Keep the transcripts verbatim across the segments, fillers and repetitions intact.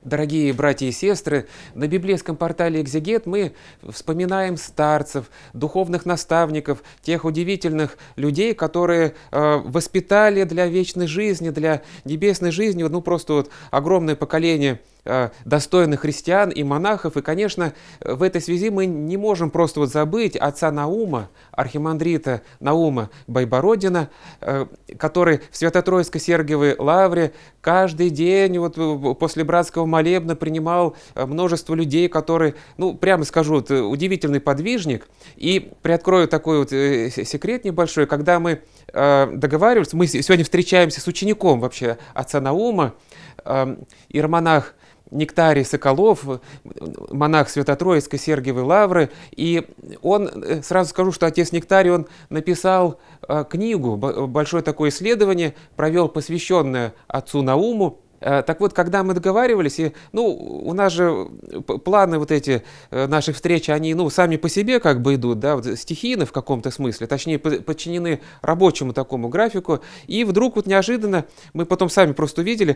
Дорогие братья и сестры, на библейском портале «Экзегет» мы вспоминаем старцев, духовных наставников, тех удивительных людей, которые э, воспитали для вечной жизни, для небесной жизни, ну просто вот огромное поколение э, достойных христиан и монахов. И, конечно, в этой связи мы не можем просто вот забыть отца Наума, архимандрита Наума Байбородина, э, который в Свято-Троицкой Сергиевой лавре каждый день вот, после братского молебна принимал множество людей, которые, ну, прямо скажу, вот, удивительный подвижник. И приоткрою такой вот секрет небольшой, когда мы э, договаривались, мы сегодня встречаемся с учеником вообще отца Наума, э, иеромонах Нектарий Соколов, монах Свято-Троицкой Сергиевой лавры, и он, сразу скажу, что отец Нектарий, он написал э, книгу, большое такое исследование, провел посвященное отцу Науму. Так вот, когда мы договаривались, и, ну, у нас же планы вот эти наших встреч, они, ну, сами по себе как бы идут, да, вот стихийно в каком-то смысле, точнее, подчинены рабочему такому графику, и вдруг вот неожиданно, мы потом сами просто увидели,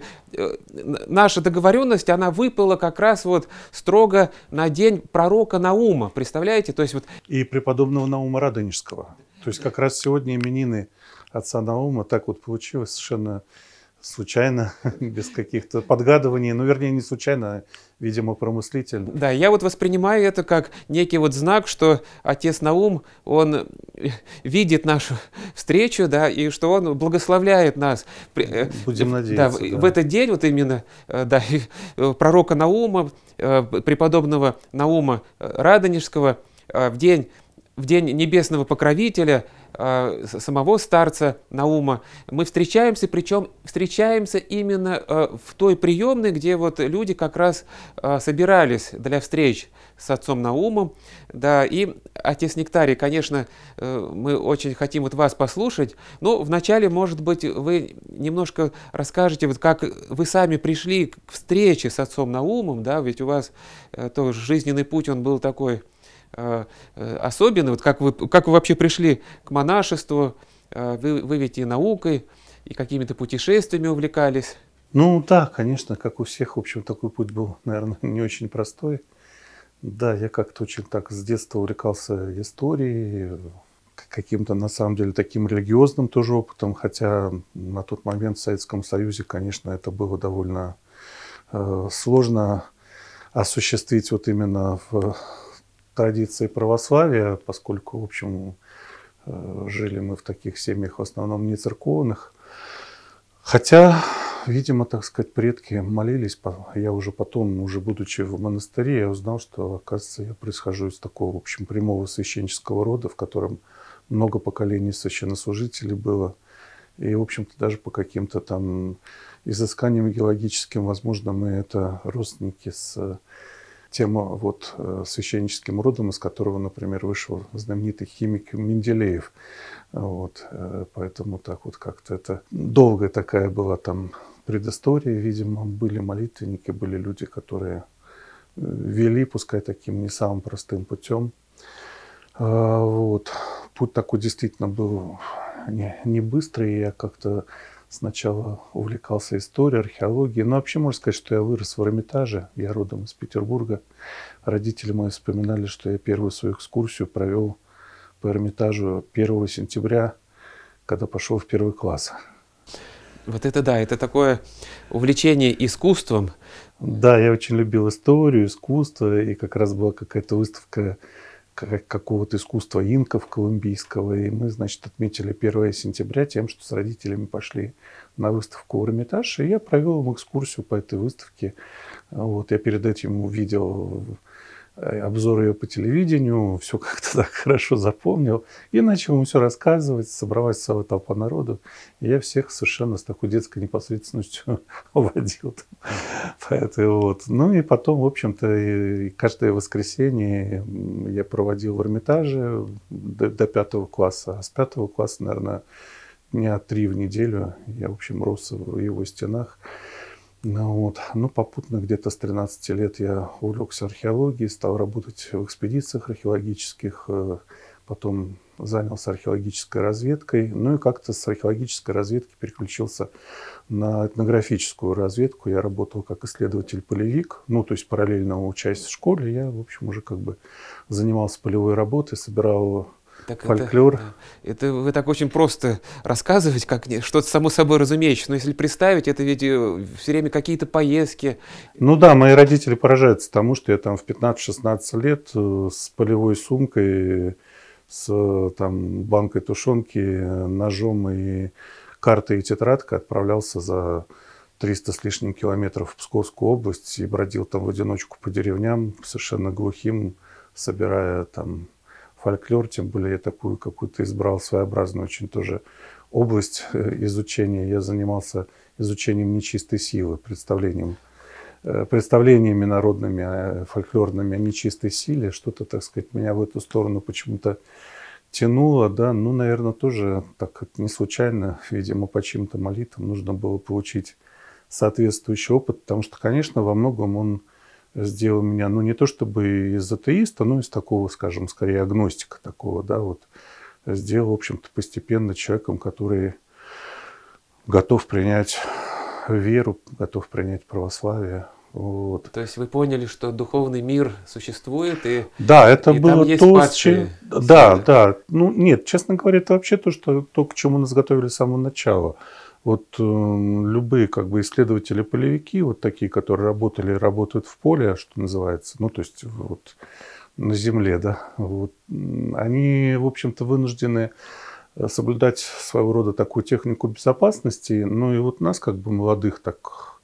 наша договоренность, она выпала как раз вот строго на день пророка Наума, представляете? То есть вот... И преподобного Наума Радонежского. То есть как раз сегодня именины отца Наума, так вот получилось совершенно... случайно, без каких-то подгадываний, ну, вернее, не случайно, видимо, промыслитель. Да, я вот воспринимаю это как некий вот знак, что отец Наум, он видит нашу встречу, да, и что он благословляет нас. Будем да, надеяться. В, да. в этот день вот именно, да, пророка Наума, преподобного Наума Радонежского, в день, в день небесного покровителя, самого старца Наума, мы встречаемся, причем встречаемся именно в той приемной, где вот люди как раз собирались для встреч с отцом Наумом. Да, и отец Нектарий, конечно, мы очень хотим вот вас послушать, но вначале, может быть, вы немножко расскажете, вот как вы сами пришли к встрече с отцом Наумом, да, ведь у вас тоже жизненный путь, он был такой особенный, вот как вы, как вы вообще пришли к монашеству, вы, вы ведь и наукой, и какими-то путешествиями увлекались. Ну да, конечно, как у всех, в общем, такой путь был, наверное, не очень простой. Да, я как-то очень так с детства увлекался историей, каким-то, на самом деле, таким религиозным тоже опытом, хотя на тот момент в Советском Союзе, конечно, это было довольно э, сложно осуществить вот именно в традиции православия, поскольку, в общем, жили мы в таких семьях, в основном не церковных. Хотя, видимо, так сказать, предки молились. Я уже потом, уже будучи в монастыре, я узнал, что, оказывается, я происхожу из такого, в общем, прямого священнического рода, в котором много поколений священнослужителей было. И, в общем-то, даже по каким-то там изысканиям геологическим, возможно, мы это родственники с тем вот священническим родом, из которого, например, вышел знаменитый химик Менделеев. Вот, поэтому так вот как-то это долгая такая была там предыстория, видимо, были молитвенники, были люди, которые вели, пускай таким не самым простым путем. Вот. Путь такой действительно был не, не быстрый, я как-то сначала увлекался историей, археологией. Но вообще можно сказать, что я вырос в Эрмитаже. Я родом из Петербурга. Родители мои вспоминали, что я первую свою экскурсию провел по Эрмитажу первого сентября, когда пошел в первый класс. Вот это да, это такое увлечение искусством. Да, я очень любил историю, искусство. И как раз была какая-то выставка какого-то искусства инков колумбийского. И мы, значит, отметили первое сентября тем, что с родителями пошли на выставку в Эрмитаж. И я провел им экскурсию по этой выставке. Вот, я перед этим увидел обзор ее по телевидению, все как-то так хорошо запомнил. И начал ему все рассказывать. Собралась целая толпа народу. И я всех совершенно с такой детской непосредственностью уводил. Поэтому вот. Ну и потом, в общем-то, каждое воскресенье я проводил в Эрмитаже до, до пятого класса. А с пятого класса, наверное, дня три в неделю я, в общем, рос в его стенах. Ну, вот. Ну, попутно где-то с тринадцати лет я увлекся археологией, стал работать в экспедициях археологических. Потом занялся археологической разведкой, ну и как-то с археологической разведки переключился на этнографическую разведку. Я работал как исследователь-полевик, ну то есть параллельно учась в школе, я, в общем, уже как бы занимался полевой работой, собирал Так фольклор. это, да, это вы так очень просто рассказываете, как не- что-то само собой разумеющееся. Но если представить, это ведь все время какие-то поездки. Ну да, мои родители поражаются тому, что я там в пятнадцать-шестнадцать лет э, с полевой сумкой, с э, там, банкой тушенки, э, ножом и картой и тетрадкой отправлялся за триста с лишним километров в Псковскую область и бродил там в одиночку по деревням, совершенно глухим, собирая там фольклор. Тем более я такую какую-то избрал своеобразную очень тоже область э, изучения. Я занимался изучением нечистой силы, представлением представлениями народными, фольклорными о нечистой силе. Что-то, так сказать, меня в эту сторону почему-то тянуло, да, ну, наверное, тоже так как не случайно, видимо, по чьим-то молитвам нужно было получить соответствующий опыт, потому что, конечно, во многом он сделал меня, ну, не то чтобы из атеиста, но из такого, скажем, скорее агностика такого, да, вот, сделал, в общем-то, постепенно человеком, который готов принять веру, готов принять православие. Вот. То есть вы поняли, что духовный мир существует, и, Да, это и было там есть то, с падшие чем... Да, силы. да. Ну, нет, честно говоря, это вообще то, что, то, к чему нас готовили с самого начала. Вот э, любые как бы исследователи-полевики, вот такие, которые работали и работают в поле, что называется, ну, то есть вот на земле, да, вот, они, в общем-то, вынуждены соблюдать своего рода такую технику безопасности. Ну и вот нас, как бы молодых, так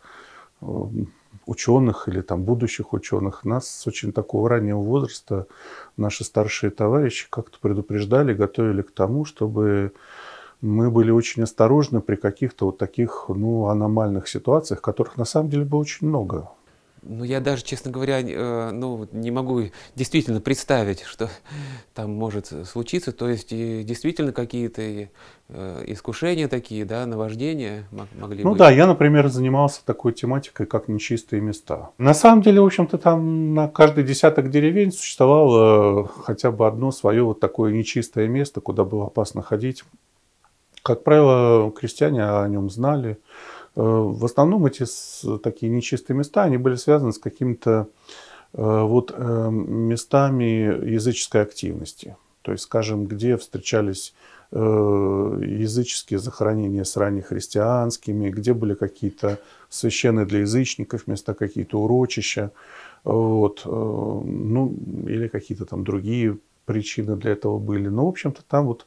ученых или там будущих ученых, нас с очень такого раннего возраста наши старшие товарищи как-то предупреждали, готовили к тому, чтобы мы были очень осторожны при каких-то вот таких, ну, аномальных ситуациях, которых на самом деле было очень много. Ну, я даже, честно говоря, э, ну, не могу действительно представить, что там может случиться. То есть, и действительно какие-то э, искушения такие, да, наваждения мо- могли Ну быть. да, я, например, занимался такой тематикой, как нечистые места. На самом деле, в общем-то, там на каждый десяток деревень существовало хотя бы одно свое вот такое нечистое место, куда было опасно ходить. Как правило, крестьяне о нем знали. В основном эти такие нечистые места, они были связаны с какими-то вот местами языческой активности. То есть, скажем, где встречались языческие захоронения с раннехристианскими, где были какие-то священные для язычников места, какие-то урочища, вот, ну, или какие-то там другие причины для этого были. Но, в общем-то, там вот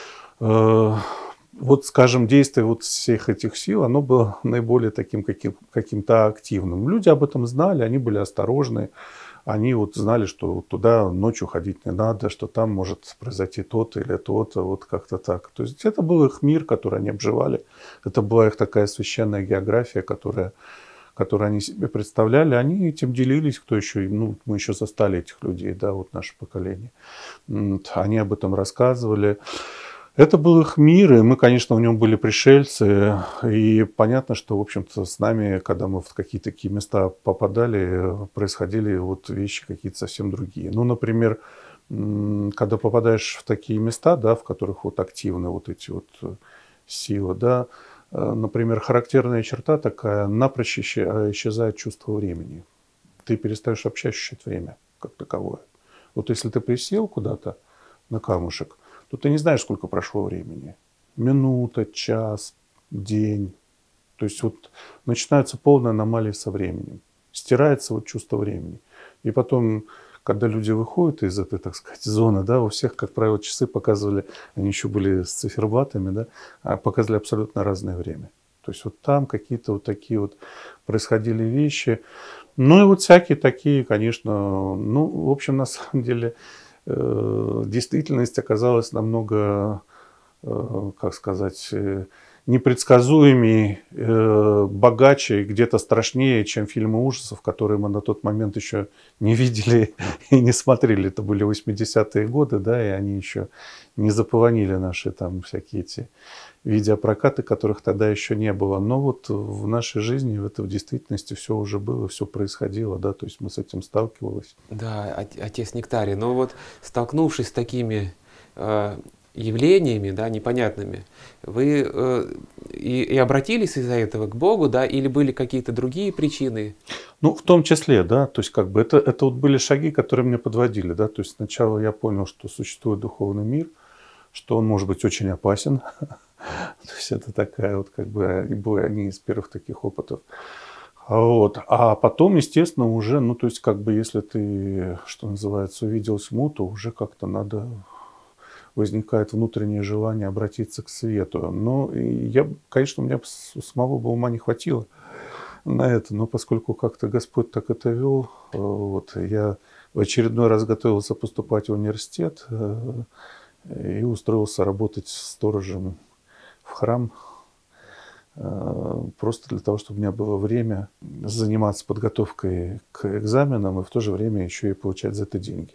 вот, скажем, действие вот всех этих сил, оно было наиболее таким каким, каким-то активным. Люди об этом знали, они были осторожны, они вот знали, что туда ночью ходить не надо, что там может произойти то-то или то-то, вот как-то так. То есть это был их мир, который они обживали, это была их такая священная география, которая, которую они себе представляли, они этим делились, кто еще, ну, мы еще застали этих людей, да, вот наше поколение. Они об этом рассказывали. Это был их мир, и мы, конечно, в нем были пришельцы, и понятно, что, в общем-то, с нами, когда мы в какие-то такие места попадали, происходили вот вещи какие-то совсем другие. Ну, например, когда попадаешь в такие места, да, в которых вот активны вот эти вот силы, да, например, характерная черта такая, напрочь исчезает чувство времени. Ты перестаешь вообще ощущать время как таковое. Вот если ты присел куда-то на камушек, то ты не знаешь, сколько прошло времени. Минута, час, день. То есть вот начинаются полные аномалии со временем. Стирается вот чувство времени. И потом, когда люди выходят из этой, так сказать, зоны, да, у всех, как правило, часы показывали, они еще были с циферблатами, да, а показывали абсолютно разное время. То есть вот там какие-то вот такие вот происходили вещи. Ну и вот всякие такие, конечно, ну, в общем, на самом деле, действительность оказалась намного, как сказать, непредсказуемее, богаче, где-то страшнее, чем фильмы ужасов, которые мы на тот момент еще не видели и не смотрели. Это были восьмидесятые годы, да, и они еще не заполонили наши там всякие эти видеопрокаты, которых тогда еще не было. Но вот в нашей жизни, в этой в действительности все уже было, все происходило, да, то есть мы с этим сталкивались. Да, отец Нектарий. Но вот столкнувшись с такими э, явлениями, да, непонятными, вы э, и, и обратились из-за этого к Богу, да, или были какие-то другие причины? Ну, в том числе, да, то есть как бы это, это вот были шаги, которые меня подводили, да, то есть сначала я понял, что существует духовный мир, что он может быть очень опасен, то есть это такая вот как бы были одни из первых таких опытов. Вот. А потом, естественно, уже, ну, то есть, как бы, если ты, что называется, увидел тьму, то уже как-то надо, возникает внутреннее желание обратиться к свету. Ну, и я, конечно, у меня самого бы ума не хватило на это, но поскольку как-то Господь так это вел, вот, я в очередной раз готовился поступать в университет и устроился работать сторожем в храм, просто для того, чтобы у меня было время заниматься подготовкой к экзаменам и в то же время еще и получать за это деньги.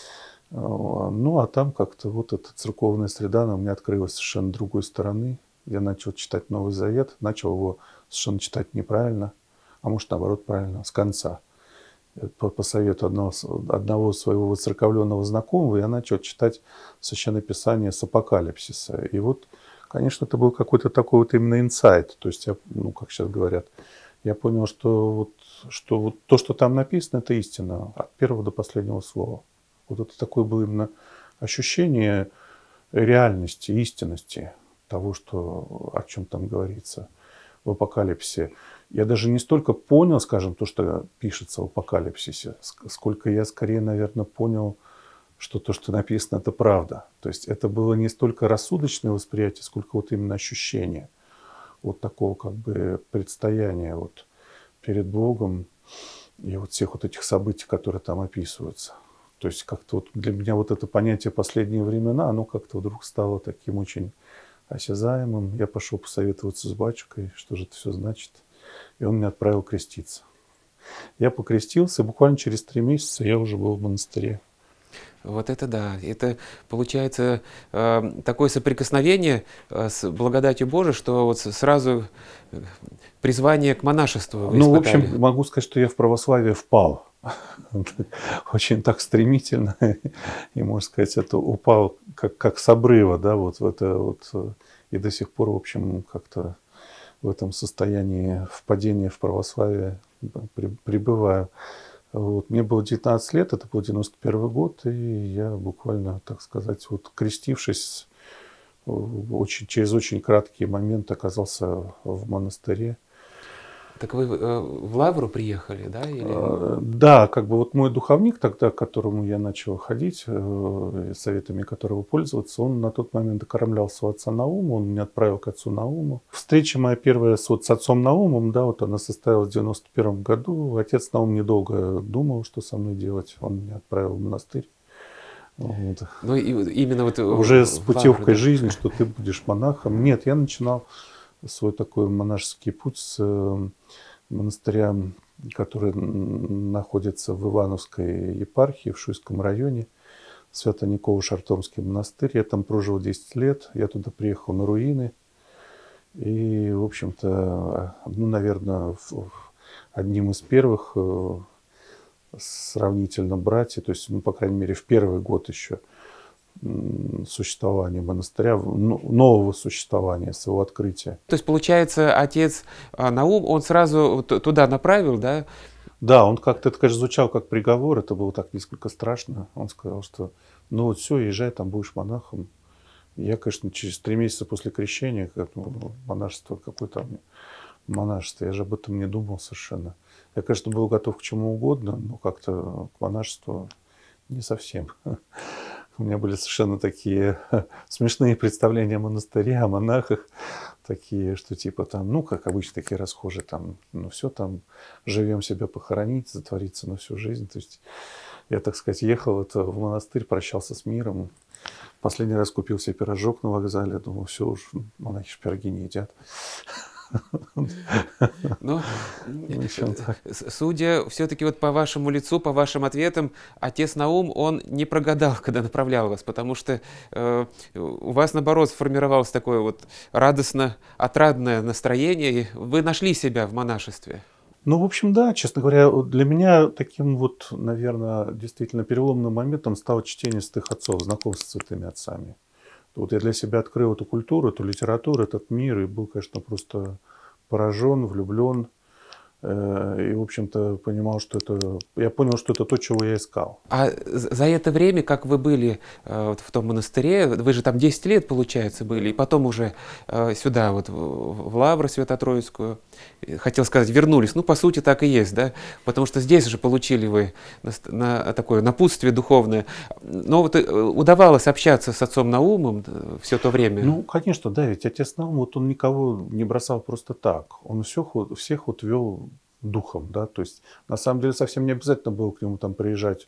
Ну, а там как-то вот эта церковная среда, она у меня открылась совершенно другой стороны. Я начал читать Новый Завет, начал его совершенно читать неправильно, а может, наоборот, правильно, с конца. По, по совету одного, одного своего воцерковленного знакомого я начал читать Священное Писание с апокалипсиса. И вот, конечно, это был какой-то такой вот именно инсайт. То есть, я, ну, как сейчас говорят, я понял, что, вот, что вот то, что там написано, это истина от первого до последнего слова. Вот это такое было именно ощущение реальности, истинности того, что, о чем там говорится в апокалипсисе. Я даже не столько понял, скажем, то, что пишется в апокалипсисе, сколько я скорее, наверное, понял, что то, что написано, это правда. То есть это было не столько рассудочное восприятие, сколько вот именно ощущение вот такого как бы предстояния вот перед Богом и вот всех вот этих событий, которые там описываются. То есть как-то вот для меня вот это понятие «последние времена», оно как-то вдруг стало таким очень осязаемым. Я пошел посоветоваться с батюшкой, что же это все значит. И он меня отправил креститься. Я покрестился, и буквально через три месяца я уже был в монастыре. Вот это да, это получается э, такое соприкосновение э, с благодатью Божией, что вот сразу призвание к монашеству вы Ну, в испытали. общем, могу сказать, что я в православие впал. Очень так стремительно. И, можно сказать, это упал как, как с обрыва, да, вот в это вот. И до сих пор, в общем, как-то в этом состоянии впадения в православие пребываю. Вот. Мне было девятнадцать лет, это был девяносто первый год, и я буквально, так сказать, вот крестившись, очень, через очень краткий момент оказался в монастыре. Так вы э, в Лавру приехали, да? Или... Да, как бы вот мой духовник тогда, к которому я начал ходить, э, советами которого пользоваться, он на тот момент окормлялся у отца Наума, он меня отправил к отцу Науму. Встреча моя первая с, вот, с отцом Наумом, да, вот она состоялась в девяносто первом году. Отец Наум недолго думал, что со мной делать, он меня отправил в монастырь. Вот. Ну, и, именно вот уже с путевкой Лавру, да? жизни, что ты будешь монахом. Нет, я начинал свой такой монашеский путь с монастыря, который находится в Ивановской епархии, в Шуйском районе, Свято-Никола-Шартомский монастырь. Я там прожил десять лет, я туда приехал на руины. И, в общем-то, ну, наверное, одним из первых сравнительно братьев, то есть, ну, по крайней мере, в первый год еще существования монастыря, нового существования, своего открытия. То есть, получается, отец Наум, он сразу туда направил, да? Да, он как-то, это, конечно, звучал как приговор, это было так несколько страшно. Он сказал, что ну вот все, езжай, там будешь монахом. И я, конечно, через три месяца после крещения, как, ну, монашество, какое-то монашество, я же об этом не думал совершенно. Я, конечно, был готов к чему угодно, но как-то к монашеству не совсем. У меня были совершенно такие смешные представления о монастыре, о монахах. Такие, что типа там, ну, как обычно, такие расхожие, там, ну, все там, живем себя похоронить, затвориться на всю жизнь. То есть я, так сказать, ехал это, в монастырь, прощался с миром. Последний раз купил себе пирожок на вокзале. Думал, все уж, монахи ж пироги не едят. Ну, судя все-таки вот по вашему лицу, по вашим ответам, отец Наум, он не прогадал, когда направлял вас, потому что э, у вас, наоборот, сформировалось такое вот радостно-отрадное настроение, и вы нашли себя в монашестве. Ну, в общем, да, честно говоря, вот для меня таким вот, наверное, действительно переломным моментом стало чтение святых отцов, знакомство с святыми отцами. Вот я для себя открыл эту культуру, эту литературу, этот мир, и был, конечно, просто поражен, влюблен. э, И, в общем-то, понимал, что это... Я понял, что это то, чего я искал. А з- за это время, как вы были э, вот в том монастыре, вы же там десять лет, получается, были, и потом уже э, сюда, вот в, в Лавру Свято-Троицкую, э, хотел сказать, вернулись. Ну, по сути, так и есть, да? Потому что здесь же получили вы наст- на, такое напутствие духовное. Но вот э, удавалось общаться с отцом Наумом все то время. Ну, конечно, да, ведь отец Наум, вот он никого не бросал просто так. Он всех, вот- всех вот вел духом, да, то есть на самом деле совсем не обязательно было к нему там приезжать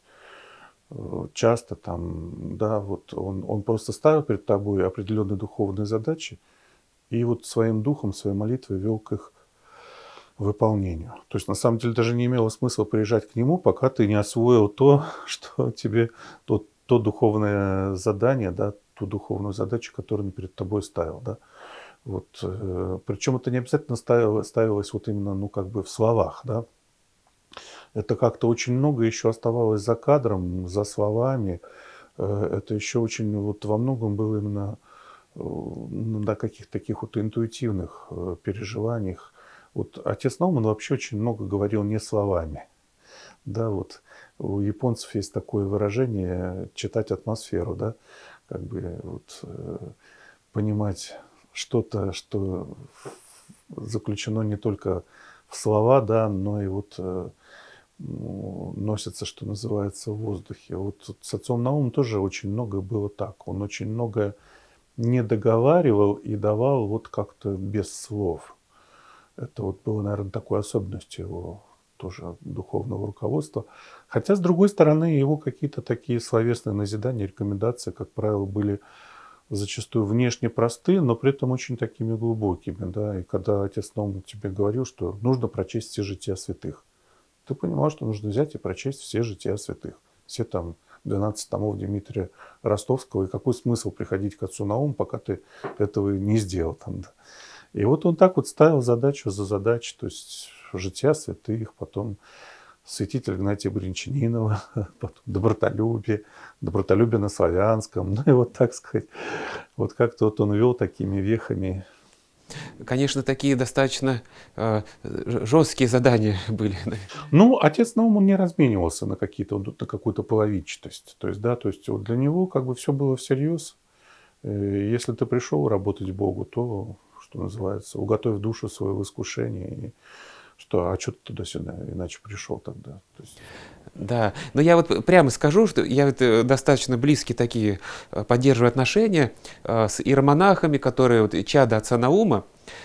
э, часто, там, да, вот он, он просто ставил перед тобой определенные духовные задачи и вот своим духом, своей молитвой вел к их выполнению. То есть на самом деле даже не имело смысла приезжать к нему, пока ты не освоил то, что тебе, то, то духовное задание, да, ту духовную задачу, которую он перед тобой ставил, да. Вот, э, причем это не обязательно ставилось, ставилось вот именно, ну, как бы в словах, да. Это как-то очень много еще оставалось за кадром, за словами. Э, Это еще очень вот во многом было именно э, ну, на каких-то таких вот интуитивных э, переживаниях. Вот отец Наум, он вообще очень много говорил не словами. Да, вот у японцев есть такое выражение читать атмосферу, да, как бы вот э, понимать что-то, что заключено не только в слова, да, но и вот э, ну, носится, что называется, в воздухе. Вот тут с отцом Наумом тоже очень много было так. Он очень много не договаривал и давал вот как-то без слов. Это вот было, наверное, такой особенностью его тоже духовного руководства. Хотя, с другой стороны, его какие-то такие словесные назидания, рекомендации, как правило, были зачастую внешне просты, но при этом очень такими глубокими. Да? И когда отец Наум тебе говорил, что нужно прочесть все жития святых, ты понимал, что нужно взять и прочесть все жития святых. Все там двенадцать томов Дмитрия Ростовского. И какой смысл приходить к отцу Науму, пока ты этого не сделал. Там, да. И вот он так вот ставил задачу за задачей. То есть жития святых, потом святитель Игнатия Бринчанинова, потом добротолюбие, добротолюбие на славянском. Ну и вот так сказать, вот как-то вот он вел такими вехами. Конечно, такие достаточно э, жесткие задания были. Ну, отец Наум, он не разменивался на какие-то, на какую-то половичность. То есть, да, то есть вот для него как бы все было всерьез. Э, Если ты пришел работать Богу, то, что называется, уготовь душу свою в искушение. И что, а что ты туда-сюда иначе пришел тогда? То есть... Да, но я вот прямо скажу, что я вот э, достаточно близкие такие э, поддерживаю отношения э, с иеромонахами, которые вот чада отца Наума.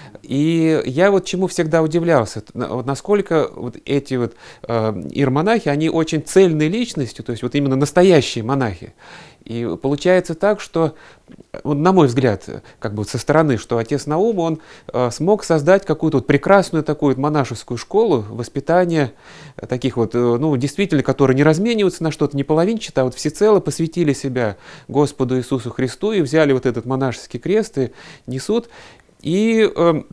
И я вот чему всегда удивлялся, на- вот насколько вот эти вот э, иеромонахи, они очень цельные личности, то есть вот именно настоящие монахи. И получается так, что, вот на мой взгляд, как бы вот со стороны, что отец Наум, он э, смог создать какую-то вот прекрасную такую вот монашескую школу воспитания э, таких вот, э, ну, действительно, которые не размениваются на что-то, не половинчато, а вот всецело посвятили себя Господу Иисусу Христу и взяли вот этот монашеский крест и несут. И э,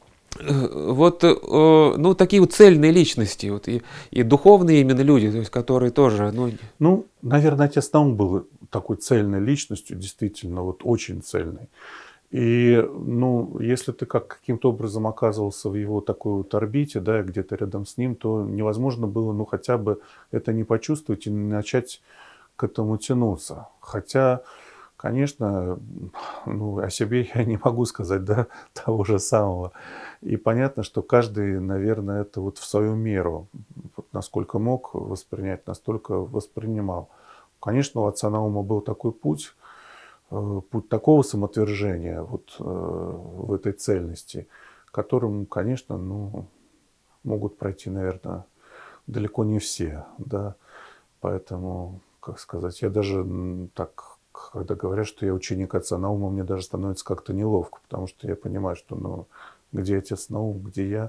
э, вот, э, ну, такие вот цельные личности, вот, и, и духовные именно люди, то есть, которые тоже, ну, Ну, наверное, отец Наум был такой цельной личностью, действительно, вот очень цельной. И, ну, если ты как каким-то образом оказывался в его такой вот орбите, да, где-то рядом с ним, то невозможно было, ну, хотя бы это не почувствовать и не начать к этому тянуться. Хотя, конечно, ну, о себе я не могу сказать, да, того же самого. И понятно, что каждый, наверное, это вот в свою меру, вот насколько мог воспринять, настолько воспринимал. Конечно, у отца Наума был такой путь, э, путь такого самоотвержения вот, э, в этой цельности, которым, конечно, ну, могут пройти, наверное, далеко не все. Да? Поэтому, как сказать, я даже м, так, когда говорят, что я ученик отца Наума, мне даже становится как-то неловко, потому что я понимаю, что ну, где отец Наум, где я.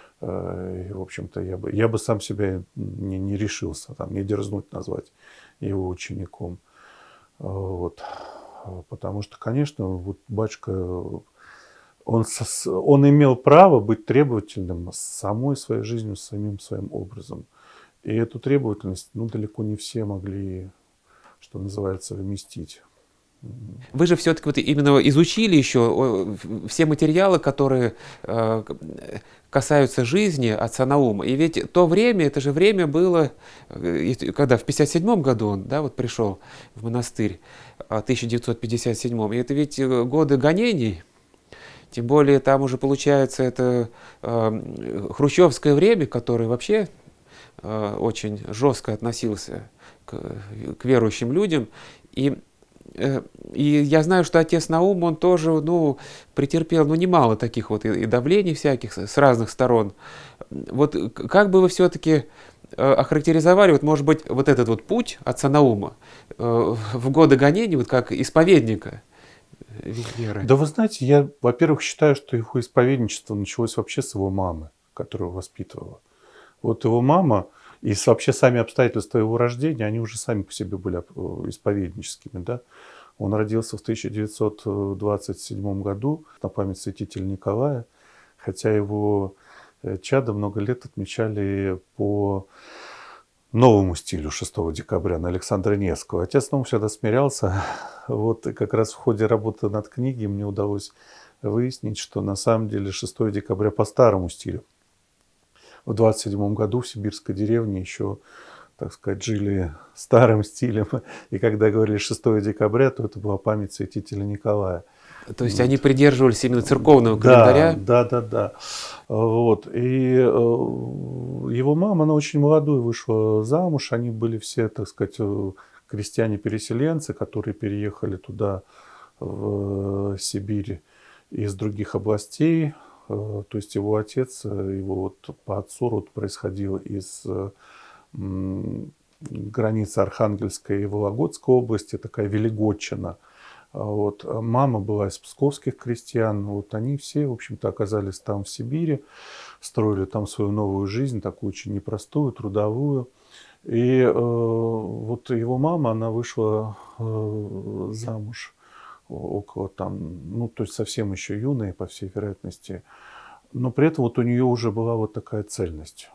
Э, И, в общем-то, я бы, я бы сам себя не, не решился, там, не дерзнуть назвать его учеником. Э, Вот. Потому что, конечно, вот батюшка Он, сос- он имел право быть требовательным с самой своей жизнью, с самим своим образом. И эту требовательность, ну, далеко не все могли, что называется, вместить. Вы же все-таки вот именно изучили еще все материалы, которые э, касаются жизни отца Наума. И ведь то время, это же время было, э, когда в пятьдесят седьмом году он, да, вот пришел в монастырь, в тысяча девятьсот пятьдесят седьмом. И это ведь годы гонений. Тем более там уже получается это э, хрущевское время, которое вообще э, очень жестко относился к, к верующим людям. И И я знаю, что отец Наум, он тоже, ну, претерпел, ну, немало таких вот и, и давлений всяких с разных сторон. Вот как бы вы все-таки охарактеризовали, вот, может быть, вот этот вот путь отца Наума в годы гонений, вот как исповедника веры? Да вы знаете, я, во-первых, считаю, что его исповедничество началось вообще с его мамы, которая его воспитывала. Вот его мама и вообще сами обстоятельства его рождения, они уже сами по себе были исповедническими, да. Он родился в тысяча девятьсот двадцать седьмом году на память святителя Николая, хотя его чадо много лет отмечали по новому стилю шестого декабря на Александра Невского. Отец Наум всегда смирялся. Вот как раз в ходе работы над книгой мне удалось выяснить, что на самом деле шестого декабря по старому стилю. В двадцать седьмом году в сибирской деревне еще, так сказать, жили старым стилем. И когда говорили шестого декабря, то это была память святителя Николая. То есть вот. Они придерживались именно церковного календаря? Да, да, да, да. Вот. И его мама, она очень молодой вышла замуж. Они были все, так сказать, крестьяне-переселенцы, которые переехали туда, в Сибирь, из других областей. То есть его отец, его вот по отцу род происходил из границы Архангельской и Вологодской области, такая Велиготчина. Вот. Мама была из псковских крестьян. Вот они все, в общем-то, оказались там в Сибири, строили там свою новую жизнь, такую очень непростую, трудовую. И э, вот его мама, она вышла э, замуж около там, ну, то есть совсем еще юная, по всей вероятности. Но при этом вот у нее уже была вот такая цельность.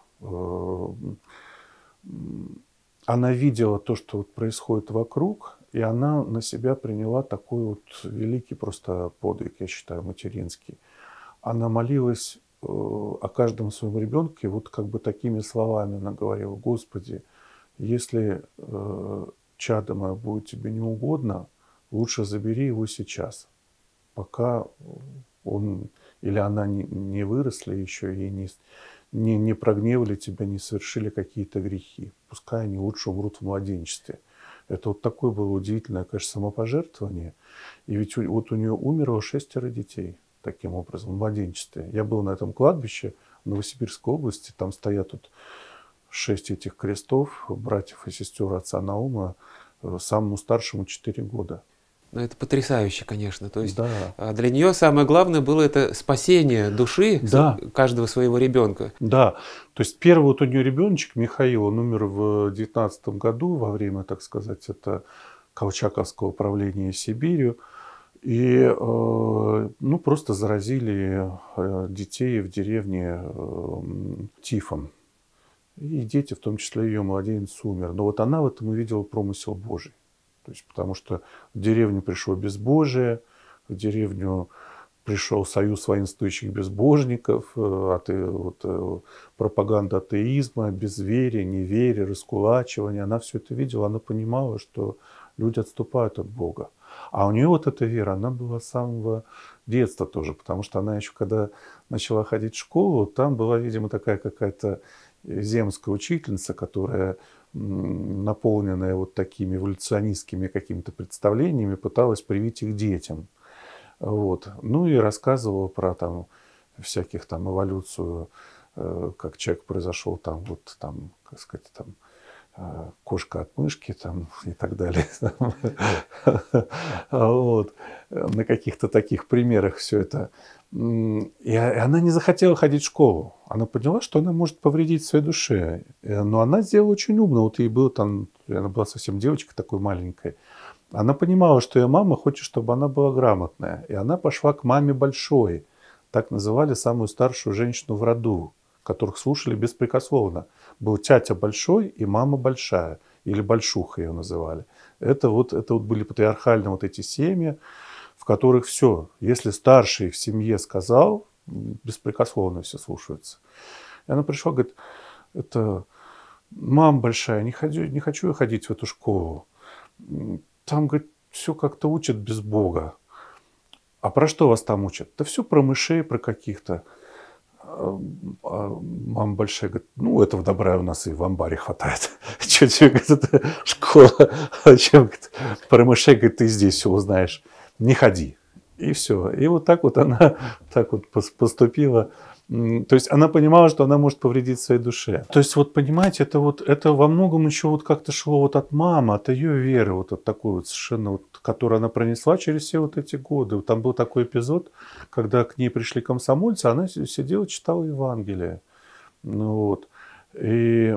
Она видела то, что вот происходит вокруг, и она на себя приняла такой вот великий просто подвиг, я считаю, материнский. Она молилась о каждом своем ребенке вот как бы такими словами. Она говорила: Господи, если чадо мое будет тебе не угодно, лучше забери его сейчас, пока он или она не, не выросли еще и не, не, не прогневали тебя, не совершили какие-то грехи. Пускай они лучше умрут в младенчестве. Это вот такое было удивительное, конечно, самопожертвование. И ведь у, вот у нее умерло шестеро детей таким образом в младенчестве. Я был на этом кладбище в Новосибирской области, там стоят вот шесть этих крестов, братьев и сестер отца Наума, самому старшему четыре года. Ну, это потрясающе, конечно. То есть да. Для нее самое главное было это спасение души да. каждого своего ребенка. Да, то есть первый вот у нее ребеночек Михаил, он умер в девятнадцатом году во время, так сказать, это колчаковского правления Сибирью. И э, ну, просто заразили детей в деревне э, тифом. И дети, в том числе ее младенец, умер. Но вот она в этом увидела промысел Божий. То есть, потому что в деревню пришло безбожие, в деревню пришел союз воинствующих безбожников, ате, вот, пропаганда атеизма, безверия, неверия, раскулачивания. Она все это видела, она понимала, что люди отступают от Бога. А у нее вот эта вера, она была с самого детства тоже, потому что она еще когда начала ходить в школу, там была, видимо, такая какая-то земская учительница, которая, наполненная вот такими эволюционистскими какими-то представлениями, пыталась привить их детям. Вот. Ну и рассказывала про там всяких там эволюцию, как человек произошел там, вот там, как сказать, там, кошка от мышки там, и так далее. Вот. На каких-то таких примерах все это. И она не захотела ходить в школу. Она поняла, что она может повредить своей душе. Но она сделала очень умно. Вот ей было там, она была совсем девочкой такой маленькой. Она понимала, что ее мама хочет, чтобы она была грамотная. И она пошла к маме большой. Так называли самую старшую женщину в роду, которых слушали беспрекословно. Был тятя большой и мама большая, или большуха ее называли. Это вот, это вот были патриархальные вот эти семьи, в которых все, если старший в семье сказал, беспрекословно все слушаются. И она пришла, говорит, это мама большая, не хочу, не хочу я ходить в эту школу. Там, говорит, все как-то учат без Бога. А про что вас там учат? Да все про мышей, про каких-то. А мама большая говорит, ну, этого добра у нас и в амбаре хватает. Что тебе, говорит, это школа? Чем, про мышей, говорит, ты здесь все узнаешь. Не ходи. И все. И вот так вот она так вот поступила. То есть она понимала, что она может повредить своей душе. То есть вот понимаете, это вот это во многом еще вот как-то шло вот от мамы, от ее веры, вот от такой вот совершенно, вот, которую она пронесла через все вот эти годы. Там был такой эпизод, когда к ней пришли комсомольцы, она сидела, читала Евангелие. Ну, вот. И,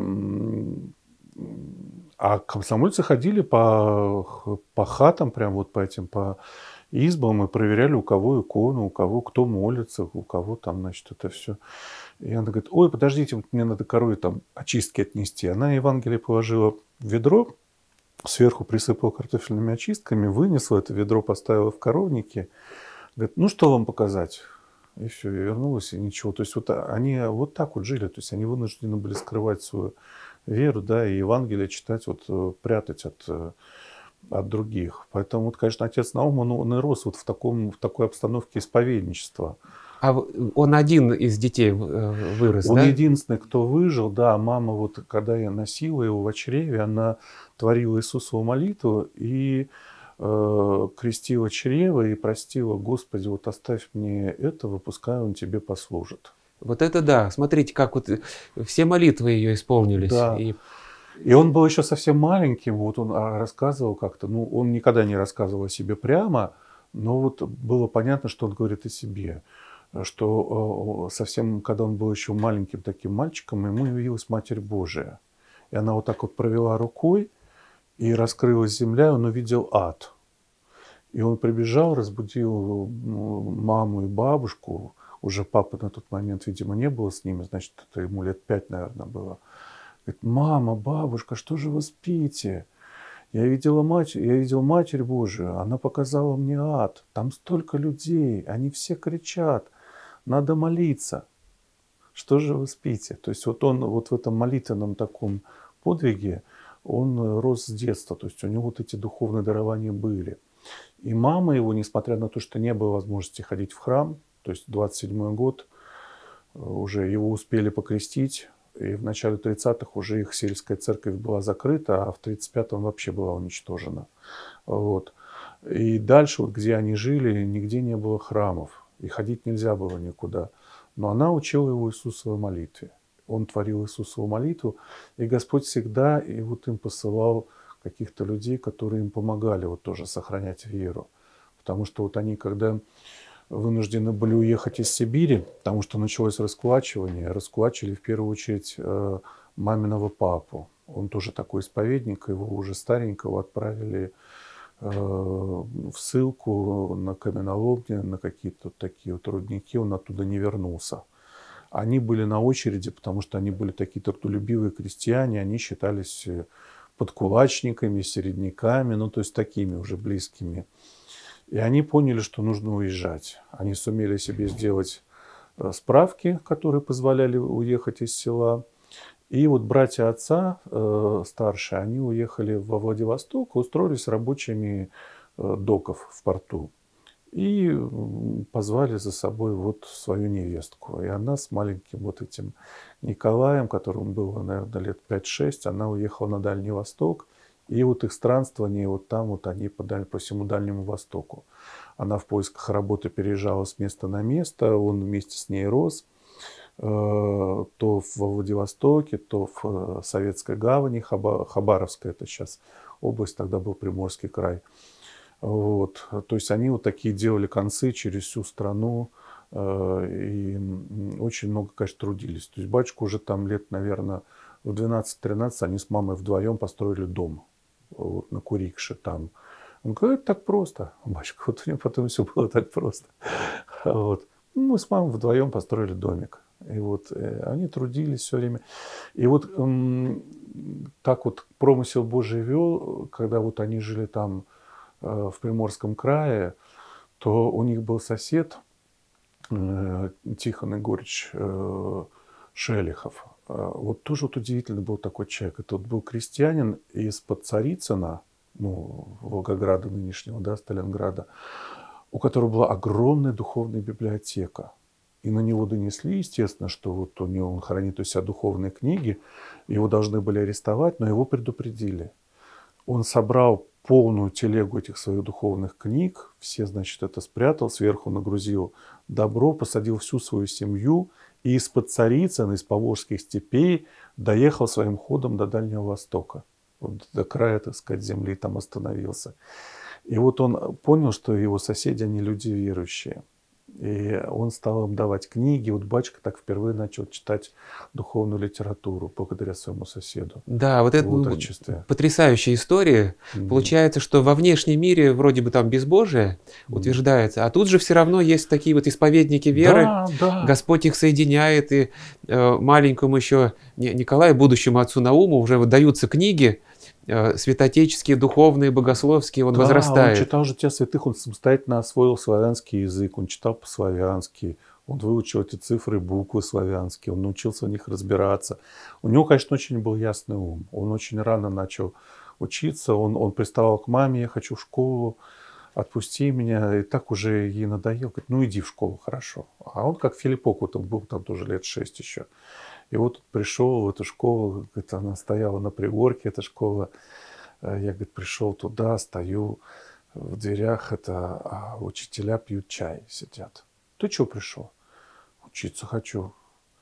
а комсомольцы ходили по, по хатам, прям вот по этим, по избам, мы проверяли, у кого икону, у кого кто молится, у кого там, значит, это все. И она говорит, ой, подождите, вот мне надо корове там очистки отнести. Она Евангелие положила в ведро, сверху присыпала картофельными очистками, вынесла это ведро, поставила в коровнике. Говорит, ну что вам показать? И все, и вернулась, и ничего. То есть вот они вот так вот жили, то есть они вынуждены были скрывать свою веру, да, и Евангелие читать, вот прятать от... от других. Поэтому, вот, конечно, отец Наум, он, он и рос вот в, таком, в такой обстановке исповедничества. А он один из детей вырос, он да? Он единственный, кто выжил, да. Мама, вот, когда я носила его в чреве, она творила Иисусову молитву и э, крестила чрево и простила, Господи, вот оставь мне этого, пускай он тебе послужит. Вот это да. Смотрите, как вот все молитвы ее исполнились. Да. И... И он был еще совсем маленьким, вот он рассказывал как-то, ну, он никогда не рассказывал о себе прямо, но вот было понятно, что он говорит о себе, что совсем, когда он был еще маленьким таким мальчиком, ему явилась Матерь Божия. И она вот так вот провела рукой, и раскрылась земля, и он увидел ад. И он прибежал, разбудил маму и бабушку, уже папы на тот момент, видимо, не было с ними, значит, это ему лет пять, наверное, было. Говорит, мама, бабушка, что же вы спите? Я видела мать, я видел Матерь Божию, она показала мне ад. Там столько людей, они все кричат, надо молиться. Что же вы спите? То есть вот он вот в этом молитвенном таком подвиге, он рос с детства, то есть у него вот эти духовные дарования были. И мама его, несмотря на то, что не было возможности ходить в храм, то есть двадцать седьмой год, уже его успели покрестить, и в начале тридцатых уже их сельская церковь была закрыта, а в тридцать пятом вообще была уничтожена. Вот. И дальше, вот, где они жили, нигде не было храмов, и ходить нельзя было никуда. Но она учила его Иисусовой молитве. Он творил Иисусову молитву, и Господь всегда и вот им посылал каких-то людей, которые им помогали вот тоже сохранять веру. Потому что вот они, когда вынуждены были уехать из Сибири, потому что началось раскулачивание. Раскулачили в первую очередь э, маминого папу. Он тоже такой исповедник, его уже старенького отправили э, в ссылку на каменоломни, на какие-то такие вот рудники, он оттуда не вернулся. Они были на очереди, потому что они были такие трудолюбивые крестьяне, они считались подкулачниками, середняками, ну то есть такими уже близкими. И они поняли, что нужно уезжать. Они сумели себе сделать справки, которые позволяли уехать из села. И вот братья отца э, старшие, они уехали во Владивосток, устроились рабочими э, доков в порту. И позвали за собой вот свою невестку. И она с маленьким вот этим Николаем, которому было, наверное, лет пять-шесть, она уехала на Дальний Восток. И вот их странствование, вот там вот они по, по всему Дальнему Востоку. Она в поисках работы переезжала с места на место, он вместе с ней рос. Э, то во Владивостоке, то в Советской гавани, Хаба, Хабаровская, это сейчас область, тогда был Приморский край. Вот. То есть они вот такие делали концы через всю страну. Э, и очень много, конечно, трудились. То есть батюшка уже там лет, наверное, в двенадцать-тринадцать они с мамой вдвоем построили дом. Вот, на Курикше там. Он говорит, так просто. Батюшка, вот у него потом все было так просто. Вот. Мы с мамой вдвоем построили домик. И вот э, они трудились все время. И вот м, так вот промысел Божий вел, когда вот они жили там э, в Приморском крае, то у них был сосед э, Тихон Егорыч э, Шелихов. Э, Вот тоже вот удивительный был такой человек. Это вот был крестьянин из-под Царицына, ну, Волгограда нынешнего, да, Сталинграда, у которого была огромная духовная библиотека. И на него донесли, естественно, что вот у него он хранит у себя духовные книги, его должны были арестовать, но его предупредили. Он собрал полную телегу этих своих духовных книг, все, значит, это спрятал, сверху нагрузил добро, посадил всю свою семью и из-под Царицына, из Поволжских степей доехал своим ходом до Дальнего Востока. Вот до края, так сказать, земли там остановился. И вот он понял, что его соседи, они люди верующие. И он стал им давать книги. Вот батюшка так впервые начал читать духовную литературу благодаря своему соседу. Да, вот это В ну, отрочестве. потрясающая история. Мгм. Получается, что во внешнем мире вроде бы там безбожие Мгм. утверждается, а тут же все равно есть такие вот исповедники веры. Да, да. Господь их соединяет, и э, маленькому еще Ни- Николаю, будущему отцу Науму, уже выдаются книги э, святоотеческие, духовные, богословские, он Да, он возрастает. читал жития святых, он самостоятельно освоил славянский язык, он читал по-славянски, он выучил эти цифры, буквы славянские, он научился в них разбираться. У него, конечно, очень был ясный ум, он очень рано начал учиться, он, он приставал к маме: я хочу в школу, отпусти меня. И так уже ей надоел, говорит: ну иди в школу, хорошо. А он как Филиппок, вот он был там тоже лет шесть еще. И вот пришел в эту школу, говорит, она стояла на пригорке, эта школа. Э, Я, говорит, пришел туда, стою в дверях, это а учителя пьют чай, сидят. Ты чего пришел? Учиться хочу.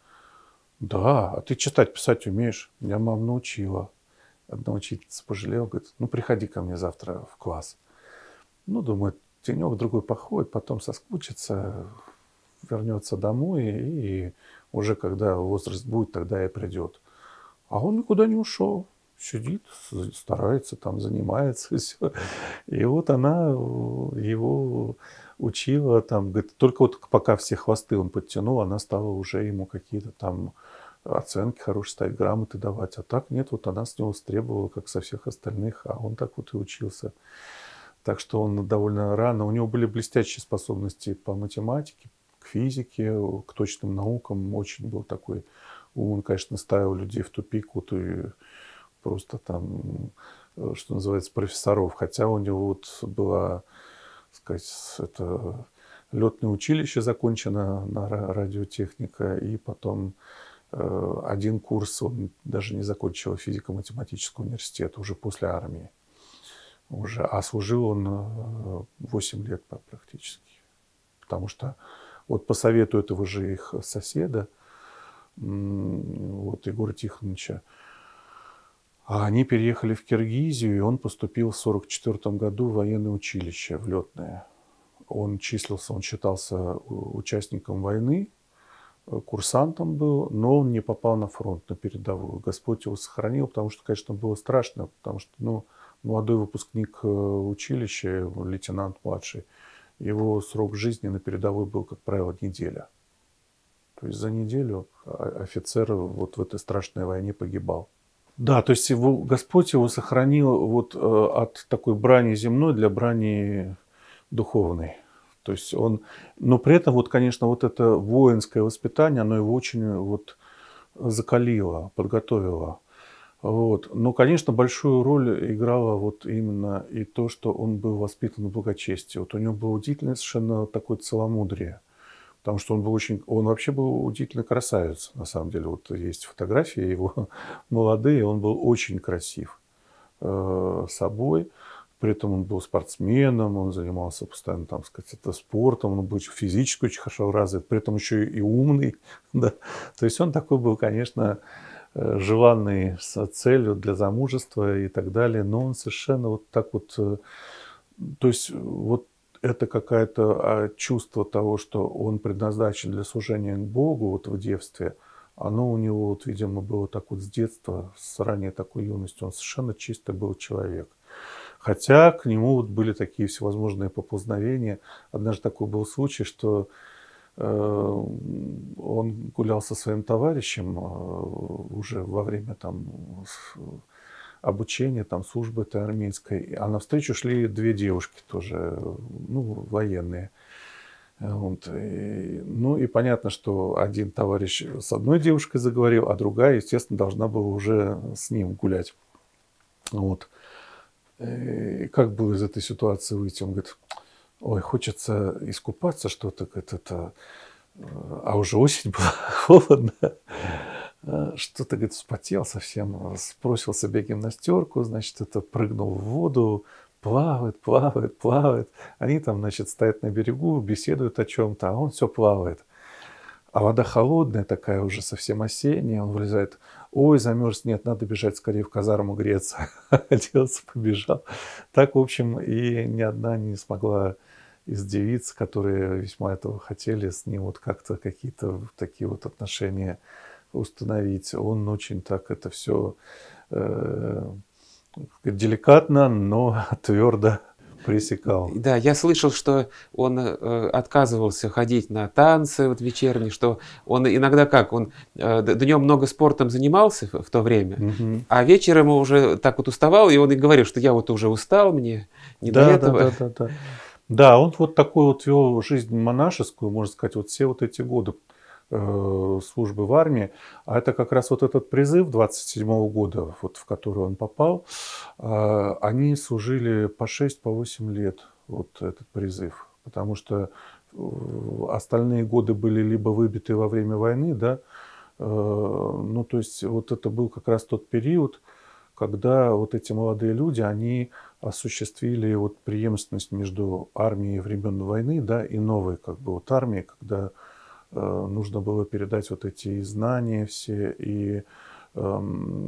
Да, а ты читать, писать умеешь? Меня мама научила. Одна учительница пожалела, говорит: ну приходи ко мне завтра в класс. Ну, думаю, денек другой походит, потом соскучится, вернется домой, и уже когда возраст будет, тогда и придет. А он никуда не ушел. Сидит, с- старается, там занимается, все. И вот она э, его учила, там, говорит, только вот пока все хвосты он подтянул, она стала уже ему какие-то там оценки хорошие ставить, грамоты давать. А так нет, вот она с него стребовала, как со всех остальных, а он так вот и учился. Так что он довольно рано, у него были блестящие способности по математике, к физике, к точным наукам. Очень был такой ум. Он, конечно, ставил людей в тупик, вот и просто там, э, что называется, профессоров. Хотя у него вот была, так сказать, это летное училище закончено на ра- радиотехника, и потом э, один курс он даже не закончил физико-математического университета уже после армии. Уже, а служил он э, восемь лет по- практически. Потому что вот по совету этого же их соседа, м, вот Егора Тихоновича, а они переехали в Киргизию, и он поступил в сорок четвёртом году в военное училище, в летное. Он числился, он считался у- участником войны, э, курсантом был, но он не попал на фронт, на передовую. Господь его сохранил, потому что, конечно, было страшно, потому что, ну, молодой выпускник э, училища, лейтенант младший, его срок жизни на передовой был, как правило, неделя. То есть за неделю о- офицер вот в этой страшной войне погибал. Да, то есть его, Господь его сохранил вот э, от такой брани земной для брани духовной. То есть он, но при этом вот, конечно, вот это воинское воспитание, оно его очень вот закалило, подготовило. Вот. Но, конечно, большую роль играло вот именно и то, что он был воспитан в благочестии. Вот у него было удивительное совершенно такое целомудрие. Потому что он был очень, он вообще был удивительно красавец, на самом деле. Вот есть фотографии его молодые, он был очень красив э, собой. При этом он был спортсменом, он занимался постоянно, там, сказать, это спортом, он был физически очень хорошо развит, при этом еще и умный. Да. То есть он такой был, конечно, э, желанный с целью для замужества и так далее, но он совершенно вот так вот, э, то есть вот это какое-то а, чувство того, что он предназначен для служения к Богу вот в девстве, оно у него, вот, видимо, было так вот с детства, с ранней такой юности, он совершенно чистый был человек. Хотя к нему вот были такие всевозможные поползновения. Однажды такой был случай, что он гулял со своим товарищем уже во время там обучения, там, службы этой армейской, а навстречу шли две девушки тоже, ну, военные. Вот. И, ну и понятно, что один товарищ с одной девушкой заговорил, а другая, естественно, должна была уже с ним гулять. Вот. И как было из этой ситуации выйти? Он говорит: ой, хочется искупаться что-то, это, а уже осень была, холодно. Что-то, говорит, вспотел совсем, сбросил себе гимнастерку, значит, это прыгнул в воду, плавает, плавает, плавает. Они там, значит, стоят на берегу, беседуют о чем-то, а он все плавает. А вода холодная такая, уже совсем осенняя, он вылезает: ой, замерз, нет, надо бежать скорее в казарму греться. Оделся, побежал. Так, в общем, и ни одна не смогла из девиц, которые весьма этого хотели, с ним вот как-то какие-то такие вот отношения установить. Он очень так это все э, деликатно, но твердо пресекал. Да, я слышал, что он э, отказывался ходить на танцы вот вечерние, что он иногда как, он э, днем много спортом занимался в, в то время, Угу. а вечером уже так вот уставал, и он и говорил, что я вот уже устал, мне не Да, до да, этого. да, да, да. Да, он вот такой вот вел жизнь монашескую, можно сказать, вот все вот эти годы э, службы в армии. А это как раз вот этот призыв двадцать седьмого года, вот, в который он попал, э, они служили по шесть, по восемь лет, вот этот призыв. Потому что э, остальные годы были либо выбиты во время войны, да, э, ну то есть вот это был как раз тот период, когда вот эти молодые люди, они осуществили вот преемственность между армией времен войны, да, и новой как бы вот армией, когда э, нужно было передать вот эти знания все, и э,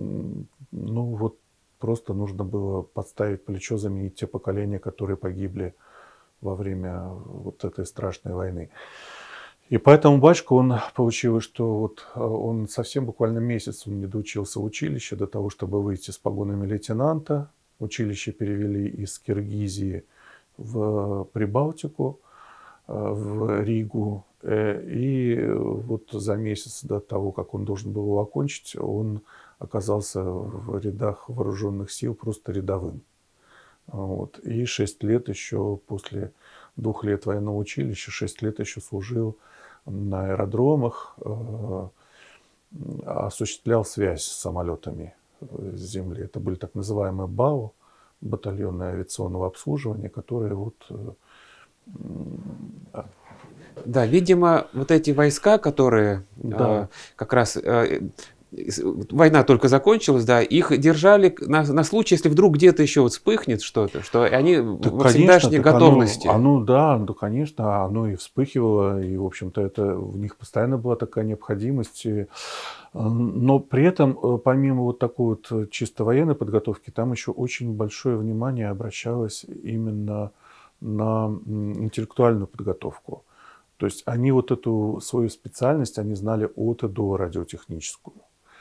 ну вот просто нужно было подставить плечо, заменить те поколения, которые погибли во время вот этой страшной войны. И поэтому батюшка, он получилось, что вот он совсем буквально месяц он не доучился в училище до того, чтобы выйти с погонами лейтенанта. Училище перевели из Киргизии в Прибалтику, в Ригу. И вот за месяц до того, как он должен был его окончить, он оказался в рядах вооруженных сил просто рядовым. Вот. И шесть лет еще после двух лет военного училища, шесть лет еще служил на аэродромах, э, осуществлял связь с самолетами с земли. Это были так называемые БАО, батальоны авиационного обслуживания, которые вот... Э, да, видимо, вот эти войска, которые да. э, как раз... Э, война только закончилась, да, их держали на, на случай, если вдруг где-то еще вот вспыхнет что-то, что они да, во всегдашней готовности. Оно, оно, да, да, конечно, оно и вспыхивало, и, в общем-то, это в них постоянно была такая необходимость. Но при этом, помимо вот такой вот чисто военной подготовки, там еще очень большое внимание обращалось именно на интеллектуальную подготовку. То есть они вот эту свою специальность, они знали от и до радиотехническую.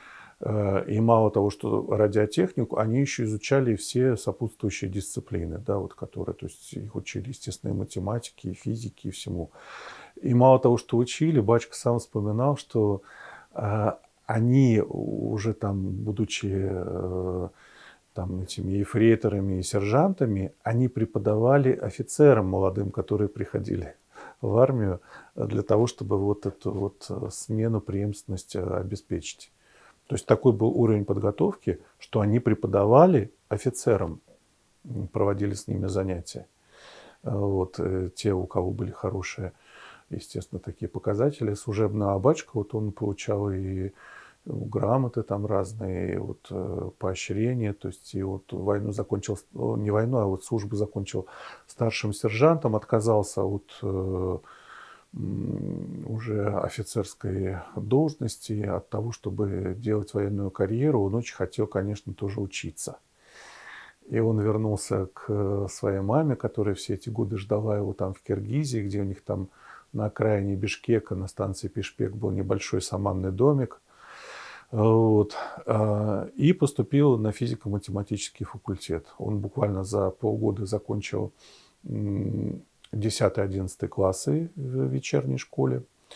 И мало того, что радиотехнику, они еще изучали все сопутствующие дисциплины, да, вот, которые, то есть их учили, естественно, и математике, и физике, и всему. И мало того, что учили, батюшка сам вспоминал, что э, они уже там, будучи э, там, этими ефрейторами и сержантами, они преподавали офицерам молодым, которые приходили в армию, для того, чтобы вот эту вот смену, преемственность обеспечить. То есть такой был уровень подготовки, что они преподавали офицерам, проводили с ними занятия. Вот, те, у кого были хорошие, естественно, такие показатели служебного, а батюшка, вот он получал и грамоты там разные, и вот поощрения, то есть и вот войну закончил, не войну, а вот службу закончил старшим сержантом, отказался от уже офицерской должности, от того, чтобы делать военную карьеру. Он очень хотел, конечно, тоже учиться. И он вернулся к своей маме, которая все эти годы ждала его там в Киргизии, где у них там на окраине Бишкека, на станции Пишпек, был небольшой саманный домик. Вот. И поступил на физико-математический факультет. Он буквально за полгода закончил десятый-одиннадцатый классы в вечерней школе.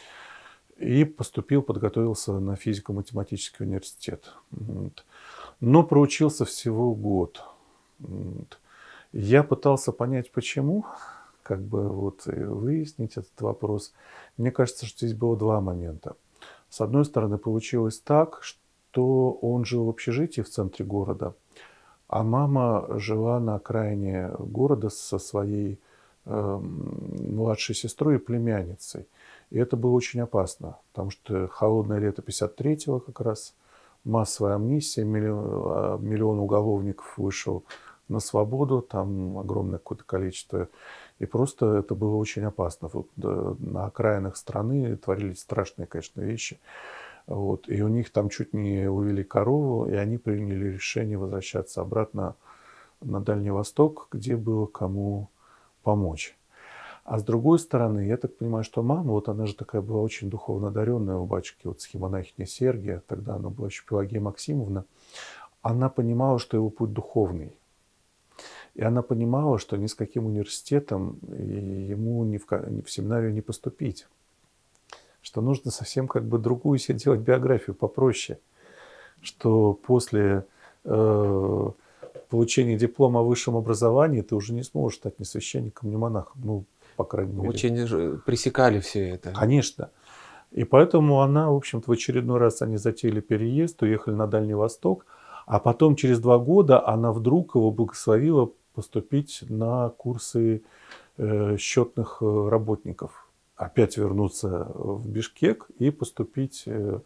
и поступил, подготовился на физико-математический университет. Вот. Но проучился всего год. Вот. Я пытался понять, почему, как бы вот выяснить этот вопрос. Мне кажется, что здесь было два момента. С одной стороны, получилось так, что он жил в общежитии в центре города, а мама жила на окраине города со своей э, младшей сестрой и племянницей. И это было очень опасно, потому что холодное лето пятьдесят третьего как раз, массовая амнистия, миллион, миллион уголовников вышел на свободу, там огромное какое-то количество. И просто это было очень опасно. Вот, да, на окраинах страны творились страшные, конечно, вещи. Вот, и у них там чуть не увели корову, и они приняли решение возвращаться обратно на Дальний Восток, где было кому помочь. А с другой стороны, я так понимаю, что мама, вот она же такая была очень духовно одаренная у батюшки, вот схемонахиня Сергия, тогда она была еще Пелагея Максимовна, она понимала, что его путь духовный. И она понимала, что ни с каким университетом ему ни в, ни в семинарию не поступить. Что нужно совсем как бы другую себе делать биографию попроще. Что после э, получения диплома о высшем образовании ты уже не сможешь стать ни священником, ни монахом. Ну, по крайней мере. Очень пресекали все это. Конечно. И поэтому она, в общем-то, в очередной раз они затеяли переезд, уехали на Дальний Восток. А потом, через два года, она вдруг его благословила поступить на курсы э, счетных работников. Опять вернуться в Бишкек и поступить. Э,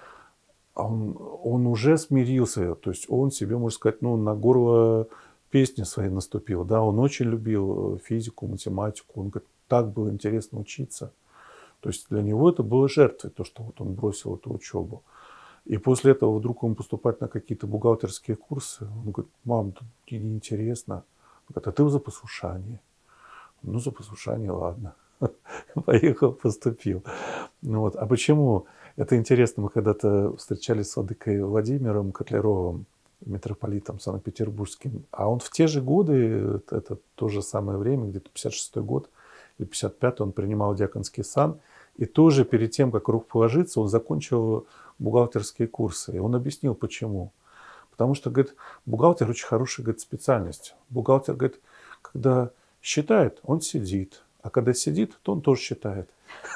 он, он уже смирился, то есть он себе, можно сказать, ну, на горло песни своей наступил. Да? Он очень любил физику, математику. Он говорит, так было интересно учиться. То есть для него это было жертвой, то, что вот он бросил эту учебу. И после этого вдруг он поступает на какие-то бухгалтерские курсы. Он говорит, мам, тут неинтересно. Он говорит, а ты за послушание. Ну, за послушание, ладно. Поехал, поступил. Ну, вот. А почему? Это интересно. Мы когда-то встречались с владыкой Владимиром Котляровым, митрополитом санкт-петербургским. А он в те же годы, это то же самое время, где-то пятьдесят шестой год или пятьдесят пятый, он принимал диаконский сан. И тоже перед тем, как рукоположиться, он закончил бухгалтерские курсы. И он объяснил, почему. Потому что, говорит, бухгалтер очень хорошая, говорит, специальность. Бухгалтер, говорит, когда считает, он сидит. А когда сидит, то он тоже считает.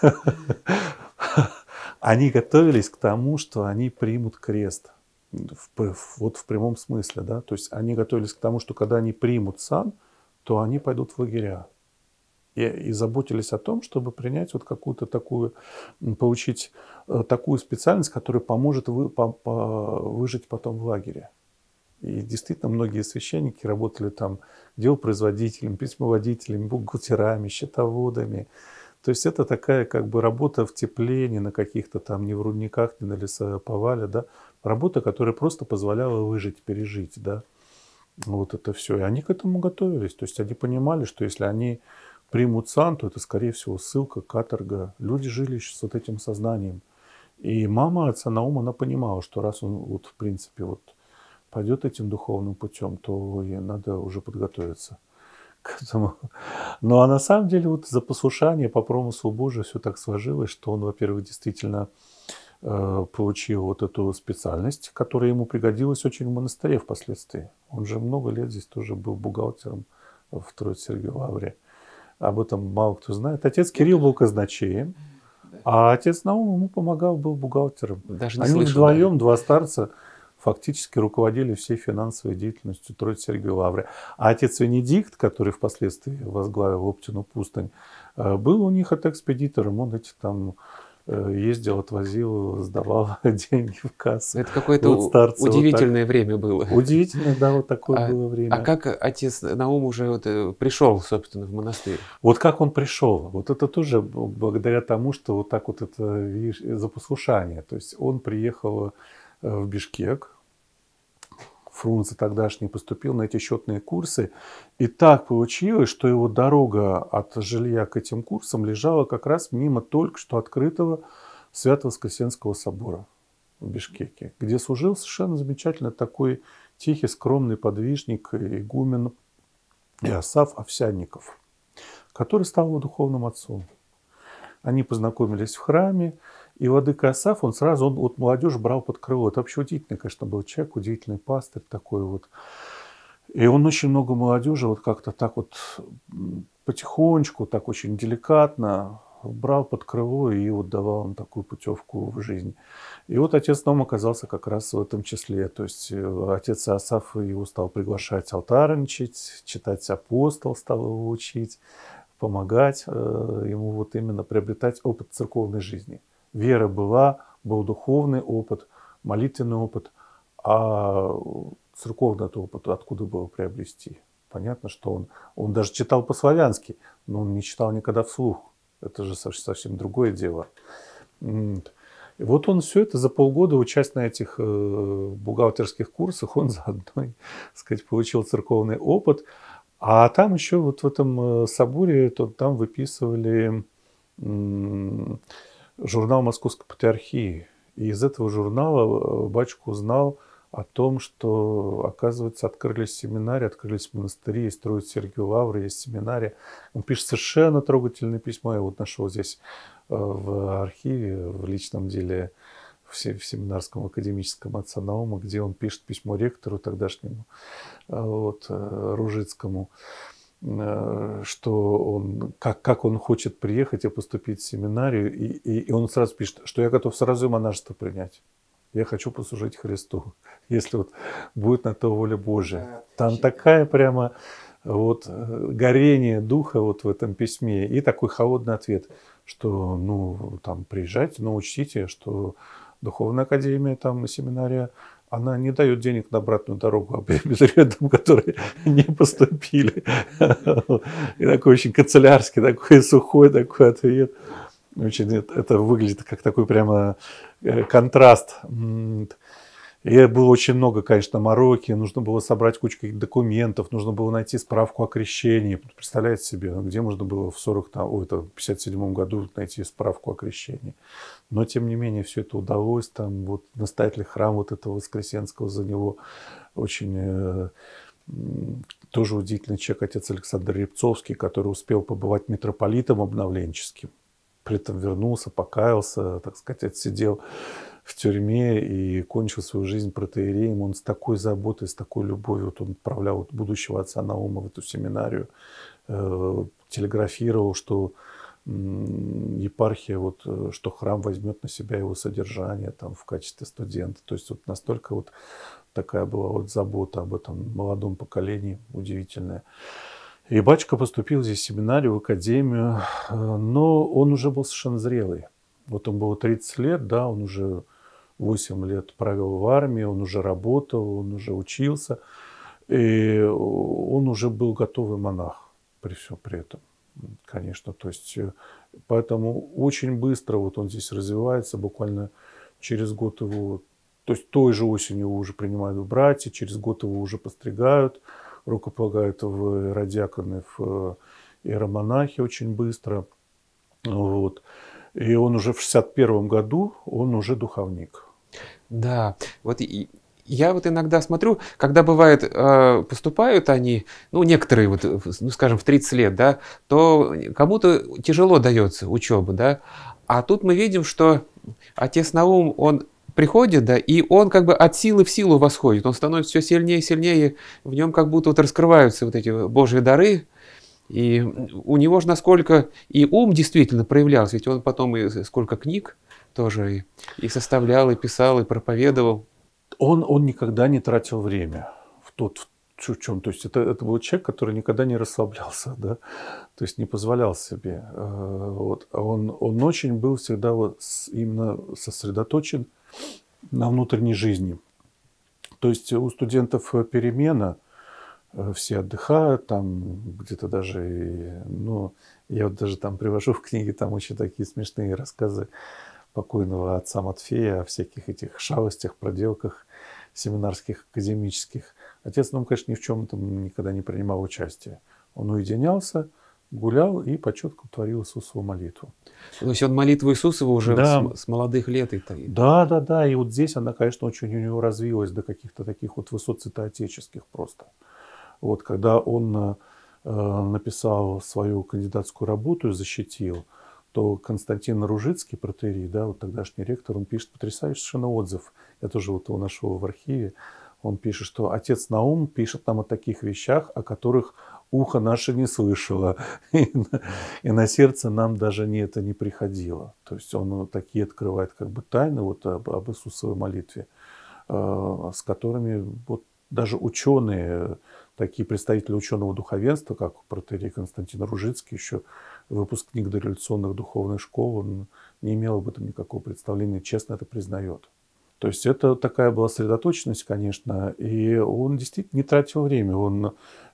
Они готовились к тому, что они примут крест. Вот в прямом смысле, да. То есть они готовились к тому, что когда они примут сан, то они пойдут в лагеря. И, и заботились о том, чтобы принять вот какую-то такую, получить такую специальность, которая поможет вы, по, по, выжить потом в лагере. И действительно многие священники работали там делопроизводителями, письмоводителями, бухгалтерами, счетоводами. То есть это такая как бы работа в тепле, не на каких-то там, ни в рудниках, ни на лесоповале, да. Работа, которая просто позволяла выжить, пережить, да. Вот это все. И они к этому готовились. То есть они понимали, что если они примут сан, то это, скорее всего, ссылка, каторга. Люди жили с вот этим сознанием. И мама отца Наума, она понимала, что раз он, вот, в принципе, вот, пойдет этим духовным путем, то ей надо уже подготовиться к этому. Ну, а на самом деле, вот за послушание по промыслу Божию все так сложилось, что он, во-первых, действительно э, получил вот эту специальность, которая ему пригодилась очень в монастыре впоследствии. Он же много лет здесь тоже был бухгалтером в Троице-Сергиевой лавре. Об этом мало кто знает. Отец Кирилл был казначеем, а отец Наум ему помогал, был бухгалтером. Даже не Они слышал, вдвоем, да? два старца, фактически руководили всей финансовой деятельностью Троице-Сергиевой лавры. А отец Венедикт, который впоследствии возглавил Оптину пустынь, был у них экспедитором. Он эти там ездил, отвозил, сдавал деньги в кассу. Это какое-то вот старцы, удивительное вот время было. Удивительное, да, вот такое а, было время. А как отец Наум уже вот пришел, собственно, в монастырь? Вот как он пришел? Вот это тоже благодаря тому, что вот так вот это, видишь, за послушание. То есть он приехал в Бишкек, Фрунзе тогдашний поступил на эти счетные курсы. И так получилось, что его дорога от жилья к этим курсам лежала как раз мимо только что открытого Свято-Воскресенского собора в Бишкеке, где служил совершенно замечательно такой тихий, скромный подвижник, игумен Иосаф Овсянников, который стал его духовным отцом. Они познакомились в храме, И владыка Асаф, он сразу, он вот молодежь брал под крыло. Это вообще удивительный, конечно, был человек, удивительный пастырь такой вот. И он очень много молодежи вот как-то так вот потихонечку, так очень деликатно брал под крыло и вот давал им такую путевку в жизнь. И вот отец Наум оказался как раз в этом числе. То есть отец Асаф его стал приглашать алтарничать, читать апостол, стал его учить, помогать ему вот именно приобретать опыт церковной жизни. Вера была, был духовный опыт, молитвенный опыт, а церковный опыт откуда было приобрести? Понятно, что он, он даже читал по-славянски, но он не читал никогда вслух. Это же совсем другое дело. И вот он все это за полгода, участь на этих бухгалтерских курсах, он заодно, так сказать, получил церковный опыт. А там еще вот в этом соборе, то, там выписывали журнал Московской Патриархии. И из этого журнала батюшка узнал о том, что, оказывается, открылись семинарии, открылись монастыри, строят Сергию Лавры, есть семинария. Он пишет совершенно трогательное письмо. Я вот нашел здесь в архиве, в личном деле, в семинарском академическом отца Наума, где он пишет письмо ректору тогдашнему, вот, Ружицкому, что он, как, как он хочет приехать и поступить в семинарию. И, и, и он сразу пишет, что я готов сразу и монашество принять. Я хочу послужить Христу, если вот будет на то воля Божия. Там такая прямо вот горение духа вот в этом письме и такой холодный ответ, что ну там приезжайте, но учтите, что духовная академия там и семинария, она не дает денег на обратную дорогу абитуриентам, которые не поступили. И такой очень канцелярский, такой сухой такой ответ. Очень это выглядит как такой прямо контраст. И было очень много, конечно, мороки. Нужно было собрать кучу документов, нужно было найти справку о крещении. Представляете себе, где можно было в сорок, ой, это, пятьдесят седьмом году найти справку о крещении. Но, тем не менее, все это удалось. Там вот настоятель храма вот этого Воскресенского, за него очень э, тоже удивительный человек, отец Александр Рябцовский, который успел побывать митрополитом обновленческим. При этом вернулся, покаялся, так сказать, отсидел в тюрьме и кончил свою жизнь протоиереем. Он с такой заботой, с такой любовью, вот он отправлял вот будущего отца Наума в эту семинарию, э, телеграфировал, что э, епархия, вот, что храм возьмет на себя его содержание там, в качестве студента. То есть вот настолько вот такая была вот забота об этом молодом поколении удивительная. И батюшка поступил здесь в семинарию, в академию, но он уже был совершенно зрелый. Вот он было тридцать лет, да, он уже восемь лет провел в армии, он уже работал, он уже учился, и он уже был готовый монах при всем при этом, конечно. То есть, поэтому очень быстро вот он здесь развивается, буквально через год его, то есть той же осенью его уже принимают в братья, через год его уже постригают, рукополагают в иеродиаконы, в иеромонахи очень быстро. Вот. И он уже в шестьдесят первом году, он уже духовник. Да, вот и, я вот иногда смотрю, когда бывает, э, поступают они, ну, некоторые, вот, ну, скажем, в тридцать лет, да, то кому-то тяжело дается учеба, да, а тут мы видим, что отец Наум, он приходит, да, и он как бы от силы в силу восходит, он становится все сильнее и сильнее, в нем как будто вот раскрываются вот эти Божьи дары, и у него же насколько и ум действительно проявлялся, ведь он потом и сколько книг тоже и, и составлял, и писал, и проповедовал. Он, он никогда не тратил время в тот, в чем, то есть это, это был человек, который никогда не расслаблялся, да, то есть не позволял себе. Вот. Он, он очень был всегда вот именно сосредоточен на внутренней жизни. То есть у студентов перемена, все отдыхают, там где-то даже, ну, я вот даже там привожу в книге там очень такие смешные рассказы покойного отца Матфея о всяких этих шалостях, проделках семинарских, академических. Отец, ну, конечно, ни в чем там никогда не принимал участия. Он уединялся, гулял и по четку творил Иисусову молитву. То есть он молитву Иисусова уже да. с, с молодых лет? И... Да, да, да. И вот здесь она, конечно, очень у него развилась до каких-то таких вот высот святоотеческих просто. Вот, когда он э, написал свою кандидатскую работу и защитил, то Константин Ружицкий, протоиерей, да, вот тогдашний ректор, он пишет потрясающий совершенно отзыв. Я тоже вот его нашел в архиве. Он пишет, что отец Наум пишет нам о таких вещах, о которых ухо наше не слышало, и на, и на сердце нам даже не это не приходило. То есть он вот такие открывает как бы тайны вот об, об Иисусовой молитве, э, с которыми вот даже ученые, такие представители ученого духовенства, как протоиерей Константин Ружицкий, еще выпускник дореволюционных духовных школ, он не имел об этом никакого представления, честно это признает. То есть это такая была сосредоточенность, конечно, и он действительно не тратил время. Он,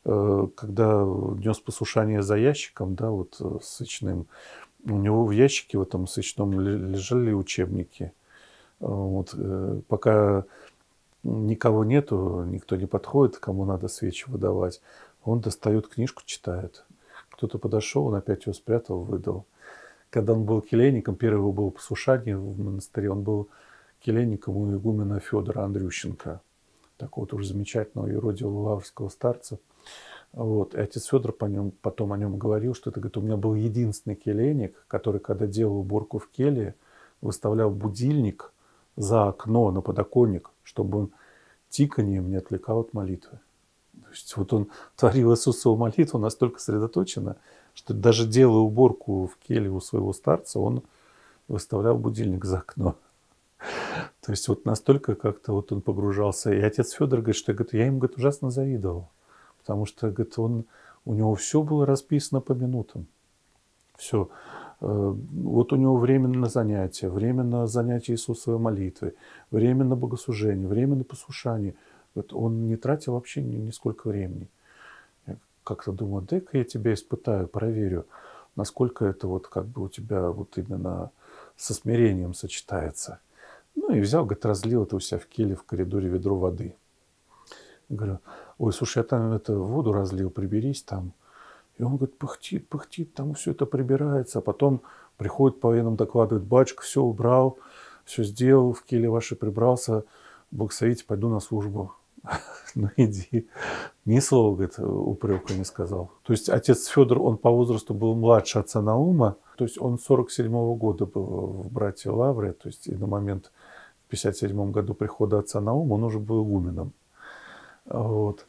когда нес послушание за ящиком, да, вот сычным, у него в ящике в этом сычном лежали учебники. Вот, пока никого нету, никто не подходит, кому надо свечи выдавать, он достает книжку, читает. Кто-то подошел, он опять ее спрятал, выдал. Когда он был келейником, первое его было послушание в монастыре, он был келейником у игумена Федора Андрющенко, такого тоже замечательного юродивого лаврского старца. Вот. И отец Федор по нем, потом о нем говорил, что это, говорит, у меня был единственный келейник, который, когда делал уборку в келье, выставлял будильник за окно на подоконник, чтобы он тиканием не отвлекал от молитвы. То есть вот он творил Иисусову молитву настолько сосредоточенно, что даже делая уборку в келье у своего старца, он выставлял будильник за окно. То есть вот настолько как-то вот он погружался. И отец Федор говорит, что я им, говорит, ужасно завидовал. Потому что, говорит, он, у него все было расписано по минутам. Все. Вот у него время на занятия, время на занятия Иисусовой молитвы, время на богослужение, время на послушание. Вот он не тратил вообще ни, нисколько времени. Я как-то думаю, дай-ка я тебя испытаю, проверю, насколько это вот как бы у тебя вот именно со смирением сочетается. Ну и взял, говорит, разлил это у себя в келье, в коридоре ведро воды. Говорю, ой, слушай, я там это, воду разлил, приберись там. И он, говорит, пыхтит, пыхтит, там все это прибирается. А потом приходит по военным, докладывает, батюшка, все убрал, все сделал, в келье вашей прибрался, благословите, пойду на службу. Ну иди. Ни слова, говорит, упрека не сказал. То есть отец Федор, он по возрасту был младше отца Наума. То есть он сорок седьмого года был в братье Лавре. То есть и на момент в пятьдесят седьмом году прихода отца Наума он уже был игуменом. Вот.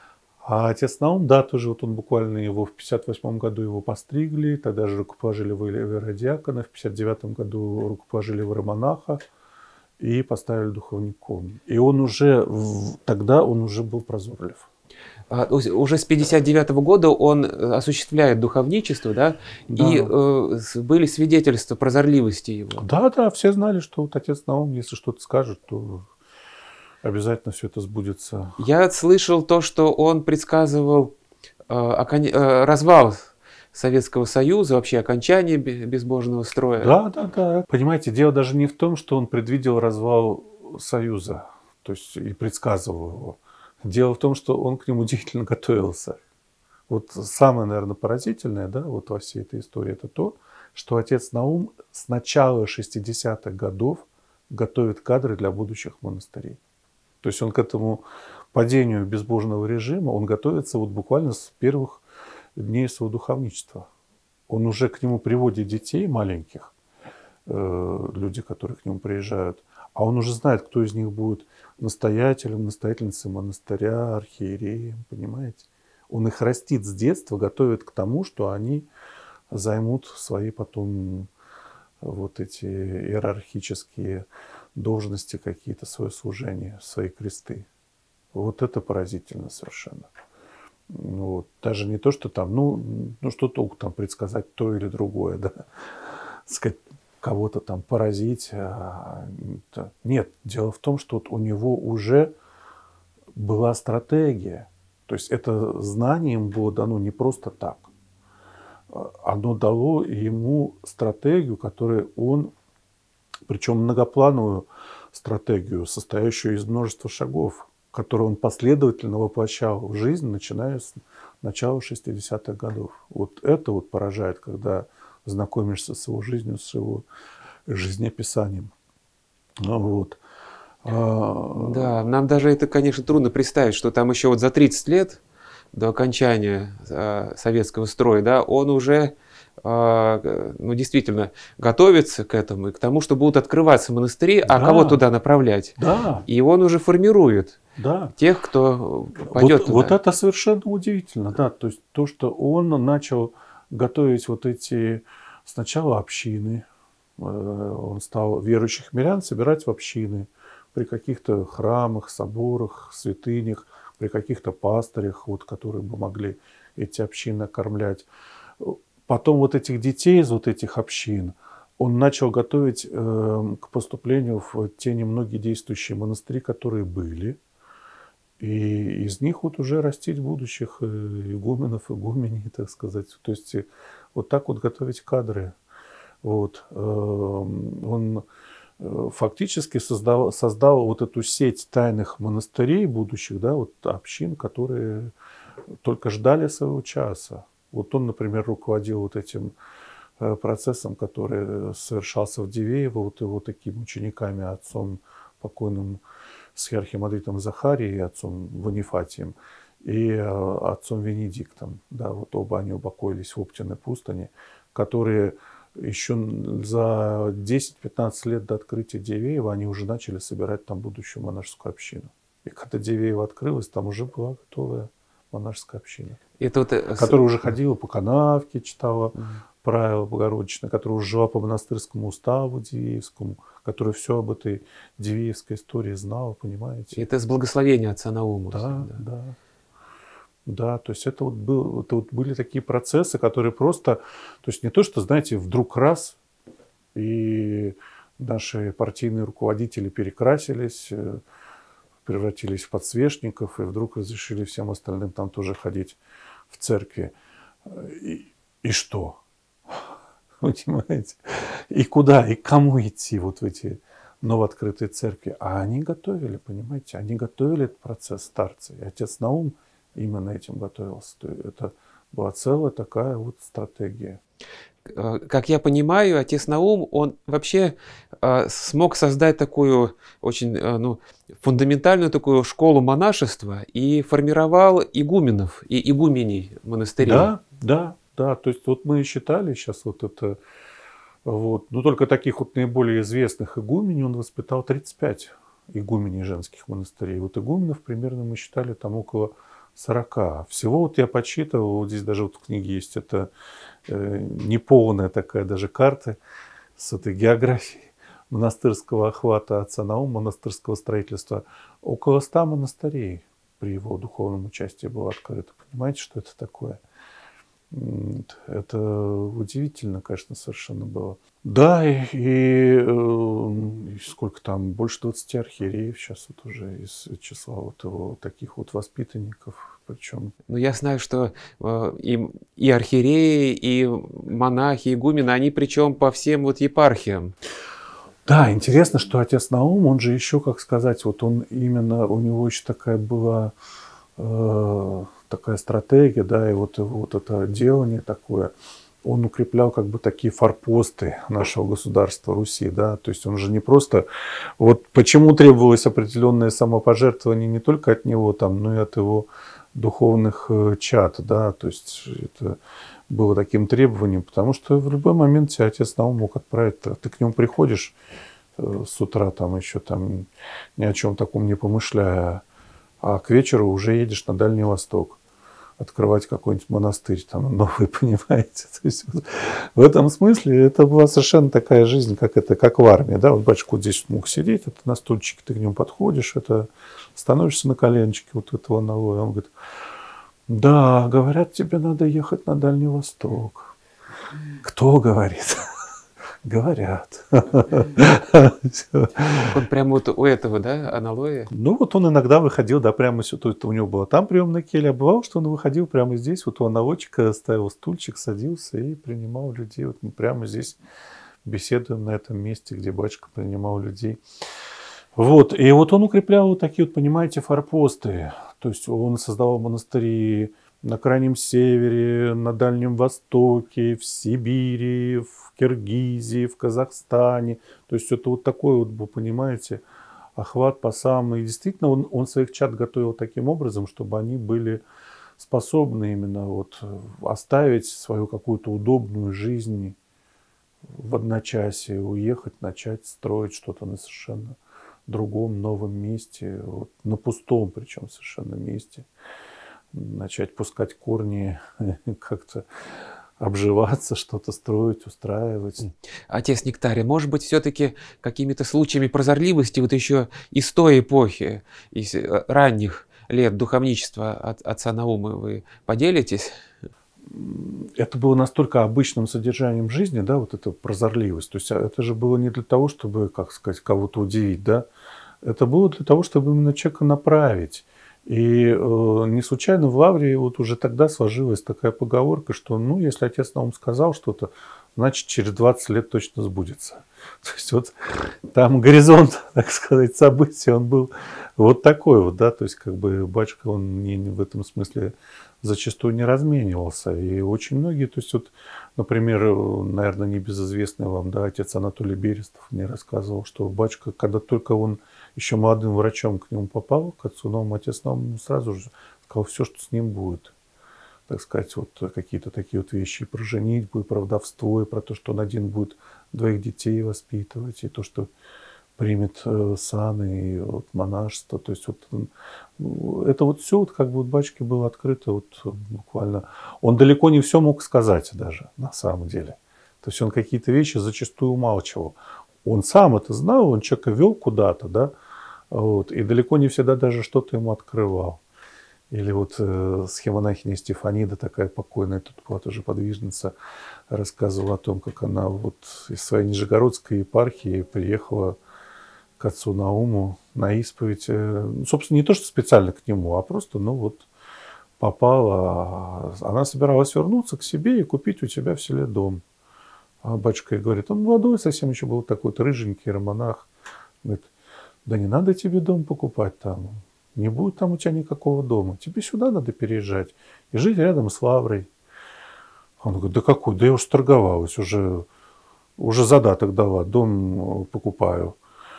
А отец Наум, да, тоже вот он буквально его в пятьдесят восьмом году его постригли, тогда же рукоположили в иеродиакона, в пятьдесят девятом году рукоположили в иеромонаха и поставили духовником. И он уже, тогда он уже был прозорлив. А, уже с пятьдесят девятого года он осуществляет духовничество, да? Да. И э, были свидетельства прозорливости его. Да, да, все знали, что вот отец Наум, если что-то скажет, то обязательно все это сбудется. Я слышал то, что он предсказывал э, окон... э, развал Советского Союза, вообще окончание безбожного строя. Да, да, да. Понимаете, дело даже не в том, что он предвидел развал Союза, то есть и предсказывал его. Дело в том, что он к нему действительно готовился. Вот самое, наверное, поразительное, да, вот во всей этой истории, это то, что отец Наум с начала шестидесятых годов готовит кадры для будущих монастырей. То есть он к этому падению безбожного режима, он готовится вот буквально с первых дней своего духовничества. Он уже к нему приводит детей маленьких, э, люди, которые к нему приезжают, а он уже знает, кто из них будет настоятелем, настоятельницей монастыря, архиереем, понимаете? Он их растит с детства, готовит к тому, что они займут свои потом вот эти иерархические должности какие-то, свое служение, свои кресты. Вот это поразительно совершенно. Вот. Даже не то, что там, ну, ну что толку там предсказать то или другое, да, сказать, кого-то там поразить. А, нет, дело в том, что вот у него уже была стратегия. То есть это знание ему было дано не просто так. Оно дало ему стратегию, которую он, причем многоплановую стратегию, состоящую из множества шагов, которые он последовательно воплощал в жизнь, начиная с начала шестидесятых годов. Вот это вот поражает, когда знакомишься с его жизнью, с его жизнеописанием. Ну, вот. Да, нам даже это, конечно, трудно представить, что там еще вот за тридцать лет до окончания э, советского строя, да, он уже а, ну, действительно готовится к этому и к тому, что будут открываться монастыри, а Да, кого туда направлять. да, И он уже формирует да. тех, кто пойдет Вот, туда. вот это совершенно удивительно, да, то есть то, что он начал готовить вот эти сначала общины, э, он стал верующих мирян собирать в общины при каких-то храмах, соборах, святынях, при каких-то пастырях, вот, которые бы могли эти общины кормлять. Потом вот этих детей из вот этих общин он начал готовить э, к поступлению в те немногие действующие монастыри, которые были. И из них вот уже растить будущих э, игуменов, игуменей, так сказать. То есть э, вот так вот готовить кадры. Вот. Э, Он э, фактически создал, создал вот эту сеть тайных монастырей будущих, да, вот общин, которые только ждали своего часа. Вот он, например, руководил вот этим э, процессом, который совершался в Дивеево, вот его такими учениками, отцом покойным схиархимандритом Захарией и отцом Ванифатием и э, отцом Венедиктом. Да, вот оба они упокоились в Оптиной пустыне, которые еще за десять-пятнадцать лет до открытия Дивеева они уже начали собирать там будущую монашескую общину. И когда Дивеево открылось, там уже была готовая монашеская община, Это вот, э, которая с- уже ходила по канавке, читала Мгм. правила Богородичные, которая уже жила по монастырскому уставу Дивеевскому, которая все об этой Дивеевской истории знала, понимаете? это с благословения отца Наума. Да, Да. да, да. То есть это вот, был, это вот были такие процессы, которые просто, то есть не то, что, знаете, вдруг раз и наши партийные руководители перекрасились, э, превратились в подсвечников и вдруг разрешили всем остальным там тоже ходить в церкви. И, и что? Понимаете? И куда, и к кому идти вот в эти новооткрытые церкви? А они готовили, понимаете? Они готовили этот процесс, старцы. И отец Наум именно этим готовился. То есть это была целая такая вот стратегия. Э, Как я понимаю, отец Наум, он вообще э, смог создать такую очень э, ну, фундаментальную такую школу монашества и формировал игуменов и игуменей монастырей. Да, да, да. То есть вот мы считали сейчас вот это, вот, ну только таких вот наиболее известных игуменей он воспитал тридцать пять игуменей женских монастырей. Вот игуменов примерно мы считали там около сорока. Всего вот я подсчитывал, вот здесь даже вот в книге есть это э, неполная такая даже карта с этой географией монастырского охвата отца Наума, монастырского строительства. Около ста монастырей при его духовном участии было открыто. Понимаете, что это такое? Это удивительно, конечно, совершенно было. Да, и, и, и сколько там, больше двадцати архиереев сейчас вот уже из числа вот его таких вот воспитанников, причем. Но я знаю, что э, и, и архиереи, и монахи, игумены, они причем по всем вот епархиям. Да, интересно, что отец Наум, он же еще, как сказать, вот он именно, у него еще такая была э, такая стратегия, да, и вот, вот это делание такое, он укреплял как бы такие форпосты нашего государства Руси, да, то есть он же не просто, вот почему требовалось определенное самопожертвование не только от него там, но и от его духовных чад, да, то есть это было таким требованием, потому что в любой момент тебя отец Наум мог отправить, ты к нему приходишь с утра там еще там ни о чем таком не помышляя, а к вечеру уже едешь на Дальний Восток открывать какой-нибудь монастырь там новый, понимаете. То есть вот в этом смысле это была совершенно такая жизнь, как это, как в армии, да, вот батюшка вот здесь мог сидеть, это на стульчике, ты к нему подходишь, это становишься на коленочки вот этого одного, и он говорит: да, говорят, тебе надо ехать на Дальний Восток. Кто говорит? Говорят. Он прямо вот у этого, да, аналоя? Ну, вот он иногда выходил, да, прямо сюда. У него была там приемная келья, а бывало, что он выходил прямо здесь, вот у наводчика ставил стульчик, садился и принимал людей. Вот мы прямо здесь беседуем на этом месте, где батюшка принимал людей. Вот, и вот он укреплял вот такие вот, понимаете, форпосты. То есть он создавал монастыри на Крайнем Севере, на Дальнем Востоке, в Сибири, в Киргизии, в Казахстане. То есть это вот такой вот был, понимаете, охват по самым. И действительно он, он своих чад готовил таким образом, чтобы они были способны именно вот оставить свою какую-то удобную жизнь в одночасье, уехать, начать строить что-то на совершенно другом, новом месте, вот, на пустом причем совершенно месте, начать пускать корни, как-то обживаться, что-то строить, устраивать. Отец Нектарий, может быть, все-таки какими-то случаями прозорливости вот еще из той эпохи, из э, ранних лет духовничества от отца Наума вы поделитесь? Это было настолько обычным содержанием жизни, да, вот эта прозорливость. То есть а, это же было не для того, чтобы, как сказать, кого-то удивить, да. Это было для того, чтобы именно человека направить. И э, не случайно в Лаврии вот уже тогда сложилась такая поговорка, что, ну, если отец Наум сказал что-то, значит, через двадцать лет точно сбудется. То есть вот там горизонт, так сказать, событий, он был вот такой вот, да, то есть как бы батюшка, он не, не в этом смысле зачастую не разменивался. И очень многие, то есть вот, например, наверное, небезызвестный вам, да, отец Анатолий Берестов мне рассказывал, что батюшка, когда только он еще молодым врачом к нему попал, к отцу Науму, отец Наум сразу же сказал все, что с ним будет. Так сказать, вот какие-то такие вот вещи и про женитьбу, и про вдовство, и про то, что он один будет двоих детей воспитывать, и то, что примет э, сан и вот, монашество. То есть вот э, это вот все вот как бы у батюшки было открыто вот буквально. Он далеко не все мог сказать даже на самом деле. То есть он какие-то вещи зачастую умалчивал. Он сам это знал, он человека вел куда-то, да, вот, и далеко не всегда даже что-то ему открывал. Или вот э, схемонахиня Стефанида, такая покойная, тут была тоже подвижница, рассказывала о том, как она вот из своей Нижегородской епархии приехала к отцу Науму на исповедь. Э, собственно, не то, что специально к нему, а просто, ну вот, попала. Она собиралась вернуться к себе и купить у тебя в селе дом. А батюшка ей говорит, он молодой совсем еще был такой вот рыженький романах. Говорит, да не надо тебе дом покупать там. Не будет там у тебя никакого дома. Тебе сюда надо переезжать и жить рядом с Лаврой. Он говорит, да какой? Да я уж торговалась, уже, уже задаток дала, дом покупаю.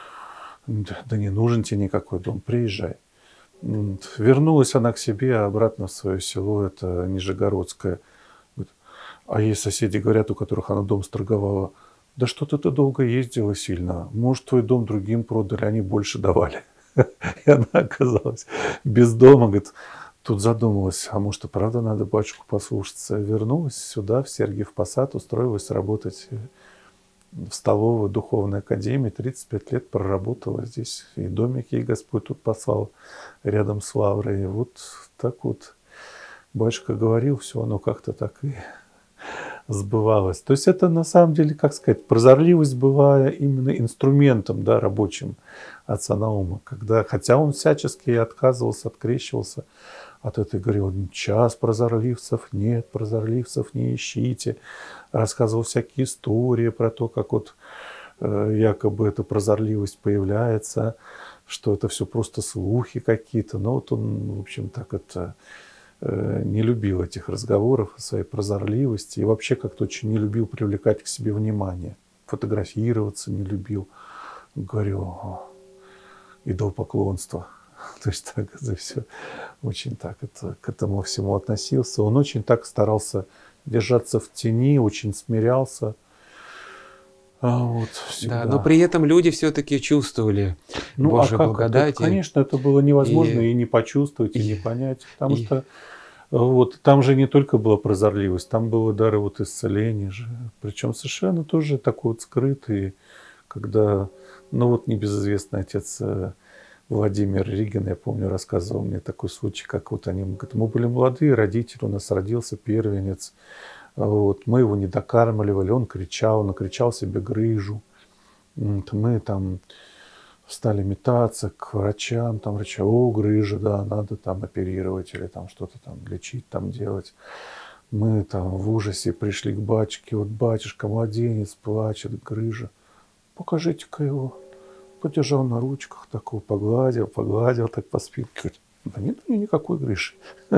Да не нужен тебе никакой дом, приезжай. Вернулась она к себе обратно в свое село, это Нижегородское. А ей соседи говорят, у которых она дом сторговала, да что-то ты долго ездила сильно. Может, твой дом другим продали, они больше давали. И она оказалась без дома, говорит, тут задумалась, а может и правда надо батюшку послушаться. Вернулась сюда, в Сергиев Посад, устроилась работать в столовой духовной академии, тридцать пять лет проработала здесь, и домик ей Господь тут послал рядом с Лаврой. И вот так вот батюшка говорил, все оно как-то так и сбывалось. То есть это на самом деле, как сказать, прозорливость была именно инструментом, да, рабочим отца Наума, когда, хотя он всячески отказывался, открещивался от этой, говорил, час прозорливцев нет, прозорливцев не ищите, рассказывал всякие истории про то, как вот э, якобы эта прозорливость появляется, что это все просто слухи какие-то, но вот он, в общем, так это не любил этих разговоров о своей прозорливости и вообще как-то очень не любил привлекать к себе внимание. Фотографироваться не любил. Говорю, идолопоклонство. То есть так это все очень так это, к этому всему относился. Он очень так старался держаться в тени, очень смирялся. А вот, да, но при этом люди все-таки чувствовали ну, Божью а как? благодать. Это, конечно, это было невозможно и, и не почувствовать, и, и не понять. Потому и, что вот там же не только была прозорливость, там было дары вот исцеления же. Причем совершенно тоже такой вот скрытый, когда, ну вот небезызвестный отец Владимир Ригин, я помню, рассказывал мне такой случай, как вот они, говорят, мы были молодые родители, у нас родился первенец. Вот, мы его не докармливали, он кричал, накричал себе грыжу. Вот, мы там стали метаться к врачам, там врачи, о, грыжа, да, надо там оперировать или там что-то там лечить, там делать. Мы там в ужасе пришли к батюшке, вот батюшка, младенец, плачет, грыжа. Покажите-ка его. Подержал на ручках, такого погладил, погладил так по спинке. Говорит, да нет у него никакой грыжи.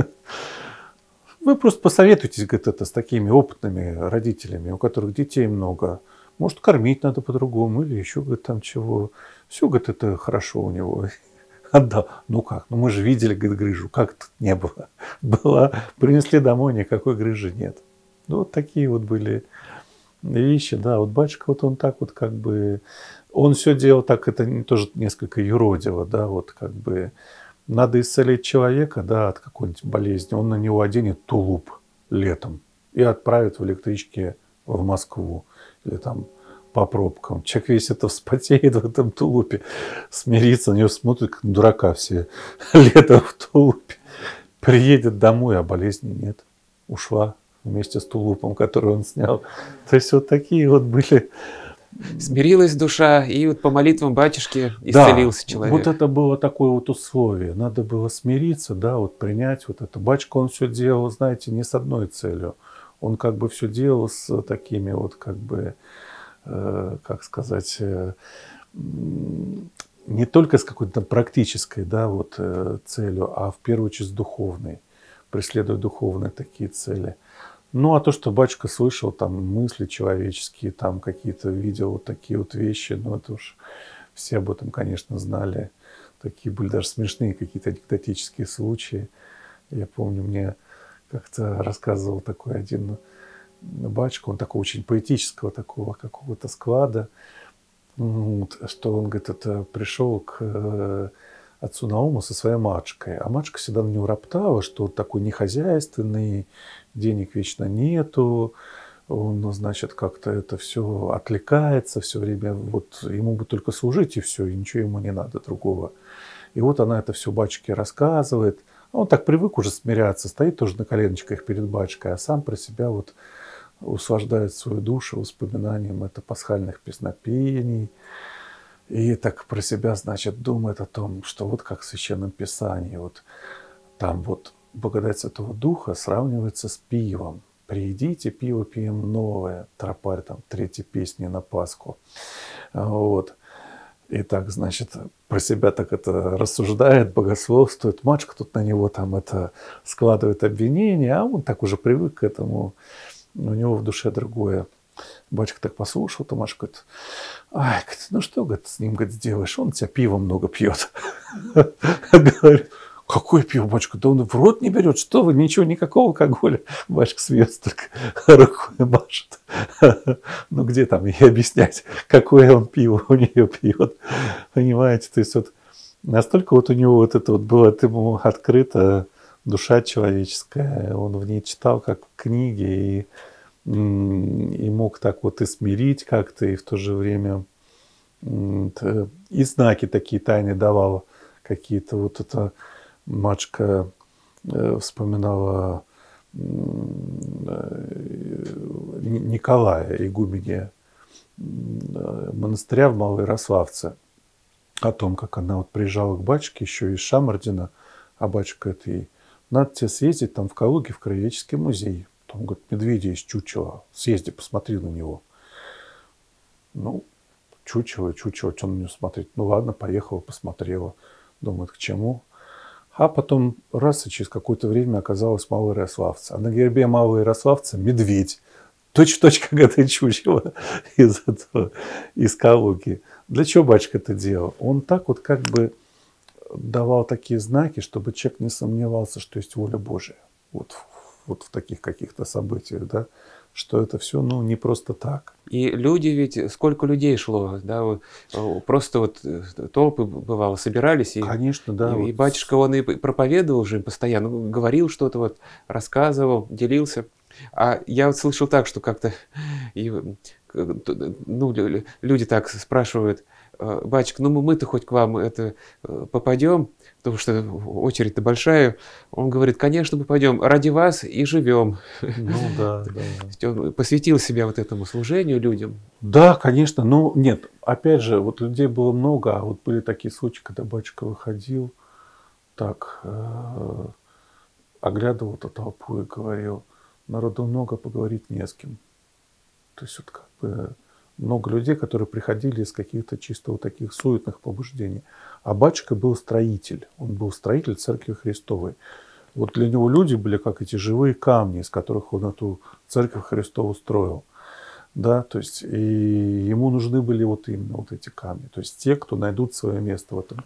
Вы просто посоветуйтесь, говорит, это с такими опытными родителями, у которых детей много. Может, кормить надо по-другому или еще, говорит, там чего. Все, говорит, это хорошо у него. Да, ну как, ну мы же видели, говорит, грыжу, как тут не было? Была, принесли домой, никакой грыжи нет. Ну вот такие вот были вещи, да, вот батюшка, вот он так вот как бы, он все делал так, это тоже несколько юродиво, да, вот как бы, надо исцелить человека, да, от какой-нибудь болезни, он на него оденет тулуп летом и отправит в электричке в Москву или там по пробкам. Человек весь это вспотеет в этом тулупе, смирится, на него смотрит, как на дурака все лето в тулупе. Приедет домой, а болезни нет. Ушла вместе с тулупом, который он снял. То есть вот такие вот были. Смирилась душа, и вот по молитвам батюшки исцелился Да, человек. вот это было такое вот условие. Надо было смириться, да, вот принять вот это. Батюшка, он все делал, знаете, не с одной целью. Он как бы все делал с такими вот как бы, э, как сказать, э, не только с какой-то практической, да, вот э, целью, а в первую очередь с духовной, преследуя духовные такие цели. Ну, а то, что батюшка слышал, там, мысли человеческие, там, какие-то видел вот такие вот вещи, ну, это уж все об этом, конечно, знали. Такие были даже смешные какие-то анекдотические случаи. Я помню, мне как-то рассказывал такой один батюшка, он такого очень поэтического такого какого-то склада, вот, что он, говорит, это пришел к отцу Науму со своей матушкой. А матушка всегда на него роптала, что он такой нехозяйственный, денег вечно нету, он, значит, как-то это все отвлекается, все время вот ему бы только служить и все, и ничего ему не надо другого. И вот она это все батюшке рассказывает. Он так привык уже смиряться, стоит тоже на коленочках перед батюшкой, а сам про себя вот услаждает свою душу воспоминанием это пасхальных песнопений. И так про себя, значит, думает о том, что вот как в Священном Писании, вот там вот благодать Святого Духа сравнивается с пивом. Приидите, пиво пьем новое. Тропарь, там, третьей песни на Пасху. Вот. И так, значит, про себя так это рассуждает, богословствует. Матушка тут на него там это складывает обвинения, а он так уже привык к этому. У него в душе другое. Батюшка так послушал, Томаш говорит, ай, ну что, говорит, с ним, говорит, сделаешь? Он тебя пива много пьет. Говорит, какое пиво, батюшка? Да он в рот не берет. Что вы, ничего, никакого алкоголя. Батюшка смеется, только рукой машет. Ну где там ей объяснять, какое он пиво у нее пьет. Понимаете, то есть вот настолько вот у него вот это вот было ему открыто, душа человеческая. Он в ней читал как в книге и и мог так вот и смирить как-то, и в то же время и знаки такие тайны давал какие-то. Вот это матушка вспоминала Николая, игуменья монастыря в Малоярославце, о том, как она вот приезжала к батюшке еще из Шамардина, а батюшка это ей, надо тебе съездить там в Калуге в Краеведческий музей. Там, говорит, медведя из чучела. Съезди, посмотри на него. Ну, чучело, чучело, что на него смотреть? Ну, ладно, поехала, посмотрела. Думает, к чему? А потом раз, и через какое-то время оказалось в Малоярославце. А на гербе Малоярославца медведь. Точь-в-точь, как это чучело из, этого, из Калуги. Для чего батюшка это делал? Он так вот как бы давал такие знаки, чтобы человек не сомневался, что есть воля Божия. Вот вот в таких каких-то событиях, да, что это все, ну, не просто так. И люди ведь, сколько людей шло, да, вот, просто вот толпы, бывало, собирались. И, конечно, да. И, вот. и батюшка, он и проповедовал же постоянно, говорил что-то, вот, рассказывал, делился. А я вот слышал так, что как-то, и, ну, люди так спрашивают, батюшка, ну мы-то хоть к вам это попадем, потому что очередь-то большая. Он говорит, конечно, попадем, ради вас и живем. Ну да, да. Он посвятил себя вот этому служению людям. Да, конечно, но нет, опять же, вот людей было много, а вот были такие случаи, когда батюшка выходил, так, э, оглядывал эту толпу и говорил, народу много, поговорить не с кем. То есть вот как бы много людей, которые приходили из каких-то чисто вот таких суетных побуждений. А батюшка был строитель. Он был строитель Церкви Христовой. Вот для него люди были как эти живые камни, из которых он эту Церковь Христову строил. Да, то есть и ему нужны были вот именно вот эти камни. То есть те, кто найдут свое место в этом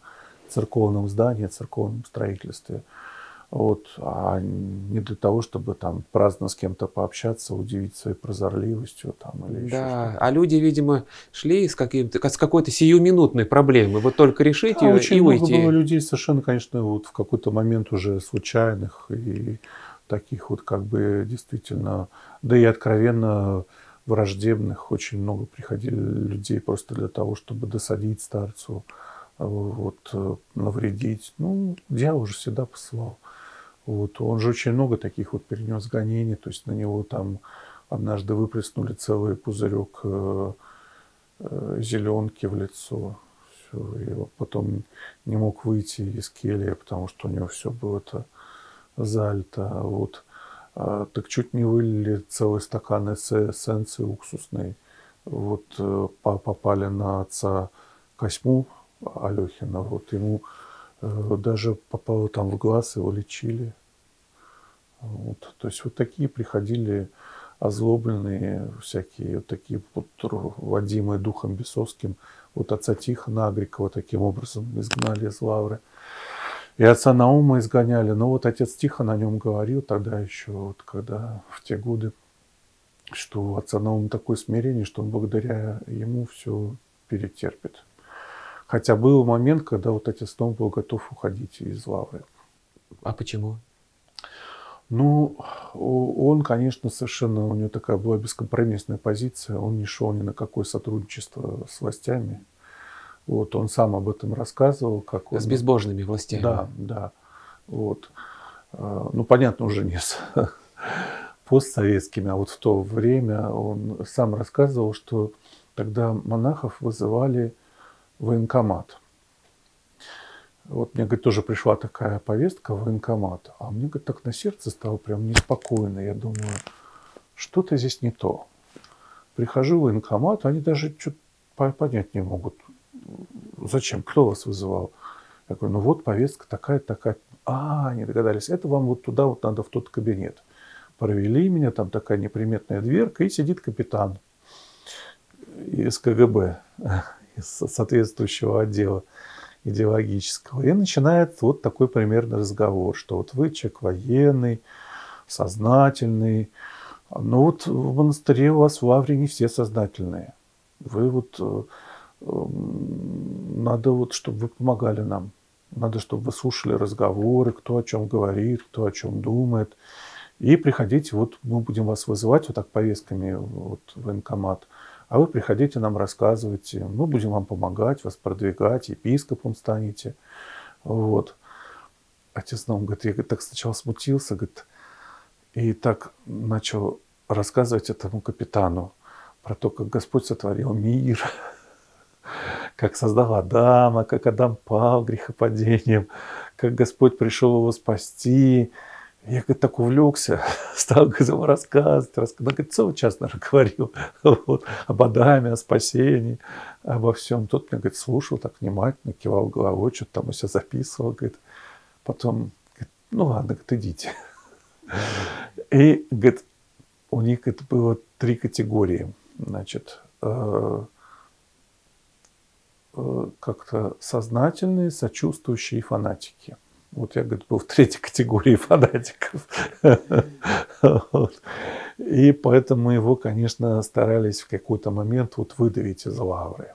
церковном здании, церковном строительстве. Вот, а не для того, чтобы там праздно с кем-то пообщаться, удивить своей прозорливостью там, или еще Да, что-то. а люди, видимо, шли с, каким-то, с какой-то сиюминутной проблемой. Вот только решить Да, ее очень и много уйти. было людей совершенно, конечно, вот в какой-то момент уже случайных и таких вот как бы действительно, да и откровенно враждебных. Очень много приходили людей просто для того, чтобы досадить старцу, вот, навредить. Ну, дьявол же всегда посылал. Вот. Он же очень много таких вот перенес гонений, то есть на него там однажды выплеснули целый пузырек э, э, зеленки в лицо. Все, и вот потом не мог выйти из кельи, потому что у него все было-то залито. Вот. А, так чуть не вылили целый стакан эссенции уксусной. Вот э, попали на отца Косьму Алехина. Вот ему э, даже попало там в глаз, его лечили. Вот. То есть вот такие приходили озлобленные, всякие вот такие вот водимые духом бесовским. Вот отца Тихона Агрикова таким образом изгнали из лавры. И отца Наума изгоняли. Но вот отец Тихон о нем говорил тогда еще, вот когда в те годы, что у отца Наума такое смирение, что он благодаря ему все перетерпит. Хотя был момент, когда вот отец Наум был готов уходить из лавры. А почему? Ну, он, конечно, совершенно, у него такая была бескомпромиссная позиция, он не шел ни на какое сотрудничество с властями. Вот, он сам об этом рассказывал. Как он... С безбожными властями. Да, да. Вот. Ну, понятно, уже не с постсоветскими, а вот в то время он сам рассказывал, что тогда монахов вызывали в военкомат. Вот мне, говорит, тоже пришла такая повестка в военкомат, а мне, говорит, так на сердце стало прям неспокойно. Я думаю, что-то здесь не то. Прихожу в военкомат, они даже что-то понять не могут. Зачем? Кто вас вызывал? Я говорю, ну вот повестка такая, такая. А, они догадались, это вам вот туда вот надо, в тот кабинет. Провели меня, там такая неприметная дверка, и сидит капитан из КГБ, из соответствующего отдела идеологического. И начинает вот такой примерно разговор, что вот вы человек военный, сознательный, но вот в монастыре у вас в лавре не все сознательные. Вы вот, надо вот, чтобы вы помогали нам. Надо, чтобы вы слушали разговоры, кто о чем говорит, кто о чем думает. И приходите, вот мы будем вас вызывать вот так повестками вот, в военкомат. А вы приходите, нам рассказывайте, мы будем вам помогать, вас продвигать, епископом станете. Вот. Отец Наум говорит, я говорит, так сначала смутился, говорит, и так начал рассказывать этому капитану про то, как Господь сотворил мир, как создал Адама, как Адам пал грехопадением, как Господь пришел его спасти. Я, говорит, так увлекся, стал, говорит, ему рассказывать, рассказывать. Говорит, целый час, наверное, говорил вот, об Адаме, о спасении, обо всем. Тот меня, говорит, слушал так внимательно, кивал головой, что-то там у себя записывал, говорит. Потом, говорит, ну ладно, говорит, идите. И, говорит, у них, говорит, было три категории, значит, э, э, как-то сознательные, сочувствующие и фанатики. Вот я, говорит, был в третьей категории фанатиков. И поэтому его, конечно, старались в какой-то момент вот выдавить из лавры.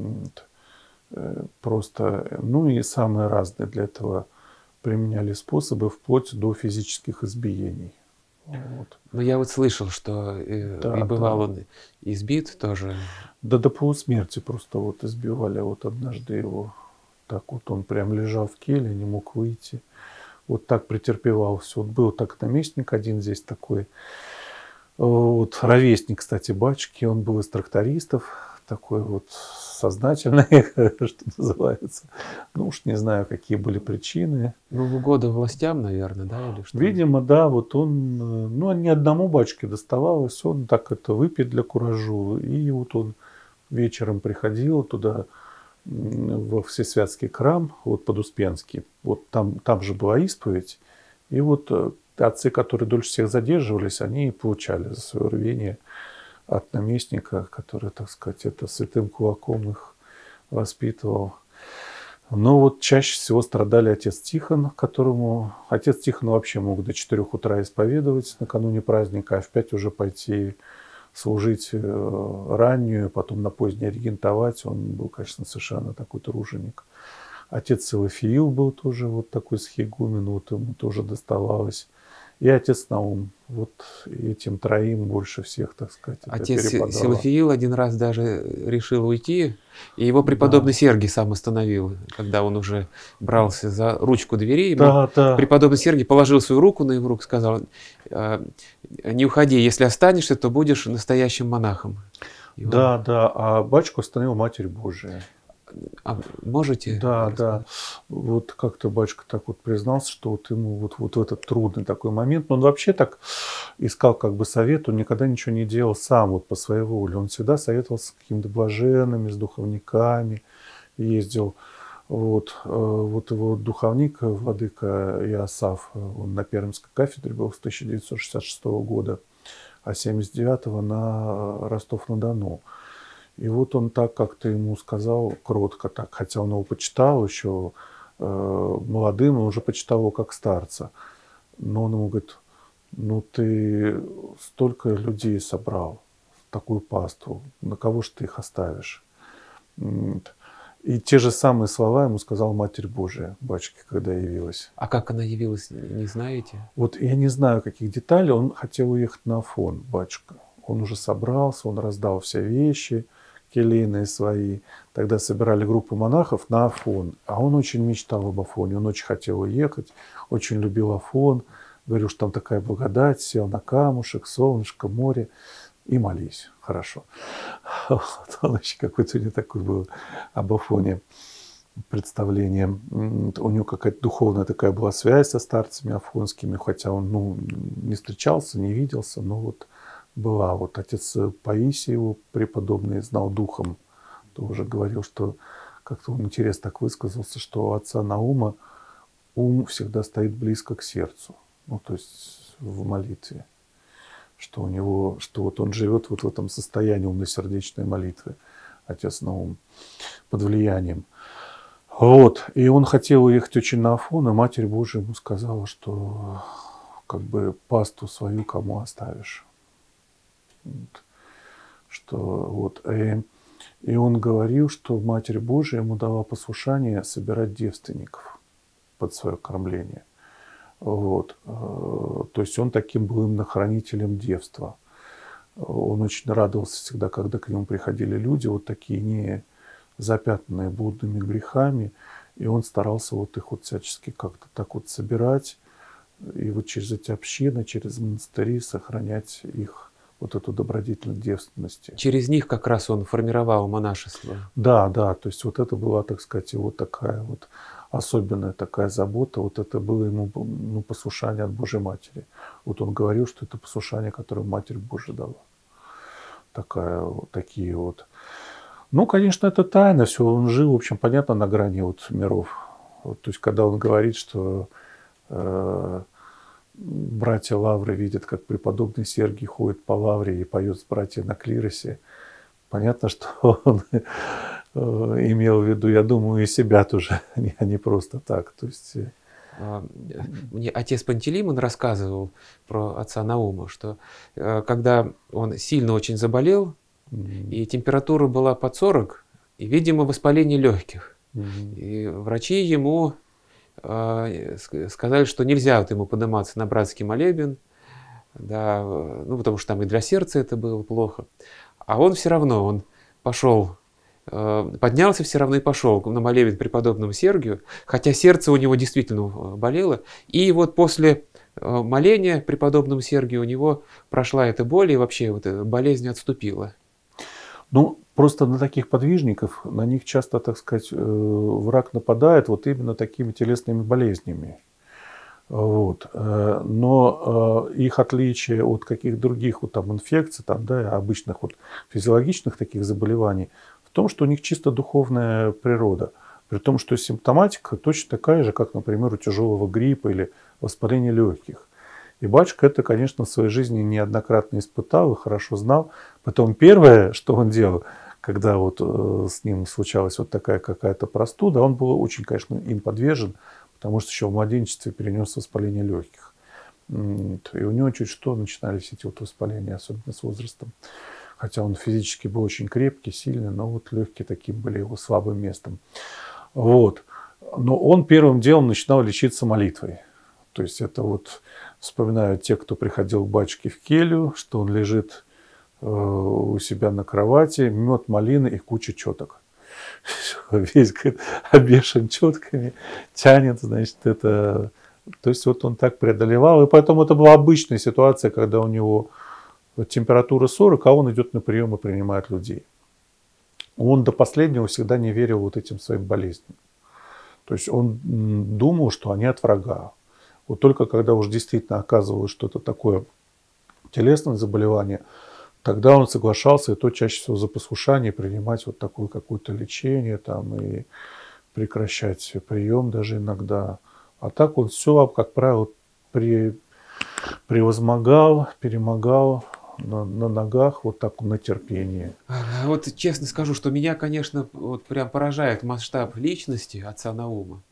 Просто, ну и самые разные для этого применяли способы, вплоть до физических избиений. Вот. Но я вот слышал, что и, да, и бывал да. он избит тоже. Да до полусмерти просто вот избивали. Вот однажды его... Так вот он прям лежал в келье, не мог выйти. Вот так претерпевался. Вот был так наместник один здесь такой. Вот ровесник, кстати, батюшки. Он был из трактористов. Такой вот сознательный, что называется. Ну уж не знаю, какие были причины. Ну, в угоду властям, наверное, да? Или что? Видимо, да. Вот он, ну, ни одному батюшке доставалось. Он так это выпить для куражу. И вот он вечером приходил туда, во Всесвятский храм, вот под Успенский, вот там, там же была исповедь, и вот отцы, которые дольше всех задерживались, они получали за свое рвение от наместника, который, так сказать, это святым кулаком их воспитывал. Но вот чаще всего страдали отец Тихон, которому... Отец Тихон вообще мог до четырёх утра исповедовать накануне праздника, а в пять уже пойти служить раннюю, потом на позднее регентовать. Он был, конечно, совершенно такой труженик. Отец Илофиил был тоже вот такой схигумен, вот ему тоже доставалось. И отец Наум. Вот этим троим больше всех, так сказать, это Отец перепадало. Силофиил один раз даже решил уйти, и его преподобный да. Сергий сам остановил, когда он уже брался за ручку двери. Ему да, да. Преподобный Сергий положил свою руку на его руку, сказал: не уходи, если останешься, то будешь настоящим монахом. И да, он... да, а батюшку остановил Матерь Божия. А можете? Да, да. Вот как-то батюшка так вот признался, что вот ему вот, вот в этот трудный такой момент, но он вообще так искал как бы совет, он никогда ничего не делал сам вот по своей воле. Он всегда советовался с какими-то блаженными, с духовниками, ездил. Вот, вот его духовник, владыка Иосаф, он на Пермской кафедре был с тысяча девятьсот шестьдесят шестого года, а семьдесят девятого на Ростов-на-Дону. И вот он так как-то ему сказал, кротко так, хотя он его почитал еще э, молодым, он уже почитал его как старца. Но он ему говорит: ну ты столько людей собрал, такую паству, на кого же ты их оставишь? И те же самые слова ему сказала Матерь Божия, батюшке, когда явилась. А как она явилась, не знаете? Вот я не знаю, каких деталей. Он хотел уехать на Афон, батюшка. Он уже собрался, он раздал все вещи келейные свои. Тогда собирали группу монахов на Афон. А он очень мечтал об Афоне. Он очень хотел уехать, очень любил Афон. Говорил, что там такая благодать. Сел на камушек, солнышко, море. И молись. Хорошо. Вот он еще какой-то у него такой был об Афоне представление. У него какая-то духовная такая была связь со старцами афонскими. Хотя он ну, не встречался, не виделся. Но вот была. Вот отец Паисий, его преподобный, знал духом, тоже говорил, что как-то он интересно так высказался, что у отца Наума ум всегда стоит близко к сердцу, ну то есть в молитве, что у него, что вот он живет вот в этом состоянии умно-сердечной молитвы, отец Наум, под влиянием. Вот, и он хотел уехать очень на Афон, и Матерь Божия ему сказала, что как бы пасту свою кому оставишь. Вот. Что, вот, и, и он говорил, что Матерь Божия ему дала послушание собирать девственников под свое кормление. Вот. То есть он таким был именно хранителем девства. Он очень радовался всегда, когда к нему приходили люди, вот такие не запятнанные блудными грехами, и он старался вот их вот всячески как-то так вот собирать, и вот через эти общины, через монастыри сохранять их вот эту добродетельность девственности. Через них как раз он формировал монашество. Да, да, то есть вот это была, так сказать, его такая вот особенная такая забота, вот это было ему ну, послушание от Божьей Матери. Вот он говорил, что это послушание, которое Матерь Божия дала. Такая, вот, такие вот. Ну, конечно, это тайна, все, он жил, в общем, понятно, на грани вот миров. Вот, то есть когда он говорит, что э, братья Лавры видят, как преподобный Сергий ходит по Лавре и поет с братьями на клиросе. Понятно, что он имел в виду, я думаю, и себя тоже, а не просто так. То есть... Мне отец Пантелеймон рассказывал про отца Наума, что когда он сильно очень заболел, mm-hmm. и температура была под сорок, и, видимо, воспаление легких. Mm-hmm. И врачи ему сказали, что нельзя вот ему подниматься на братский молебен, да, ну, потому что там и для сердца это было плохо. А он все равно, он пошел, поднялся все равно и пошел на молебен преподобному Сергию, хотя сердце у него действительно болело. И вот после моления преподобному Сергию у него прошла эта боль, и вообще вот эта болезнь отступила. Ну, просто на таких подвижников, на них часто, так сказать, враг нападает вот именно такими телесными болезнями. Вот. Но их отличие от каких других вот там инфекций, там, да, обычных вот физиологичных таких заболеваний, в том, что у них чисто духовная природа. При том, что симптоматика точно такая же, как, например, у тяжелого гриппа или воспаления легких. И батюшка это, конечно, в своей жизни неоднократно испытал и хорошо знал. Потом первое, что он делал, когда вот э, с ним случалась вот такая какая-то простуда, он был очень, конечно, им подвержен, потому что еще в младенчестве перенес воспаление легких. И у него чуть что начинались эти вот воспаления, особенно с возрастом. Хотя он физически был очень крепкий, сильный, но вот легкие таким были его слабым местом. Вот. Но он первым делом начинал лечиться молитвой. То есть это вот, вспоминаю те, кто приходил к батюшке в келью, что он лежит э, у себя на кровати, мед малины и куча четок. Весь, говорит, обвешан четками, тянет, значит, это... То есть вот он так преодолевал. И поэтому это была обычная ситуация, когда у него температура сорок, а он идет на прием и принимает людей. Он до последнего всегда не верил вот этим своим болезням. То есть он думал, что они от врага. Вот только когда уж действительно оказывалось что-то такое телесное заболевание, тогда он соглашался, и то чаще всего за послушание, принимать вот такое какое-то лечение там, и прекращать прием даже иногда. А так он все, как правило, при, превозмогал, перемогал на, на ногах, вот так на терпении. Вот честно скажу, что меня, конечно, вот прям поражает масштаб личности отца Наума.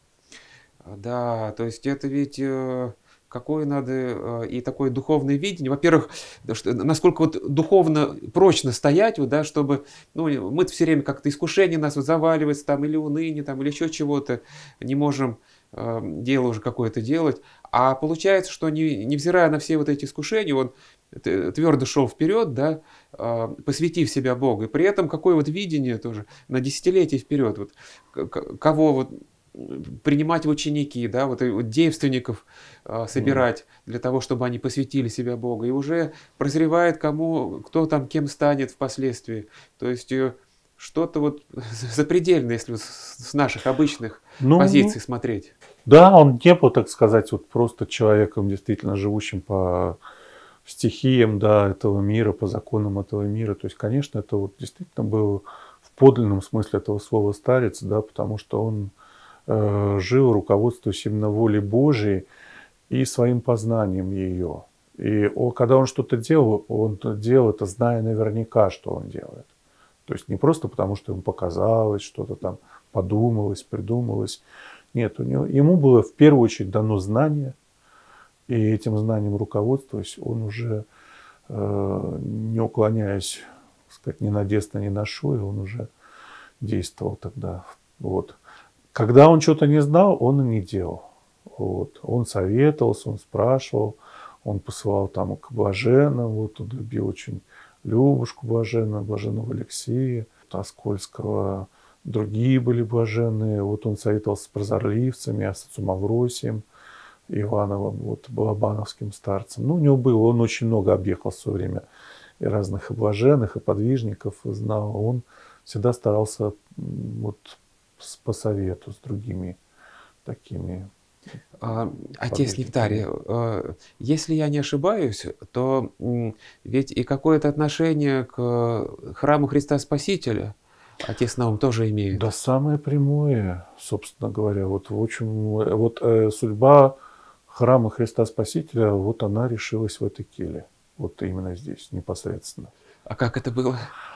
Да, то есть это ведь э, какое надо э, и такое духовное видение. Во-первых, что, насколько вот духовно прочно стоять, вот, да, чтобы, ну, мы все время как-то искушение нас вот заваливается, там, или уныние, там, или еще чего-то, не можем э, дело уже какое-то делать. А получается, что не, невзирая на все вот эти искушения, он твердо шел вперед, да, э, посвятив себя Богу. И при этом какое вот видение тоже на десятилетия вперед, вот, кого вот принимать в ученики, да, вот, и вот девственников э, собирать для того, чтобы они посвятили себя Богу, и уже прозревает, кому, кто там кем станет впоследствии. То есть э, что-то вот запредельное, если с, с наших обычных ну, позиций смотреть. Да, он не был, так сказать, вот просто человеком, действительно живущим по стихиям, да, этого мира, по законам этого мира. То есть, конечно, это вот действительно был в подлинном смысле этого слова старец, да, потому что он жил, руководствуясь именно волей Божией и своим познанием ее. И он, когда он что-то делал, он делал это, зная наверняка, что он делает. То есть не просто потому, что ему показалось, что-то там подумалось, придумалось. Нет, у него, ему было в первую очередь дано знание, и этим знанием руководствуясь, он уже, э, не уклоняясь, так сказать, ни на десно, ни на шуе, он уже действовал тогда. Вот. Когда он что-то не знал, он и не делал. Вот. Он советовался, он спрашивал, он посылал там к блаженным. Вот он любил очень Любушку блаженную, блаженного Алексея, Тоскольского. Другие были блаженные. Вот он советовался с прозорливцами, а с отцом Авросием Ивановым, вот, балабановским старцем. Ну, у него было, он очень много объехал в свое время и разных и блаженных, и подвижников знал. Он всегда старался вот, по совету с другими такими. А, отец Нектарий, если я не ошибаюсь, то ведь и какое-то отношение к храму Христа Спасителя отец Наум тоже имеет. Да, самое прямое, собственно говоря. Вот, в общем, вот э, судьба храма Христа Спасителя, вот она решилась в этой келье. Вот именно здесь, непосредственно. А как это было?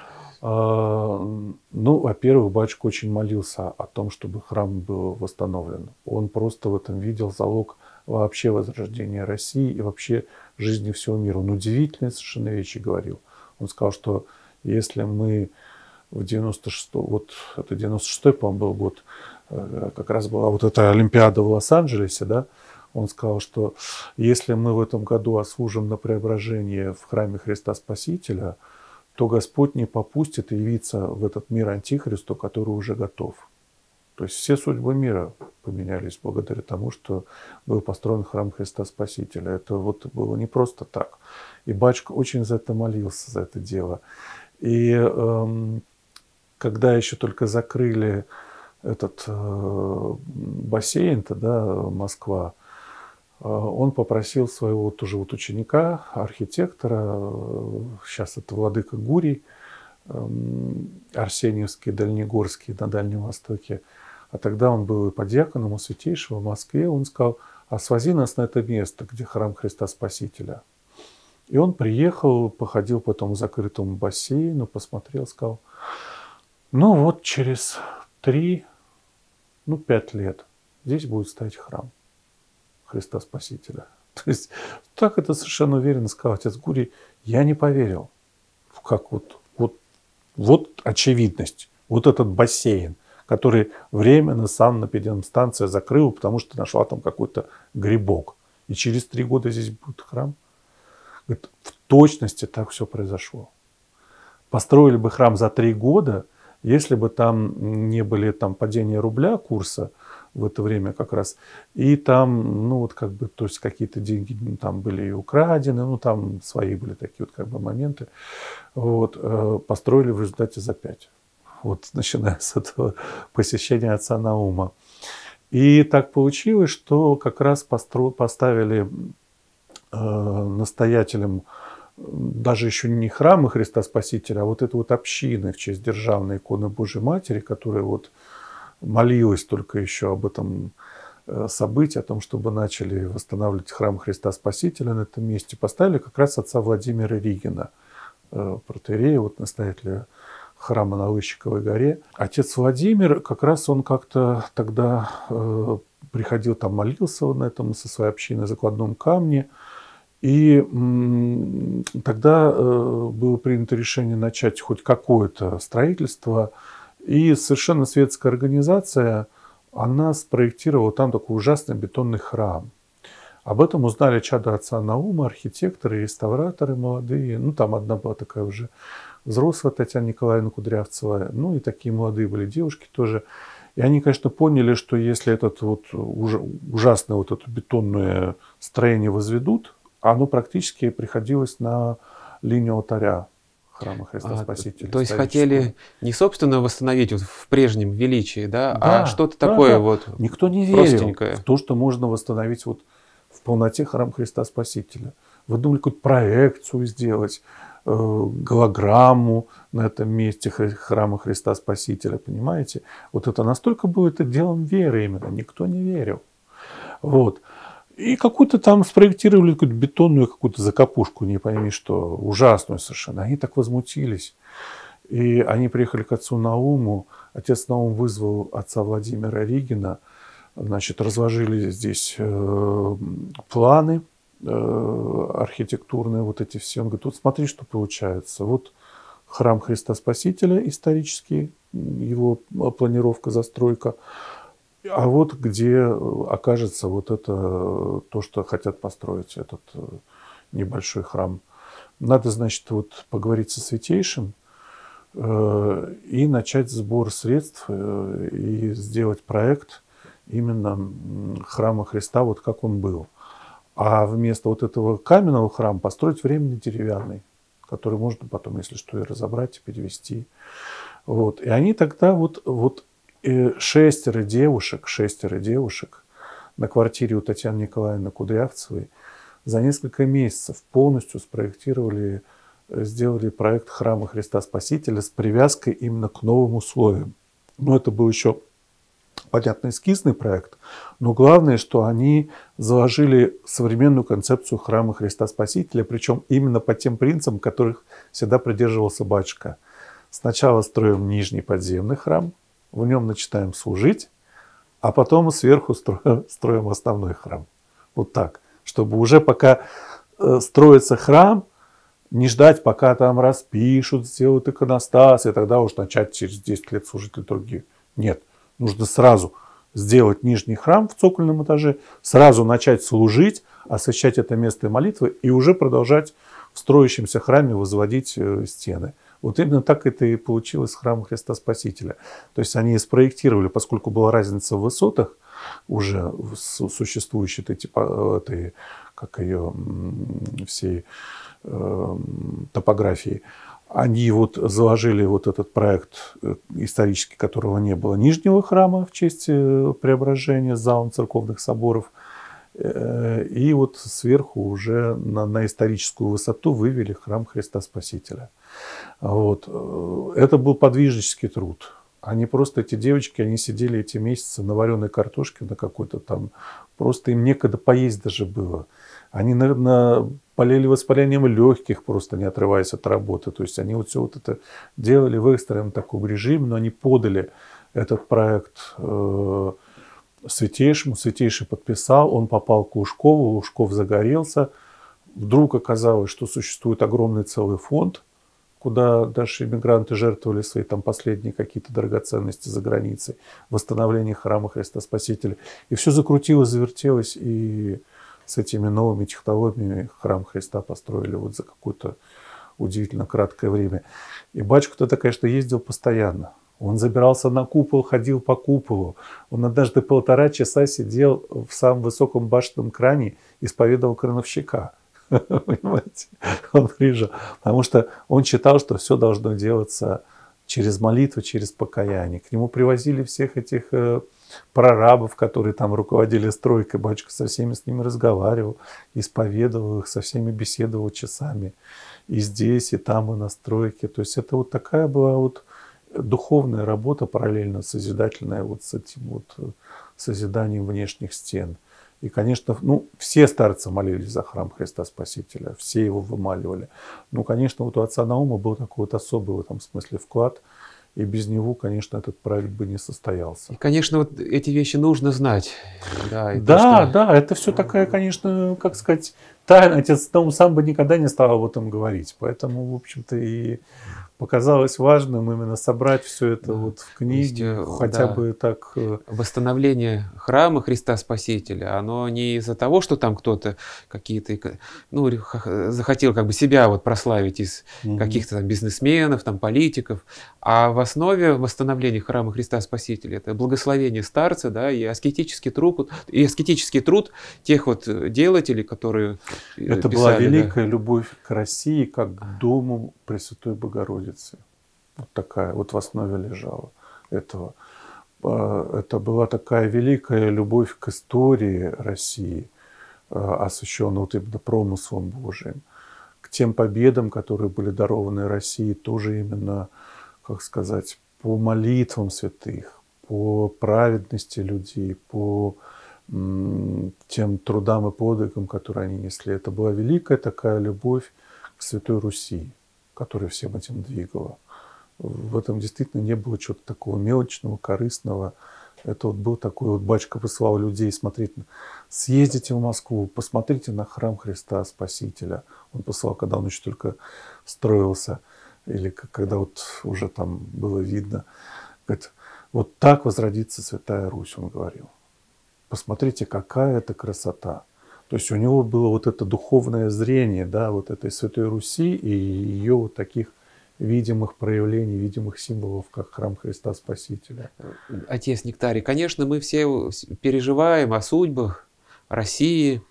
Ну, во-первых, батюшка очень молился о том, чтобы храм был восстановлен. Он просто в этом видел залог вообще возрождения России и вообще жизни всего мира. Он удивительные совершенно вещи говорил. Он сказал, что если мы в девяносто шестом, вот это девяносто шестой, по-моему, был год, как раз была вот эта Олимпиада в Лос-Анджелесе, да, он сказал, что если мы в этом году отслужим на преображение в храме Христа Спасителя, то Господь не попустит явиться в этот мир Антихристу, который уже готов. То есть все судьбы мира поменялись благодаря тому, что был построен храм Христа Спасителя. Это вот было не просто так. И батюшка очень за это молился, за это дело. И эм, когда еще только закрыли этот э, бассейн-то, да, Москва, он попросил своего тоже вот ученика, архитектора, сейчас это владыка Гурий, Арсеньевский, Дальнегорский на Дальнем Востоке, а тогда он был и подьяконом у Святейшего в Москве, он сказал, а свози нас на это место, где храм Христа Спасителя. И он приехал, походил потом к закрытому бассейну, посмотрел, сказал, Ну вот через три, ну пять лет здесь будет стоять храм Христа Спасителя. То есть так это совершенно уверенно сказал отец Гурий. Я не поверил, как вот, вот, вот очевидность, вот этот бассейн, который временно санэпидемстанция закрыла, потому что нашла там какой-то грибок. И через три года здесь будет храм. Говорит, в точности так все произошло. Построили бы храм за три года, если бы там не были там падения рубля курса в это время как раз, и там, ну вот как бы, то есть какие-то деньги ну, там были и украдены, ну там свои были такие вот как бы моменты, вот, э, построили в результате за пять. Вот, начиная с этого посещения отца Наума. И так получилось, что как раз постро... поставили э, настоятелем даже еще не храма Христа Спасителя, а вот эту вот общины в честь державной иконы Божьей Матери, которая вот молилась только еще об этом событии, о том, чтобы начали восстанавливать храм Христа Спасителя на этом месте, поставили как раз отца Владимира Ригина, протоиерея, вот настоятеля храма на Лыщиковой горе. Отец Владимир, как раз он как-то тогда э, приходил, там молился на этом со своей общиной на закладном камне. И м, тогда э, было принято решение начать хоть какое-то строительство. И совершенно светская организация, она спроектировала там такой ужасный бетонный храм. Об этом узнали чада отца Наума, архитекторы, реставраторы молодые. Ну, там одна была такая уже взрослая Татьяна Николаевна Кудрявцева. Ну, и такие молодые были девушки тоже. И они, конечно, поняли, что если это вот ужасное вот это бетонное строение возведут, оно практически приходилось на линию алтаря храма Христа Спасителя. А, то есть хотели не собственно восстановить вот в прежнем величии, да, да а что-то да, такое да. вот Никто не верил в то, что можно восстановить вот в полноте храм Христа Спасителя. Вы думали какую-то проекцию сделать, э, голограмму на этом месте храма Христа Спасителя, понимаете? Вот это настолько было это делом веры именно, никто не верил. Вот. И какую-то там спроектировали какую-то бетонную какую-то закопушку, не пойми что, ужасную совершенно. Они так возмутились. И они приехали к отцу Науму. Отец Наум вызвал отца Владимира Ригина. Значит, разложили здесь э, планы э, архитектурные, вот эти все. Он говорит, вот смотри, что получается. Вот храм Христа Спасителя исторический, его планировка, застройка. А вот где окажется вот это, то, что хотят построить, этот небольшой храм. Надо, значит, вот поговорить со Святейшим э, и начать сбор средств э, и сделать проект именно храма Христа, вот как он был. А вместо вот этого каменного храма построить временный деревянный, который можно потом, если что, и разобрать, и перевести. Вот. И они тогда вот, вот шестеро девушек, шестеро девушек на квартире у Татьяны Николаевны Кудрявцевой за несколько месяцев полностью спроектировали, сделали проект храма Христа Спасителя с привязкой именно к новым условиям. Но это был еще, понятно, эскизный проект, но главное, что они заложили современную концепцию храма Христа Спасителя, причем именно по тем принципам, которых всегда придерживался батюшка. Сначала строим нижний подземный храм, в нем начинаем служить, а потом сверху строим, строим основной храм. Вот так. Чтобы уже пока строится храм, не ждать, пока там распишут, сделают иконостас, и тогда уж начать через десять лет служить литургию. Нет. Нужно сразу сделать нижний храм в цокольном этаже, сразу начать служить, освящать это место молитвы и уже продолжать в строящемся храме возводить стены. Вот именно так это и получилось с храмом Христа Спасителя. То есть они спроектировали, поскольку была разница в высотах, уже существующей этой, этой как ее, всей э, топографии, они вот заложили вот этот проект исторический, которого не было, нижнего храма в честь преображения с залом церковных соборов. И вот сверху уже на, на историческую высоту вывели храм Христа Спасителя. Вот. Это был подвижнический труд. Они просто, эти девочки, они сидели эти месяцы на вареной картошке, на какой-то там, просто им некогда поесть даже было. Они, наверное, болели воспалением легких, просто не отрываясь от работы. То есть они вот все вот это делали в экстренном таком режиме, но они подали этот проект э, Святейшему, Святейший подписал, он попал к Лужкову, Лужков загорелся. Вдруг оказалось, что существует огромный целый фонд, куда даже иммигранты жертвовали свои там последние какие-то драгоценности за границей, восстановление храма Христа Спасителя. И все закрутилось, завертелось, и с этими новыми технологиями храм Христа построили вот за какое-то удивительно краткое время. И батюшка тогда, конечно, ездил постоянно. Он забирался на купол, ходил по куполу. Он однажды полтора часа сидел в самом высоком башенном кране, исповедовал крановщика. Понимаете? Он приезжал. Потому что он считал, что все должно делаться через молитву, через покаяние. К нему привозили всех этих э, прорабов, которые там руководили стройкой. Батюшка со всеми с ними разговаривал, исповедовал их, со всеми беседовал часами. И здесь, и там, и на стройке. То есть это вот такая была вот духовная работа, параллельно созидательная вот с этим вот созиданием внешних стен. И, конечно, ну, все старцы молились за храм Христа Спасителя, все его вымаливали. Ну, конечно, вот у отца Наума был такой вот особый в этом смысле вклад, и без него, конечно, этот проект бы не состоялся. И, конечно, вот эти вещи нужно знать. Да, да, то, что... да, это все такая, конечно, как сказать, тайна. Отец Наум сам бы никогда не стал об этом говорить, поэтому, в общем-то, и показалось важным именно собрать все это да. вот в книге, есть, хотя да. бы так. Восстановление храма Христа Спасителя, оно не из-за того, что там кто-то какие-то, ну, захотел как бы себя вот прославить из угу. каких-то там бизнесменов, там политиков, а в основе восстановления храма Христа Спасителя это благословение старца, да, и аскетический труд, и аскетический труд тех вот делателей, которые это писали, была великая да. любовь к России, как к дому Пресвятой Богородицы. Вот такая вот в основе лежала этого. Это была такая великая любовь к истории России, освященная вот именно промыслом Божиим, к тем победам, которые были дарованы России, тоже именно, как сказать, по молитвам святых, по праведности людей, по тем трудам и подвигам, которые они несли. Это была великая такая любовь к Святой Руси, которая всем этим двигала. В этом действительно не было чего-то такого мелочного, корыстного. Это вот был такой вот, батюшка посылал людей смотреть, съездите в Москву, посмотрите на храм Христа Спасителя. Он посылал, когда он еще только строился, или когда вот уже там было видно. Говорит, вот так возродится Святая Русь, он говорил. Посмотрите, какая это красота. То есть у него было вот это духовное зрение, да, вот этой Святой Руси и ее вот таких видимых проявлений, видимых символов, как храм Христа Спасителя. Отец Нектарий, конечно, мы все переживаем о судьбах России.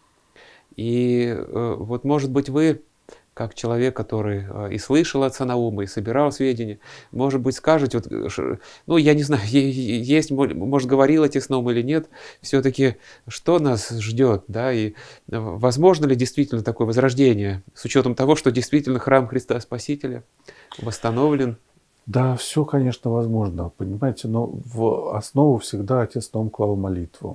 И вот, может быть, вы, как человек, который и слышал отца Наума, и собирал сведения, может быть, скажете, вот, ну, я не знаю, есть, может, говорил отец Наум или нет, все-таки, что нас ждет, да, и возможно ли действительно такое возрождение, с учетом того, что действительно храм Христа Спасителя восстановлен? Да, все, конечно, возможно, понимаете, но в основу всегда отец Наум клал молитву.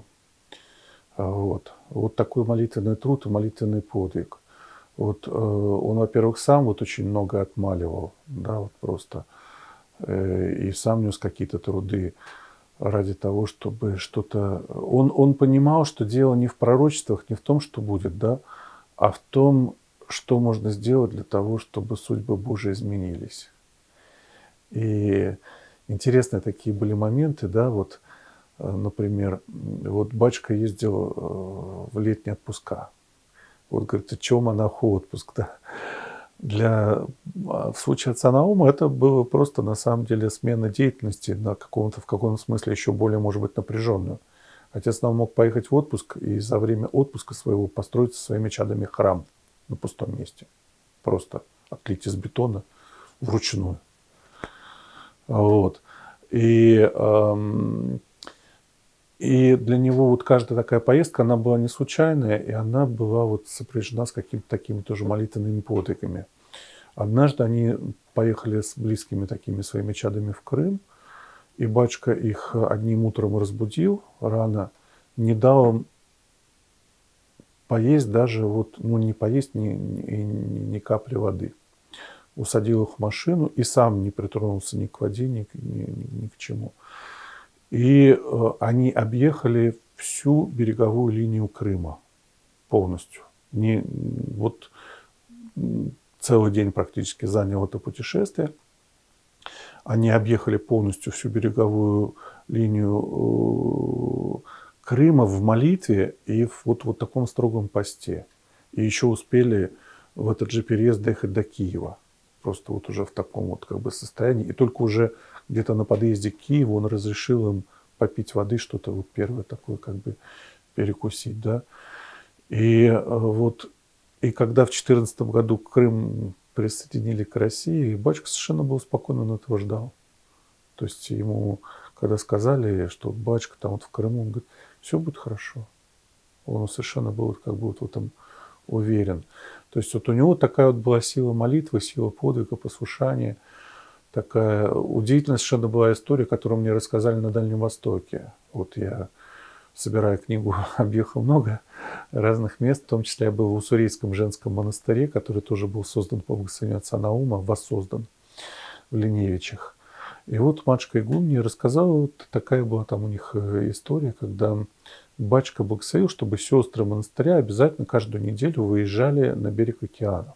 Вот, вот такой молитвенный труд и молитвенный подвиг. Вот э, он, во-первых, сам вот очень много отмаливал, да, вот просто, э, и сам нес какие-то труды ради того, чтобы что-то... Он, он понимал, что дело не в пророчествах, не в том, что будет, да, а в том, что можно сделать для того, чтобы судьбы Божьи изменились. И интересные такие были моменты, да, вот, э, например, вот батюшка ездил э, в летние отпуска. Вот, говорит, о чем монаху отпуск, да. Для, в случае отца Наума это было просто, на самом деле, смена деятельности на каком-то, в каком-то смысле еще более, может быть, напряженную. Отец Наум мог поехать в отпуск и за время отпуска своего построить со своими чадами храм на пустом месте. Просто отлить из бетона вручную. Вот. И... Эм, И для него вот каждая такая поездка, она была не случайная, и она была вот сопряжена с какими-то такими тоже молитвенными подвигами. Однажды они поехали с близкими такими своими чадами в Крым, И батюшка их одним утром разбудил рано, не дал им поесть даже, вот, ну не поесть ни, ни, ни, ни капли воды. Усадил их в машину и сам не притронулся ни к воде, ни, ни, ни, ни к чему. И э, они объехали всю береговую линию Крыма полностью. Не, вот целый день практически заняло это путешествие. Они объехали полностью всю береговую линию э, Крыма в молитве и в вот, вот таком строгом посте. И еще успели в этот же переезд доехать до Киева. Просто вот уже в таком вот как бы состоянии. И только уже где-то на подъезде к Киеву он разрешил им попить воды, что-то вот первое такое как бы перекусить, да. И вот, и когда в четырнадцатом году Крым присоединили к России, батюшка совершенно был спокойно, он этого ждал. То есть ему, когда сказали, что батюшка там вот в Крыму, он говорит, все будет хорошо. Он совершенно был как бы вот в этом уверен. То есть вот у него такая вот была сила молитвы, сила подвига, послушания. Такая удивительная совершенно была история, которую мне рассказали на Дальнем Востоке. Вот я, собирая книгу, объехал много разных мест, в том числе я был в Уссурийском женском монастыре, который тоже был создан по благословению отца Наума, воссоздан в Линевичах. И вот матушка Игумния рассказала, вот такая была там у них история, когда батюшка благословил, чтобы сестры монастыря обязательно каждую неделю выезжали на берег океана.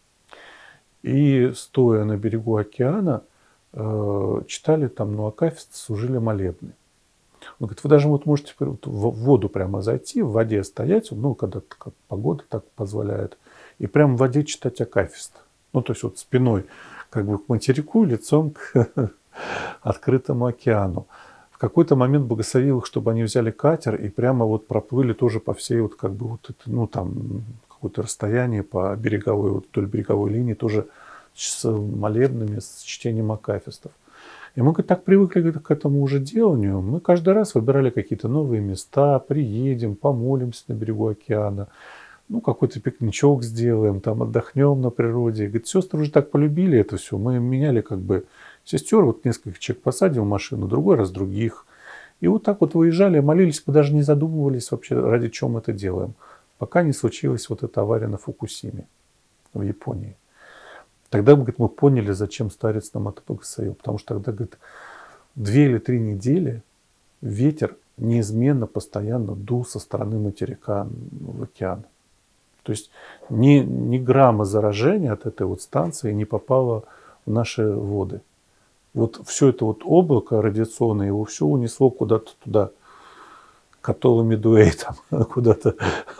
И стоя на берегу океана, э, читали там, ну, акафист, служили молебны. Он говорит, вы даже вот можете в воду прямо зайти, в воде стоять, ну, когда как погода так позволяет, и прямо в воде читать акафист. Ну, то есть вот спиной как бы к материку, лицом к открытому океану. В какой-то момент благословил их, чтобы они взяли катер и прямо вот проплыли тоже по всей вот как бы вот это, ну, там какое-то расстояние по береговой, вот вдоль береговой линии, тоже с молебными, с чтением акафистов. И мы так привыкли к этому уже деланию. Мы каждый раз выбирали какие-то новые места, приедем, помолимся на берегу океана, ну, какой-то пикничок сделаем, там отдохнем на природе. И, говорит, сестры уже так полюбили это все. Мы меняли как бы сестер, вот несколько человек посадим в машину, другой раз других. И вот так вот выезжали, молились, мы даже не задумывались вообще, ради чего мы это делаем. Пока не случилась вот эта авария на Фукусиме в Японии. Тогда, говорит, мы поняли, зачем старец нам это благословил. Потому что тогда, говорит, две или три недели ветер неизменно, постоянно дул со стороны материка в океан. То есть ни, ни грамма заражения от этой вот станции не попало в наши воды. Вот все это вот облако радиационное, его все унесло куда-то туда, к атоллу Медуэй, там, куда-то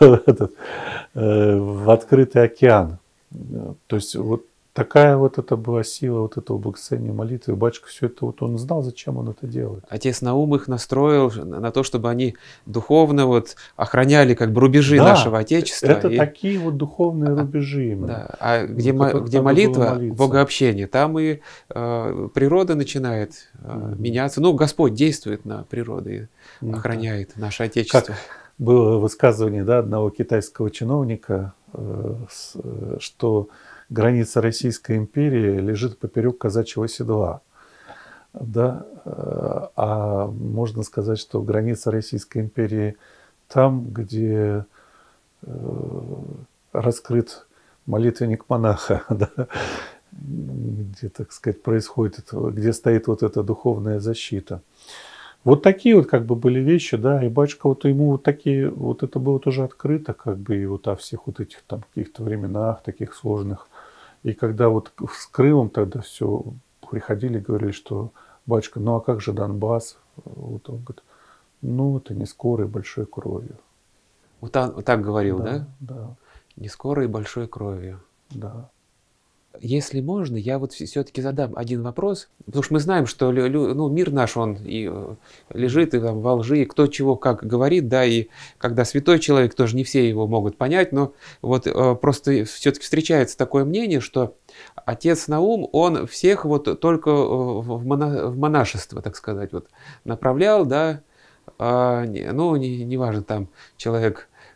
в открытый океан. То есть вот такая вот это была сила вот этого благословения молитвы. Батюшка все это, вот он знал, зачем он это делает. Отец Наум их настроил на то, чтобы они духовно вот охраняли как бы рубежи Да, нашего Отечества. Это и... такие вот духовные рубежи именно. Да. А где, Ну, где молитва, богообщение, там и э, природа начинает э, mm-hmm. меняться. Ну, Господь действует на природу и mm-hmm. охраняет наше Отечество. Как было высказывание, да, одного китайского чиновника, э, с, что граница Российской империи лежит поперек казачьего седла. Да? А можно сказать, что граница Российской империи там, где э, раскрыт молитвенник монаха, да? Где, так сказать, происходит, где стоит вот эта духовная защита. Вот такие вот как бы были вещи, да, и батюшка вот ему вот такие, вот это было тоже открыто, как бы, и вот о всех вот этих там каких-то временах, таких сложных. И когда вот с Крымом тогда все приходили, говорили, что батюшка, ну а как же Донбасс? Вот он говорит, ну это не скорой большой кровью. Вот так, вот так говорил, да? Да, да. Не скорой большой кровью. Да. Если можно, я вот все-таки задам один вопрос, потому что мы знаем, что ну, мир наш, он и лежит и там во лжи, и кто чего как говорит, да, и когда святой человек, тоже не все его могут понять, но вот просто все-таки встречается такое мнение, что отец Наум, он всех вот только в, моно, в монашество, так сказать, вот направлял, да, а, ну, не, не важно, там человек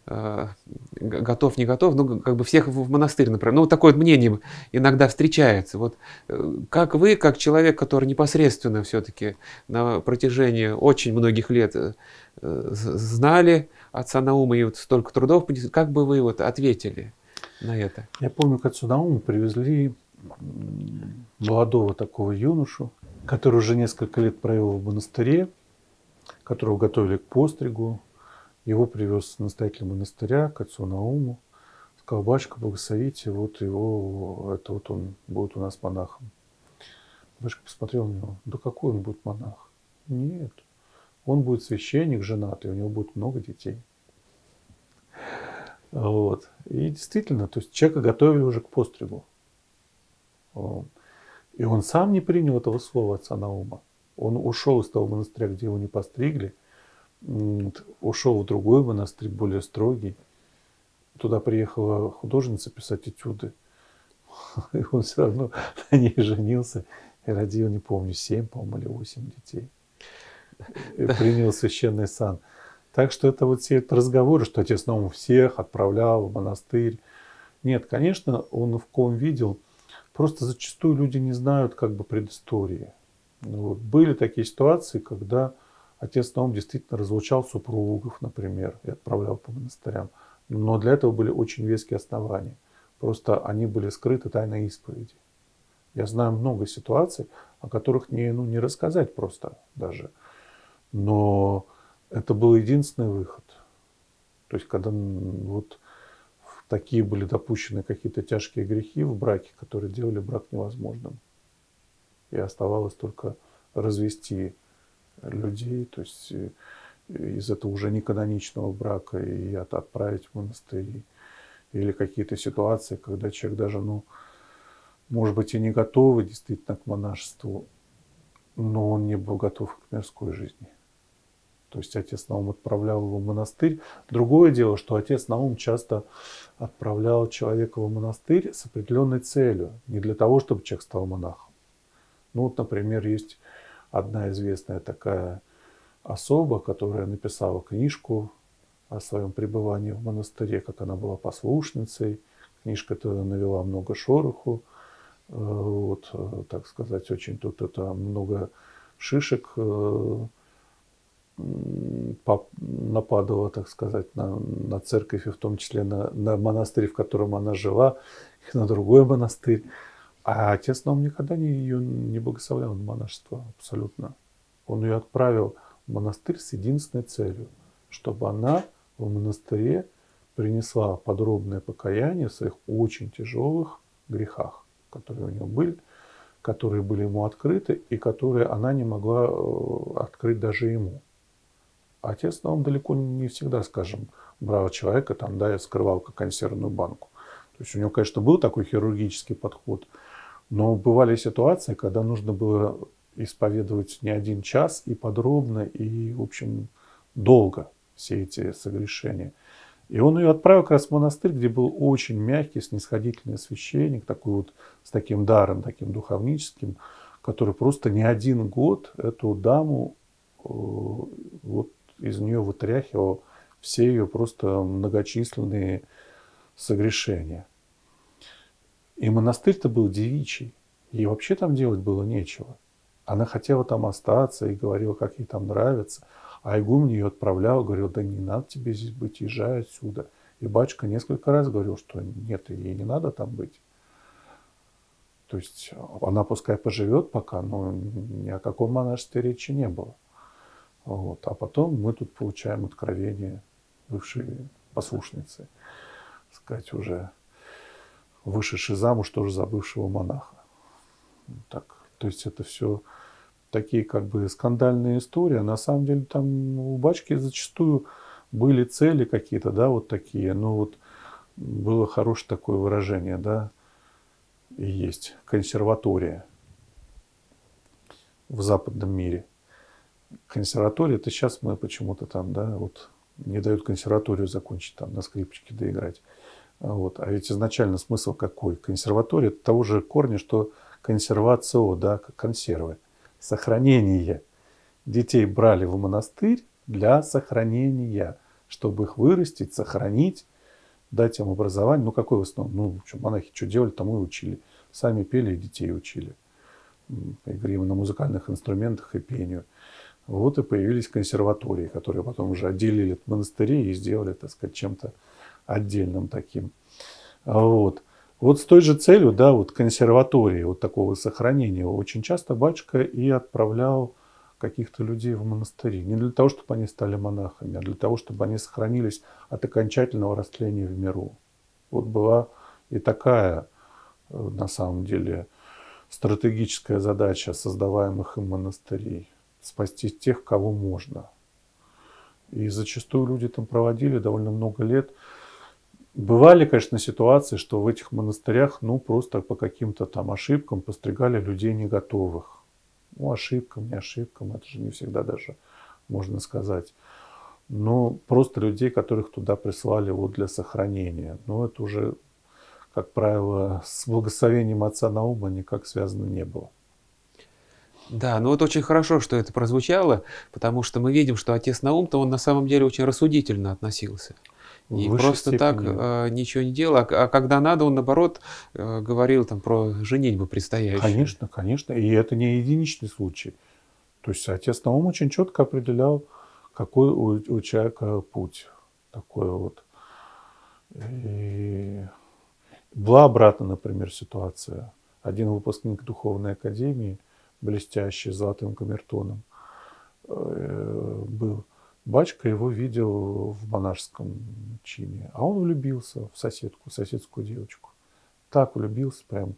э, готов, не готов, ну, как бы всех в монастырь направляют. Ну, такое мнение иногда встречается. Вот э, как вы, как человек, который непосредственно все-таки на протяжении очень многих лет э, знали отца Наума и вот столько трудов, как бы вы вот ответили на это? Я помню, к отцу Науму привезли молодого такого юношу, который уже несколько лет провел в монастыре, которого готовили к постригу. Его привез настоятель монастыря к отцу Науму. Сказал: батюшка, благословите, вот его, это вот он будет у нас монахом. Батюшка посмотрел на него: да какой он будет монах? Нет, он будет священник, женатый, у него будет много детей. Вот. И действительно, то есть человека готовили уже к постригу. И он сам не принял этого слова отца Наума. Он ушел из того монастыря, где его не постригли, ушел в другой монастырь, более строгий. Туда приехала художница писать этюды. И он все равно на ней женился и родил, не помню, семь, по-моему, или восемь детей. И принял священный сан. Так что это вот все разговоры, что отец Наум всех отправлял в монастырь. Нет, конечно, он в ком видел. Просто зачастую люди не знают как бы предыстории. Вот. Были такие ситуации, когда отец Наум действительно разлучал супругов, например, и отправлял по монастырям. Но для этого были очень веские основания. Просто они были скрыты тайной исповеди. Я знаю много ситуаций, о которых не, ну, не рассказать просто даже. Но это был единственный выход. То есть, когда вот такие были допущены какие-то тяжкие грехи в браке, которые делали брак невозможным. И оставалось только развести людей, то есть из этого уже неканоничного брака и отправить в монастыри. Или какие-то ситуации, когда человек даже, ну, может быть, и не готов действительно к монашеству, но он не был готов к мирской жизни. То есть отец Наум отправлял его в монастырь. Другое дело, что отец Наум часто отправлял человека в монастырь с определенной целью. Не для того, чтобы человек стал монахом. Ну вот, например, есть одна известная такая особа, которая написала книжку о своем пребывании в монастыре, как она была послушницей. Книжка эта навела много шороху. Вот, так сказать, очень тут это много шишек нападала, так сказать, на, на церковь, и в том числе на, на монастырь, в котором она жила, и на другой монастырь. А отец Наум никогда не, ее не благословлял на монашество, абсолютно. Он ее отправил в монастырь с единственной целью, чтобы она в монастыре принесла подробное покаяние в своих очень тяжелых грехах, которые у нее были, которые были ему открыты, и которые она не могла открыть даже ему. Отец Наум далеко не всегда, скажем, брал человека, там, да, и скрывал как консервную банку. То есть у него, конечно, был такой хирургический подход, но бывали ситуации, когда нужно было исповедовать не один час и подробно, и, в общем, долго все эти согрешения. И он ее отправил как раз в монастырь, где был очень мягкий, снисходительный священник, такой вот с таким даром, таким духовническим, который просто не один год эту даму вот из нее вытряхивал все ее просто многочисленные согрешения. И монастырь-то был девичий, ей вообще там делать было нечего. Она хотела там остаться и говорила, как ей там нравится. А игумен ее отправлял, говорил: да не надо тебе здесь быть, езжай отсюда. И батюшка несколько раз говорил, что нет, ей не надо там быть. То есть она пускай поживет пока, но ни о каком монашестве речи не было. Вот. А потом мы тут получаем откровение бывшей послушницы, так сказать, уже вышедшей замуж тоже за бывшего монаха. Так, то есть это все такие как бы скандальные истории. На самом деле там у батюшки зачастую были цели какие-то, да, вот такие. Ну вот было хорошее такое выражение, да, и есть консерватория в западном мире. Консерватория, это сейчас мы почему-то там, да, вот не дают консерваторию закончить, там на скрипочке доиграть. Вот. А ведь изначально смысл какой? Консерватория — это того же корня, что консервацио, да, как консервы. Сохранение. Детей брали в монастырь для сохранения. чтобы их вырастить, сохранить, дать им образование. Ну, какое в основном? Ну, в общем, монахи что делали, тому и учили. Сами пели и детей учили. Игре на музыкальных инструментах и пению. Вот и появились консерватории, которые потом уже отделили от монастырей и сделали, так сказать, чем-то отдельным таким. Вот. Вот с той же целью, да, вот консерватории, вот такого сохранения, очень часто батюшка и отправлял каких-то людей в монастыри. Не для того, чтобы они стали монахами, а для того, чтобы они сохранились от окончательного растления в миру. Вот была и такая, на самом деле, стратегическая задача создаваемых им монастырей. Спасти тех, кого можно. И зачастую люди там проводили довольно много лет. Бывали, конечно, ситуации, что в этих монастырях, ну, просто по каким-то там ошибкам постригали людей не готовых. Ну, ошибкам, не ошибкам, это же не всегда даже можно сказать. Но просто людей, которых туда прислали вот для сохранения. Но это уже, как правило, с благословением отца Наума никак связано не было. Да, ну вот очень хорошо, что это прозвучало, потому что мы видим, что отец Наум-то он на самом деле очень рассудительно относился. И В высшей просто так степени. э, ничего не делал, а, а когда надо, он наоборот э, говорил там про женитьбу предстоящую. Конечно, конечно. И это не единичный случай. То есть отец Наум очень четко определял, какой у, у человека путь. Такой вот. И была обратная, например, ситуация. Один выпускник духовной академии, блестящий, с золотым камертоном, был. Батюшка его видел в монашеском чине, а он влюбился в соседку, соседскую девочку. Так влюбился прям.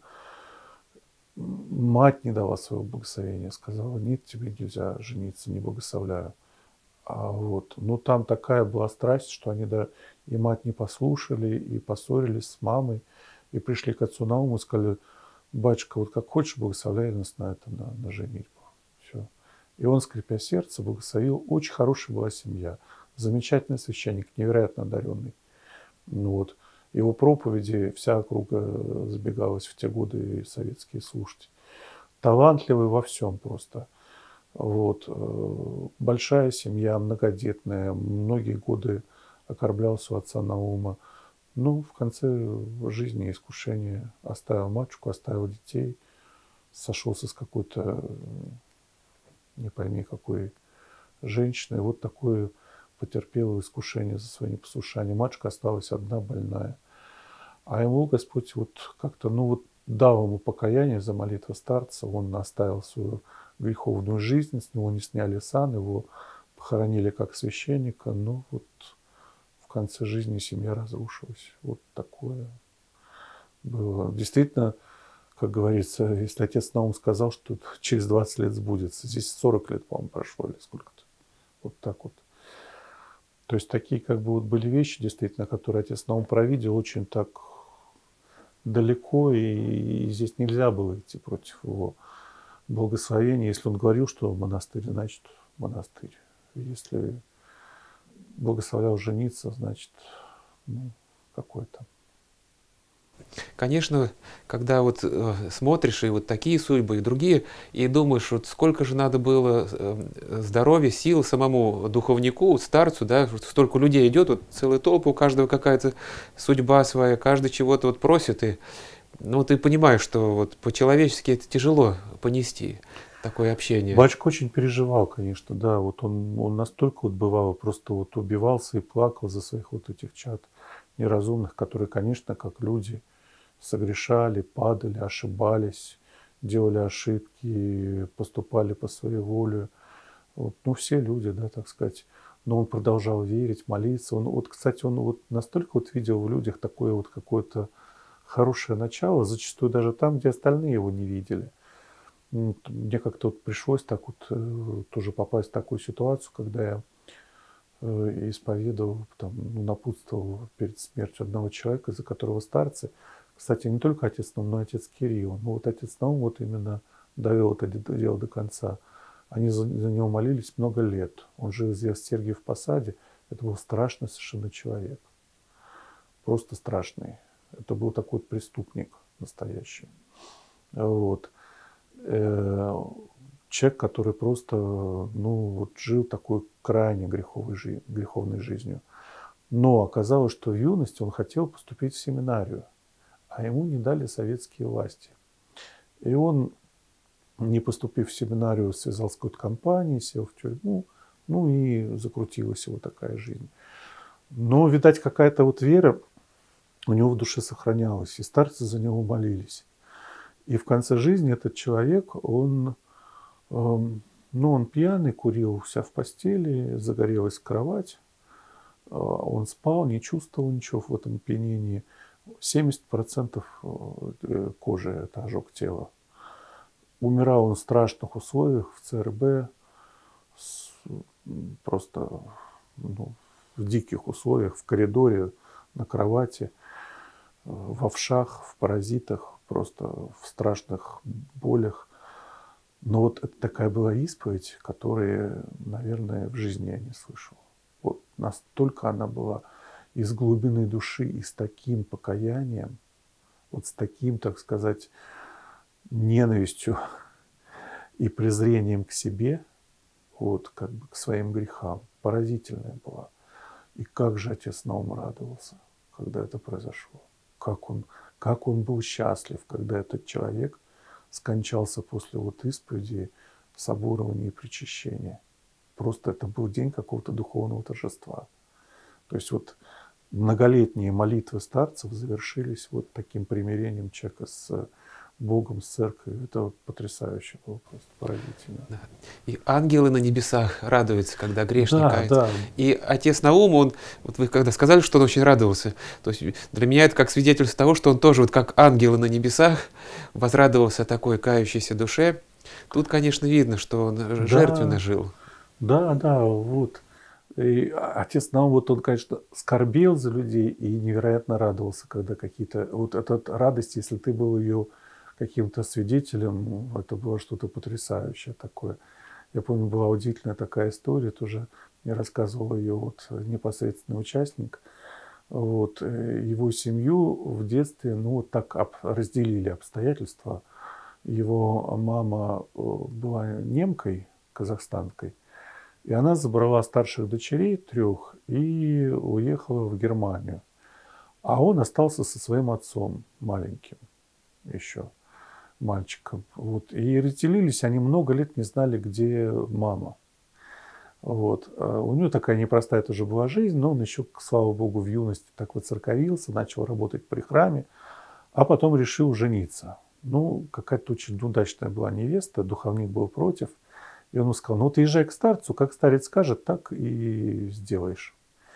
Мать не дала своего благословения, сказала: нет, тебе нельзя жениться, не благословляю. А вот, ну там такая была страсть, что они да и мать не послушали, и поссорились с мамой, и пришли к отцу Науму и сказали: батюшка, вот как хочешь, благословляй нас на это, на, на женитьбу. Все. И он, скрипя сердце, благословил. Очень хорошая была семья. Замечательный священник, невероятно одаренный. Ну, вот. Его проповеди вся округа забегалась в те годы советские слушать. Талантливый во всем просто. Вот. Большая семья, многодетная. Многие годы окормлялся у отца Наума. Ну, в конце жизни искушение. Оставил матушку, оставил детей. Сошелся с какой-то, не пойми какой, женщиной. Вот такое потерпела искушение за свое непослушание. Матушка осталась одна, больная. А ему Господь вот как-то, ну вот дал ему покаяние за молитву старца. Он оставил свою греховную жизнь, с него не сняли сан, его похоронили как священника. Но вот в конце жизни семья разрушилась. Вот такое было. Действительно, как говорится, если отец Наум сказал, что через двадцать лет сбудется, здесь сорок лет, по-моему, прошло или сколько-то. Вот так вот. То есть такие как бы вот были вещи, действительно, которые отец Наум провидел очень так далеко, и, и здесь нельзя было идти против его благословения. Если он говорил, что монастырь, значит монастырь. Если благословлял жениться, значит, ну, какой-то. Конечно, когда вот э, смотришь и вот такие судьбы, и другие, и думаешь, вот сколько же надо было э, здоровья, сил самому духовнику, старцу, да, столько людей идет, вот целая толпа, у каждого какая-то судьба своя, каждый чего-то вот просит, и ну, ты понимаешь, что вот по-человечески это тяжело понести, такое общение. Батюшка очень переживал, конечно, да, вот он, он настолько вот бывало, просто вот убивался и плакал за своих вот этих чад неразумных, которые, конечно, как люди, согрешали, падали, ошибались, делали ошибки, поступали по своей воле. Вот, ну, все люди, да, так сказать. Но он продолжал верить, молиться. Он, вот, кстати, он вот настолько вот видел в людях такое вот какое-то хорошее начало, зачастую даже там, где остальные его не видели. Мне как-то вот пришлось так вот э, тоже попасть в такую ситуацию, когда я э, исповедовал, там, ну, напутствовал перед смертью одного человека, за которого старцы. Кстати, не только отец Наум, но и отец Кирилл. Ну вот отец Наум вот именно довел это дело до конца. Они за, за него молились много лет. Он жил здесь в Сергиев Посаде. Это был страшный совершенно человек. Просто страшный. Это был такой вот преступник настоящий. Вот. Человек, который просто, ну, вот жил такой крайне греховой, жи- греховной жизнью. Но оказалось, что в юности он хотел поступить в семинарию, а ему не дали советские власти. И он, не поступив в семинарию, связался с какой-то компанией, сел в тюрьму, ну и закрутилась его такая жизнь. Но, видать, какая-то вот вера у него в душе сохранялась, и старцы за него молились. И в конце жизни этот человек, он, э, ну, он пьяный, курил у себя в постели, загорелась кровать, э, он спал, не чувствовал ничего в этом опьянении. семьдесят процентов кожи – это ожог тела. Умирал он в страшных условиях, в ЦРБ, с, просто ну, в диких условиях, в коридоре, на кровати, в овшах, в паразитах, просто в страшных болях. Но вот это такая была исповедь, которую, наверное, в жизни я не слышал. Вот настолько она была из глубины души и с таким покаянием, вот с таким, так сказать, ненавистью и презрением к себе, вот как бы к своим грехам, поразительная была. И как же отец Наум радовался, когда это произошло. Как он, как он был счастлив, когда этот человек скончался после вот исповеди, соборования и причащения. Просто это был день какого-то духовного торжества. То есть вот многолетние молитвы старцев завершились вот таким примирением человека с Богом, с церковью. Это вот потрясающе было, просто поразительно. Да. И ангелы на небесах радуются, когда грешник Да, кается. да. И отец Наум, он, вот вы когда сказали, что он очень радовался, то есть для меня это как свидетельство того, что он тоже вот как ангелы на небесах возрадовался такой кающейся душе. Тут, конечно, видно, что он Да. жертвенно жил. Да, да, вот. И отец Наум, вот он, конечно, скорбел за людей и невероятно радовался, когда какие-то... Вот эта радость, если ты был ее каким-то свидетелем, это было что-то потрясающее такое. Я помню, была удивительная такая история, тоже мне рассказывал ее вот непосредственный участник. Вот, его семью в детстве, ну, вот так разделили обстоятельства. Его мама была немкой, казахстанкой, и она забрала старших дочерей трех и уехала в Германию. А он остался со своим отцом маленьким еще. Мальчиком. Вот. И разделились, они много лет не знали, где мама. Вот. У него такая непростая тоже была жизнь, но он еще, слава богу, в юности так воцерковился, начал работать при храме, а потом решил жениться. Ну, какая-то очень удачная была невеста, духовник был против, и он ему сказал: ну ты езжай к старцу, как старец скажет, так и сделаешь.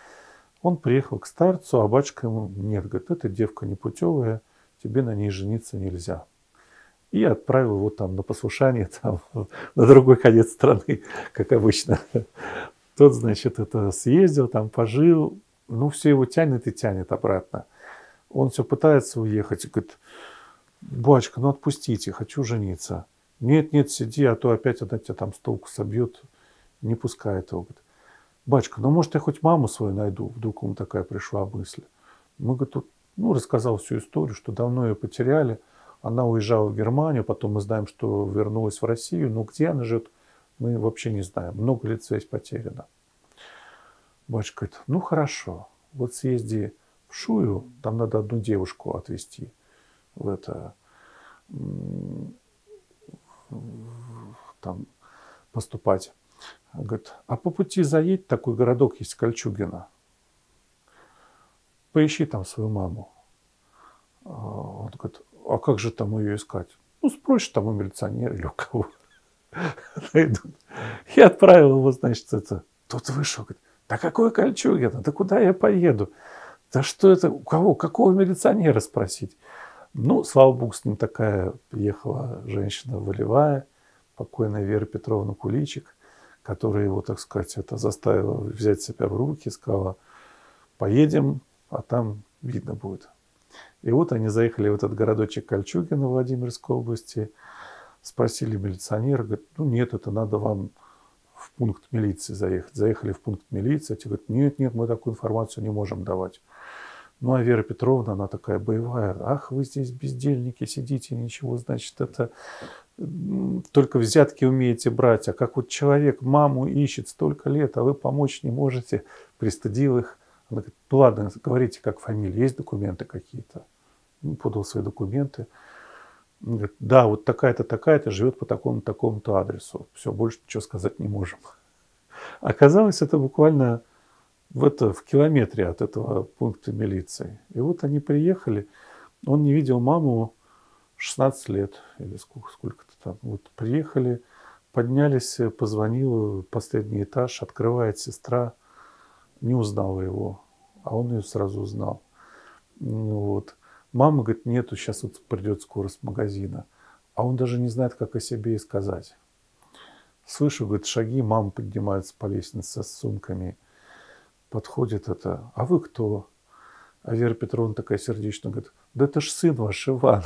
Он приехал к старцу, а батюшка ему: нет, говорит, эта девка непутевая, тебе на ней жениться нельзя. И отправил его там на послушание там, на другой конец страны, как обычно. Тот, значит, это съездил, там пожил, ну, все его тянет и тянет обратно. Он все пытается уехать и говорит: батюшка, ну отпустите, хочу жениться. Нет, нет, сиди, а то опять она тебя там с толку собьет, не пускает его. Говорит: батюшка, ну может я хоть маму свою найду? Вдруг ему такая пришла мысль. Мы, говорит, тут, ну, рассказал всю историю, что давно ее потеряли. Она уезжала в Германию, потом мы знаем, что вернулась в Россию. Но где она живет, мы вообще не знаем. Много лет связь потеряна. Батюшка говорит: ну хорошо, вот съезди в Шую, там надо одну девушку отвезти в это, там поступать. Говорит: а по пути заедь, такой городок есть, Кольчугино. Поищи там свою маму. Он говорит: а как же там ее искать? Ну, спросишь там у милиционера или у кого. Найдут. И отправил его, значит, это. Тот вышел, говорит: да какой Кольчугино? Да куда я поеду? Да что это? У кого? Какого милиционера спросить? Ну, слава богу, с ним такая приехала женщина волевая, покойная Вера Петровна Куличик, которая его, так сказать, это заставила взять себя в руки, сказала: поедем, а там видно будет. И вот они заехали в этот городочек Кольчугино в Владимирской области, спросили милиционера, говорят: ну нет, это надо вам в пункт милиции заехать. Заехали в пункт милиции, те говорят: нет, нет, мы такую информацию не можем давать. Ну а Вера Петровна, она такая боевая: ах, вы здесь бездельники сидите, ничего, значит, это только взятки умеете брать, а как вот человек маму ищет столько лет, а вы помочь не можете, пристыдил их. Она говорит, ну ладно, говорите, как фамилия, есть документы какие-то? Ну, подал свои документы. Он говорит, да, вот такая-то, такая-то живет по такому-то, такому-то адресу. Все, больше ничего сказать не можем. Оказалось, это буквально в, это, в километре от этого пункта милиции. И вот они приехали, он не видел маму шестнадцать лет, или сколько, сколько-то там. Вот приехали, поднялись, позвонил, последний этаж, открывает сестра, не узнала его, а он ее сразу узнал. Вот. Мама говорит, нету, сейчас вот придет скоро с магазина. А он даже не знает, как о себе и сказать. Слышу, говорит, шаги, мама поднимается по лестнице с сумками. Подходит это, а вы кто? А Вера Петровна такая сердечная, говорит, да это ж сын ваш, Иван.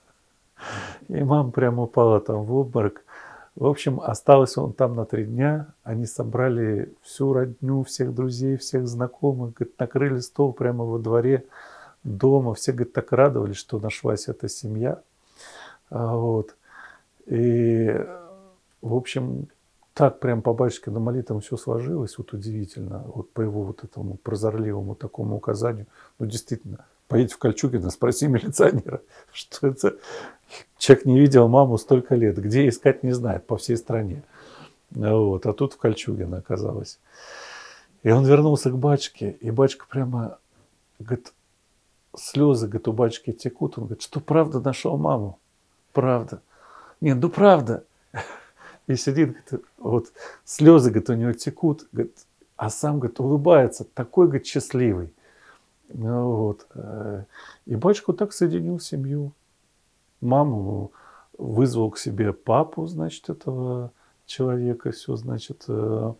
И мама прямо упала там в обморок. В общем, остался он там на три дня. Они собрали всю родню, всех друзей, всех знакомых. Говорит, накрыли стол прямо во дворе дома. Все, говорит, так радовались, что нашлась эта семья. Вот. И, в общем, так прям по батюшкиным молитвам все сложилось. Вот удивительно. Вот по его вот этому прозорливому такому указанию. Ну, действительно, поедь в Кольчугино, спроси милиционера, что это... Человек не видел маму столько лет. Где искать, не знает, по всей стране. Вот. А тут в Кольчугино оказалось. И он вернулся к батюшке. И батюшка прямо, говорит, слезы, говорит, у батюшки текут. Он говорит, что правда нашел маму? Правда. Нет, ну правда. И сидит, говорит, вот слезы, говорит, у него текут. Говорит, а сам, говорит, улыбается. Такой, говорит, счастливый. Вот. И батюшка так соединил семью. Маму вызвал к себе папу, значит, этого человека, все, значит, э,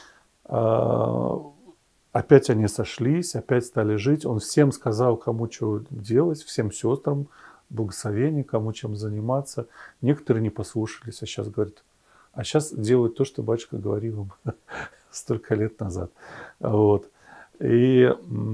э, опять они сошлись, опять стали жить. Он всем сказал, кому что делать, всем сестрам благословение, кому чем заниматься. Некоторые не послушались, а сейчас говорят, а сейчас делают то, что батюшка говорил им столько лет назад. Вот. И...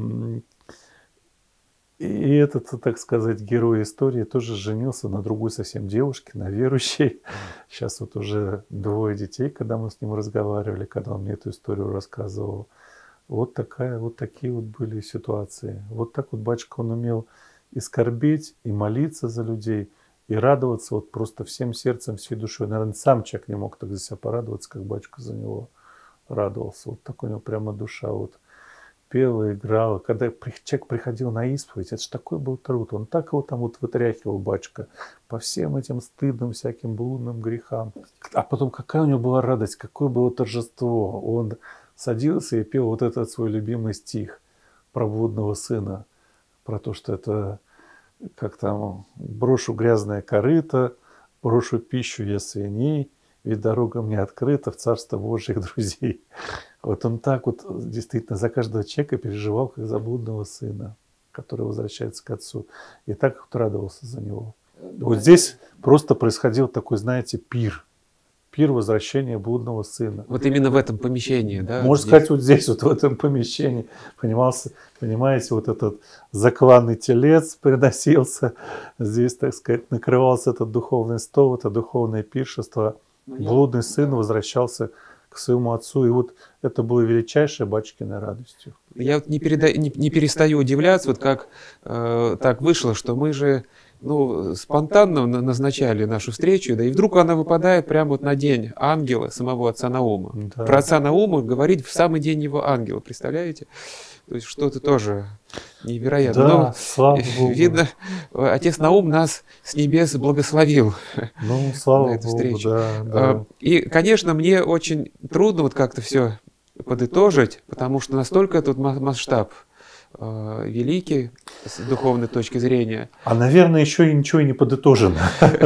И этот, так сказать, герой истории тоже женился на другой совсем девушке, на верующей. Сейчас вот уже двое детей, когда мы с ним разговаривали, когда он мне эту историю рассказывал. Вот, такая, вот такие вот были ситуации. Вот так вот батюшка, он умел и скорбеть, и молиться за людей, и радоваться вот просто всем сердцем, всей душой. Наверное, сам человек не мог так за себя порадоваться, как батюшка за него радовался. Вот так у него прямо душа вот пела, играла. Когда человек приходил на исповедь, это же такой был труд. Он так его там вот вытряхивал, батюшка, по всем этим стыдным всяким блудным грехам. А потом какая у него была радость, какое было торжество. Он садился и пел вот этот свой любимый стих про блудного сына. Про то, что это, как там, брошу грязное корыто, брошу пищу я свиней, ведь дорога мне открыта в царство Божьих друзей. Вот он так вот действительно за каждого человека переживал, как за блудного сына, который возвращается к отцу. И так вот радовался за него. Вот здесь просто происходил такой, знаете, пир. Пир возвращения блудного сына. Вот именно в этом помещении, да? Можно здесь. сказать, вот здесь, вот в этом помещении. Понимался, понимаете, вот этот закланный телец приносился. Здесь, так сказать, накрывался этот духовный стол, это духовное пиршество. Блудный сын возвращался к своему отцу. И вот это было величайшей батюшкиной радостью. Я вот не, переда... не, не перестаю удивляться, вот как э, так вышло, что мы же ну, спонтанно назначали нашу встречу, да и вдруг она выпадает прямо вот на день ангела, самого отца Наума. Да. Про отца Наума говорить в самый день его ангела, представляете? То есть что-то тоже невероятно. Да, но, слава Богу. Видно, отец Наум нас с небес благословил. Ну, слава на эту Богу, встречу. да, да. И, конечно, мне очень трудно вот как-то все подытожить, потому что настолько тут масштаб э, великий с духовной точки зрения. А, наверное, еще и ничего и не подытожено.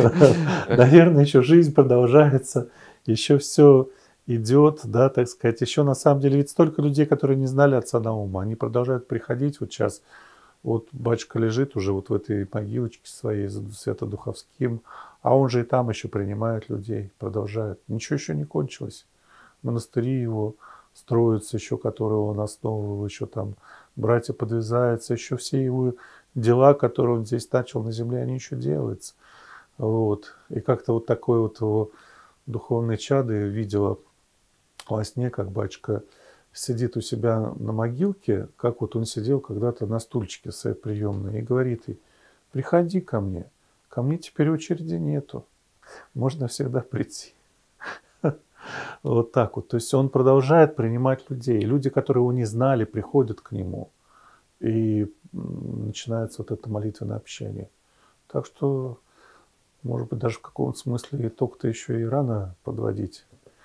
Наверное, еще жизнь продолжается, еще все идет, да, так сказать. Еще на самом деле ведь столько людей, которые не знали отца Наума, они продолжают приходить. Вот сейчас вот батюшка лежит уже вот в этой могилочке своей за Свято-Духовским, а он же и там еще принимает людей, продолжает. Ничего еще не кончилось. Монастыри его строятся еще, которые он основывал, еще там братья подвязаются, еще все его дела, которые он здесь начал на земле, они еще делаются. Вот. И как-то вот такой вот его духовный чадо я видела во сне, как батюшка сидит у себя на могилке, как вот он сидел когда-то на стульчике своей приемной, и говорит ей: приходи ко мне, ко мне теперь очереди нету, можно всегда прийти. Вот так вот. То есть он продолжает принимать людей. Люди, которые его не знали, приходят к нему. И начинается вот это молитвенное общение. Так что, может быть, даже в каком-то смысле итог-то еще и рано подводить.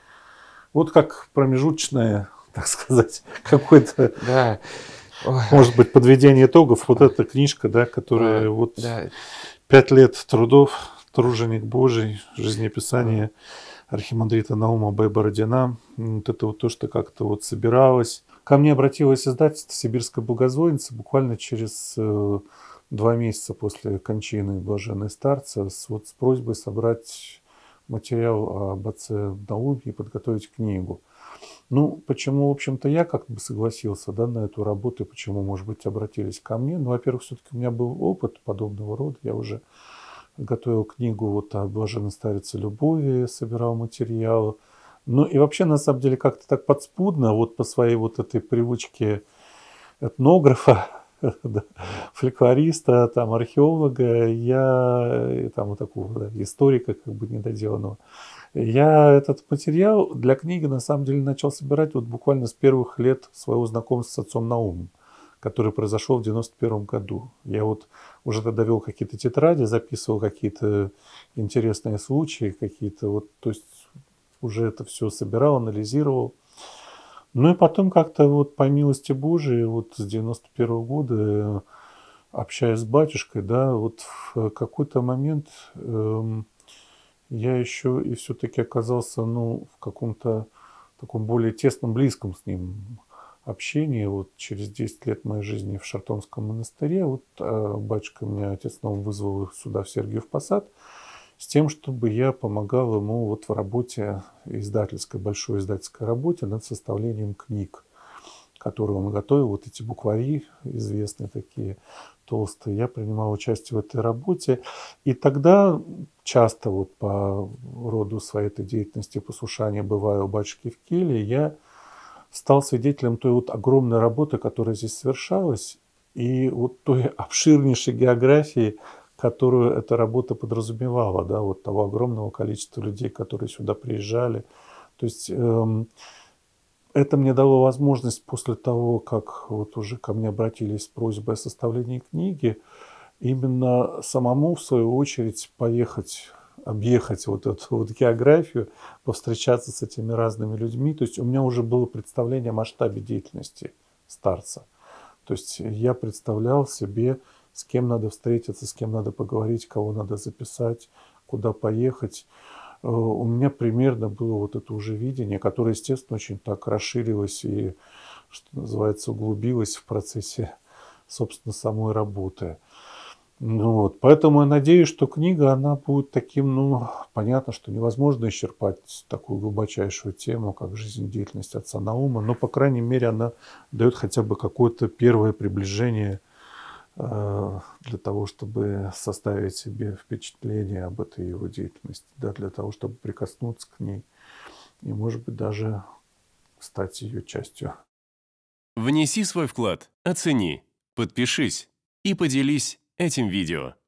Вот как промежуточное, так сказать, какое-то, Да. Ой. может быть, подведение итогов. Вот эта книжка, да, которая А, вот да. пять лет трудов, труженик Божий, жизнеописание архимандрита Наума Б. Бородина. Вот это вот то, что как-то вот собиралось. Ко мне обратилось издательство «Сибирская богозвонница» буквально через э, два месяца после кончины блаженной старца с, вот, с просьбой собрать материал об отце Науме и подготовить книгу. Ну, почему, в общем-то, я как бы согласился, да, на эту работу, и почему, может быть, обратились ко мне? Ну, во-первых, все-таки у меня был опыт подобного рода. Я уже готовил книгу вот о блаженной старице Любови, собирал материалы. Ну и вообще, на самом деле, как-то так подспудно, вот по своей вот этой привычке этнографа, да, фольклориста, там, археолога, я, там, вот такого, да, историка, как бы недоделанного, я этот материал для книги, на самом деле, начал собирать вот буквально с первых лет своего знакомства с отцом Наумом, который произошел в девяносто первом году. Я вот уже тогда вел какие-то тетради, записывал какие-то интересные случаи, какие-то вот, то есть уже это все собирал, анализировал. Ну и потом как-то вот по милости Божией, вот с девяносто первого года, общаясь с батюшкой, да, вот в какой-то момент эм, я еще и все-таки оказался, ну, в каком-то таком более тесном, близком с ним общении. Вот через десять лет моей жизни в Шартонском монастыре, вот э, батюшка меня, отец Наум, вызвал сюда, в Сергиев Посад, с тем, чтобы я помогал ему вот в работе издательской, большой издательской работе над составлением книг, которые он готовил, вот эти буквари известные такие, толстые. Я принимал участие в этой работе. И тогда часто вот по роду своей этой деятельности послушания, бывая у батюшки в Келье, я стал свидетелем той вот огромной работы, которая здесь совершалась, и вот той обширнейшей географии, которую эта работа подразумевала, да, вот того огромного количества людей, которые сюда приезжали. То есть эм, это мне дало возможность после того, как вот уже ко мне обратились с просьбой о составлении книги, именно самому, в свою очередь, поехать, объехать вот эту вот географию, повстречаться с этими разными людьми. То есть у меня уже было представление о масштабе деятельности старца. То есть я представлял себе, с кем надо встретиться, с кем надо поговорить, кого надо записать, куда поехать. У меня примерно было вот это уже видение, которое, естественно, очень так расширилось и, что называется, углубилось в процессе, собственно, самой работы. Ну вот, поэтому я надеюсь, что книга, она будет таким, ну, понятно, что невозможно исчерпать такую глубочайшую тему, как жизнедеятельность отца Наума, но, по крайней мере, она дает хотя бы какое-то первое приближение э, для того, чтобы составить себе впечатление об этой его деятельности, да, для того, чтобы прикоснуться к ней и, может быть, даже стать ее частью. Внеси свой вклад, оцени, подпишись и поделись этим видео.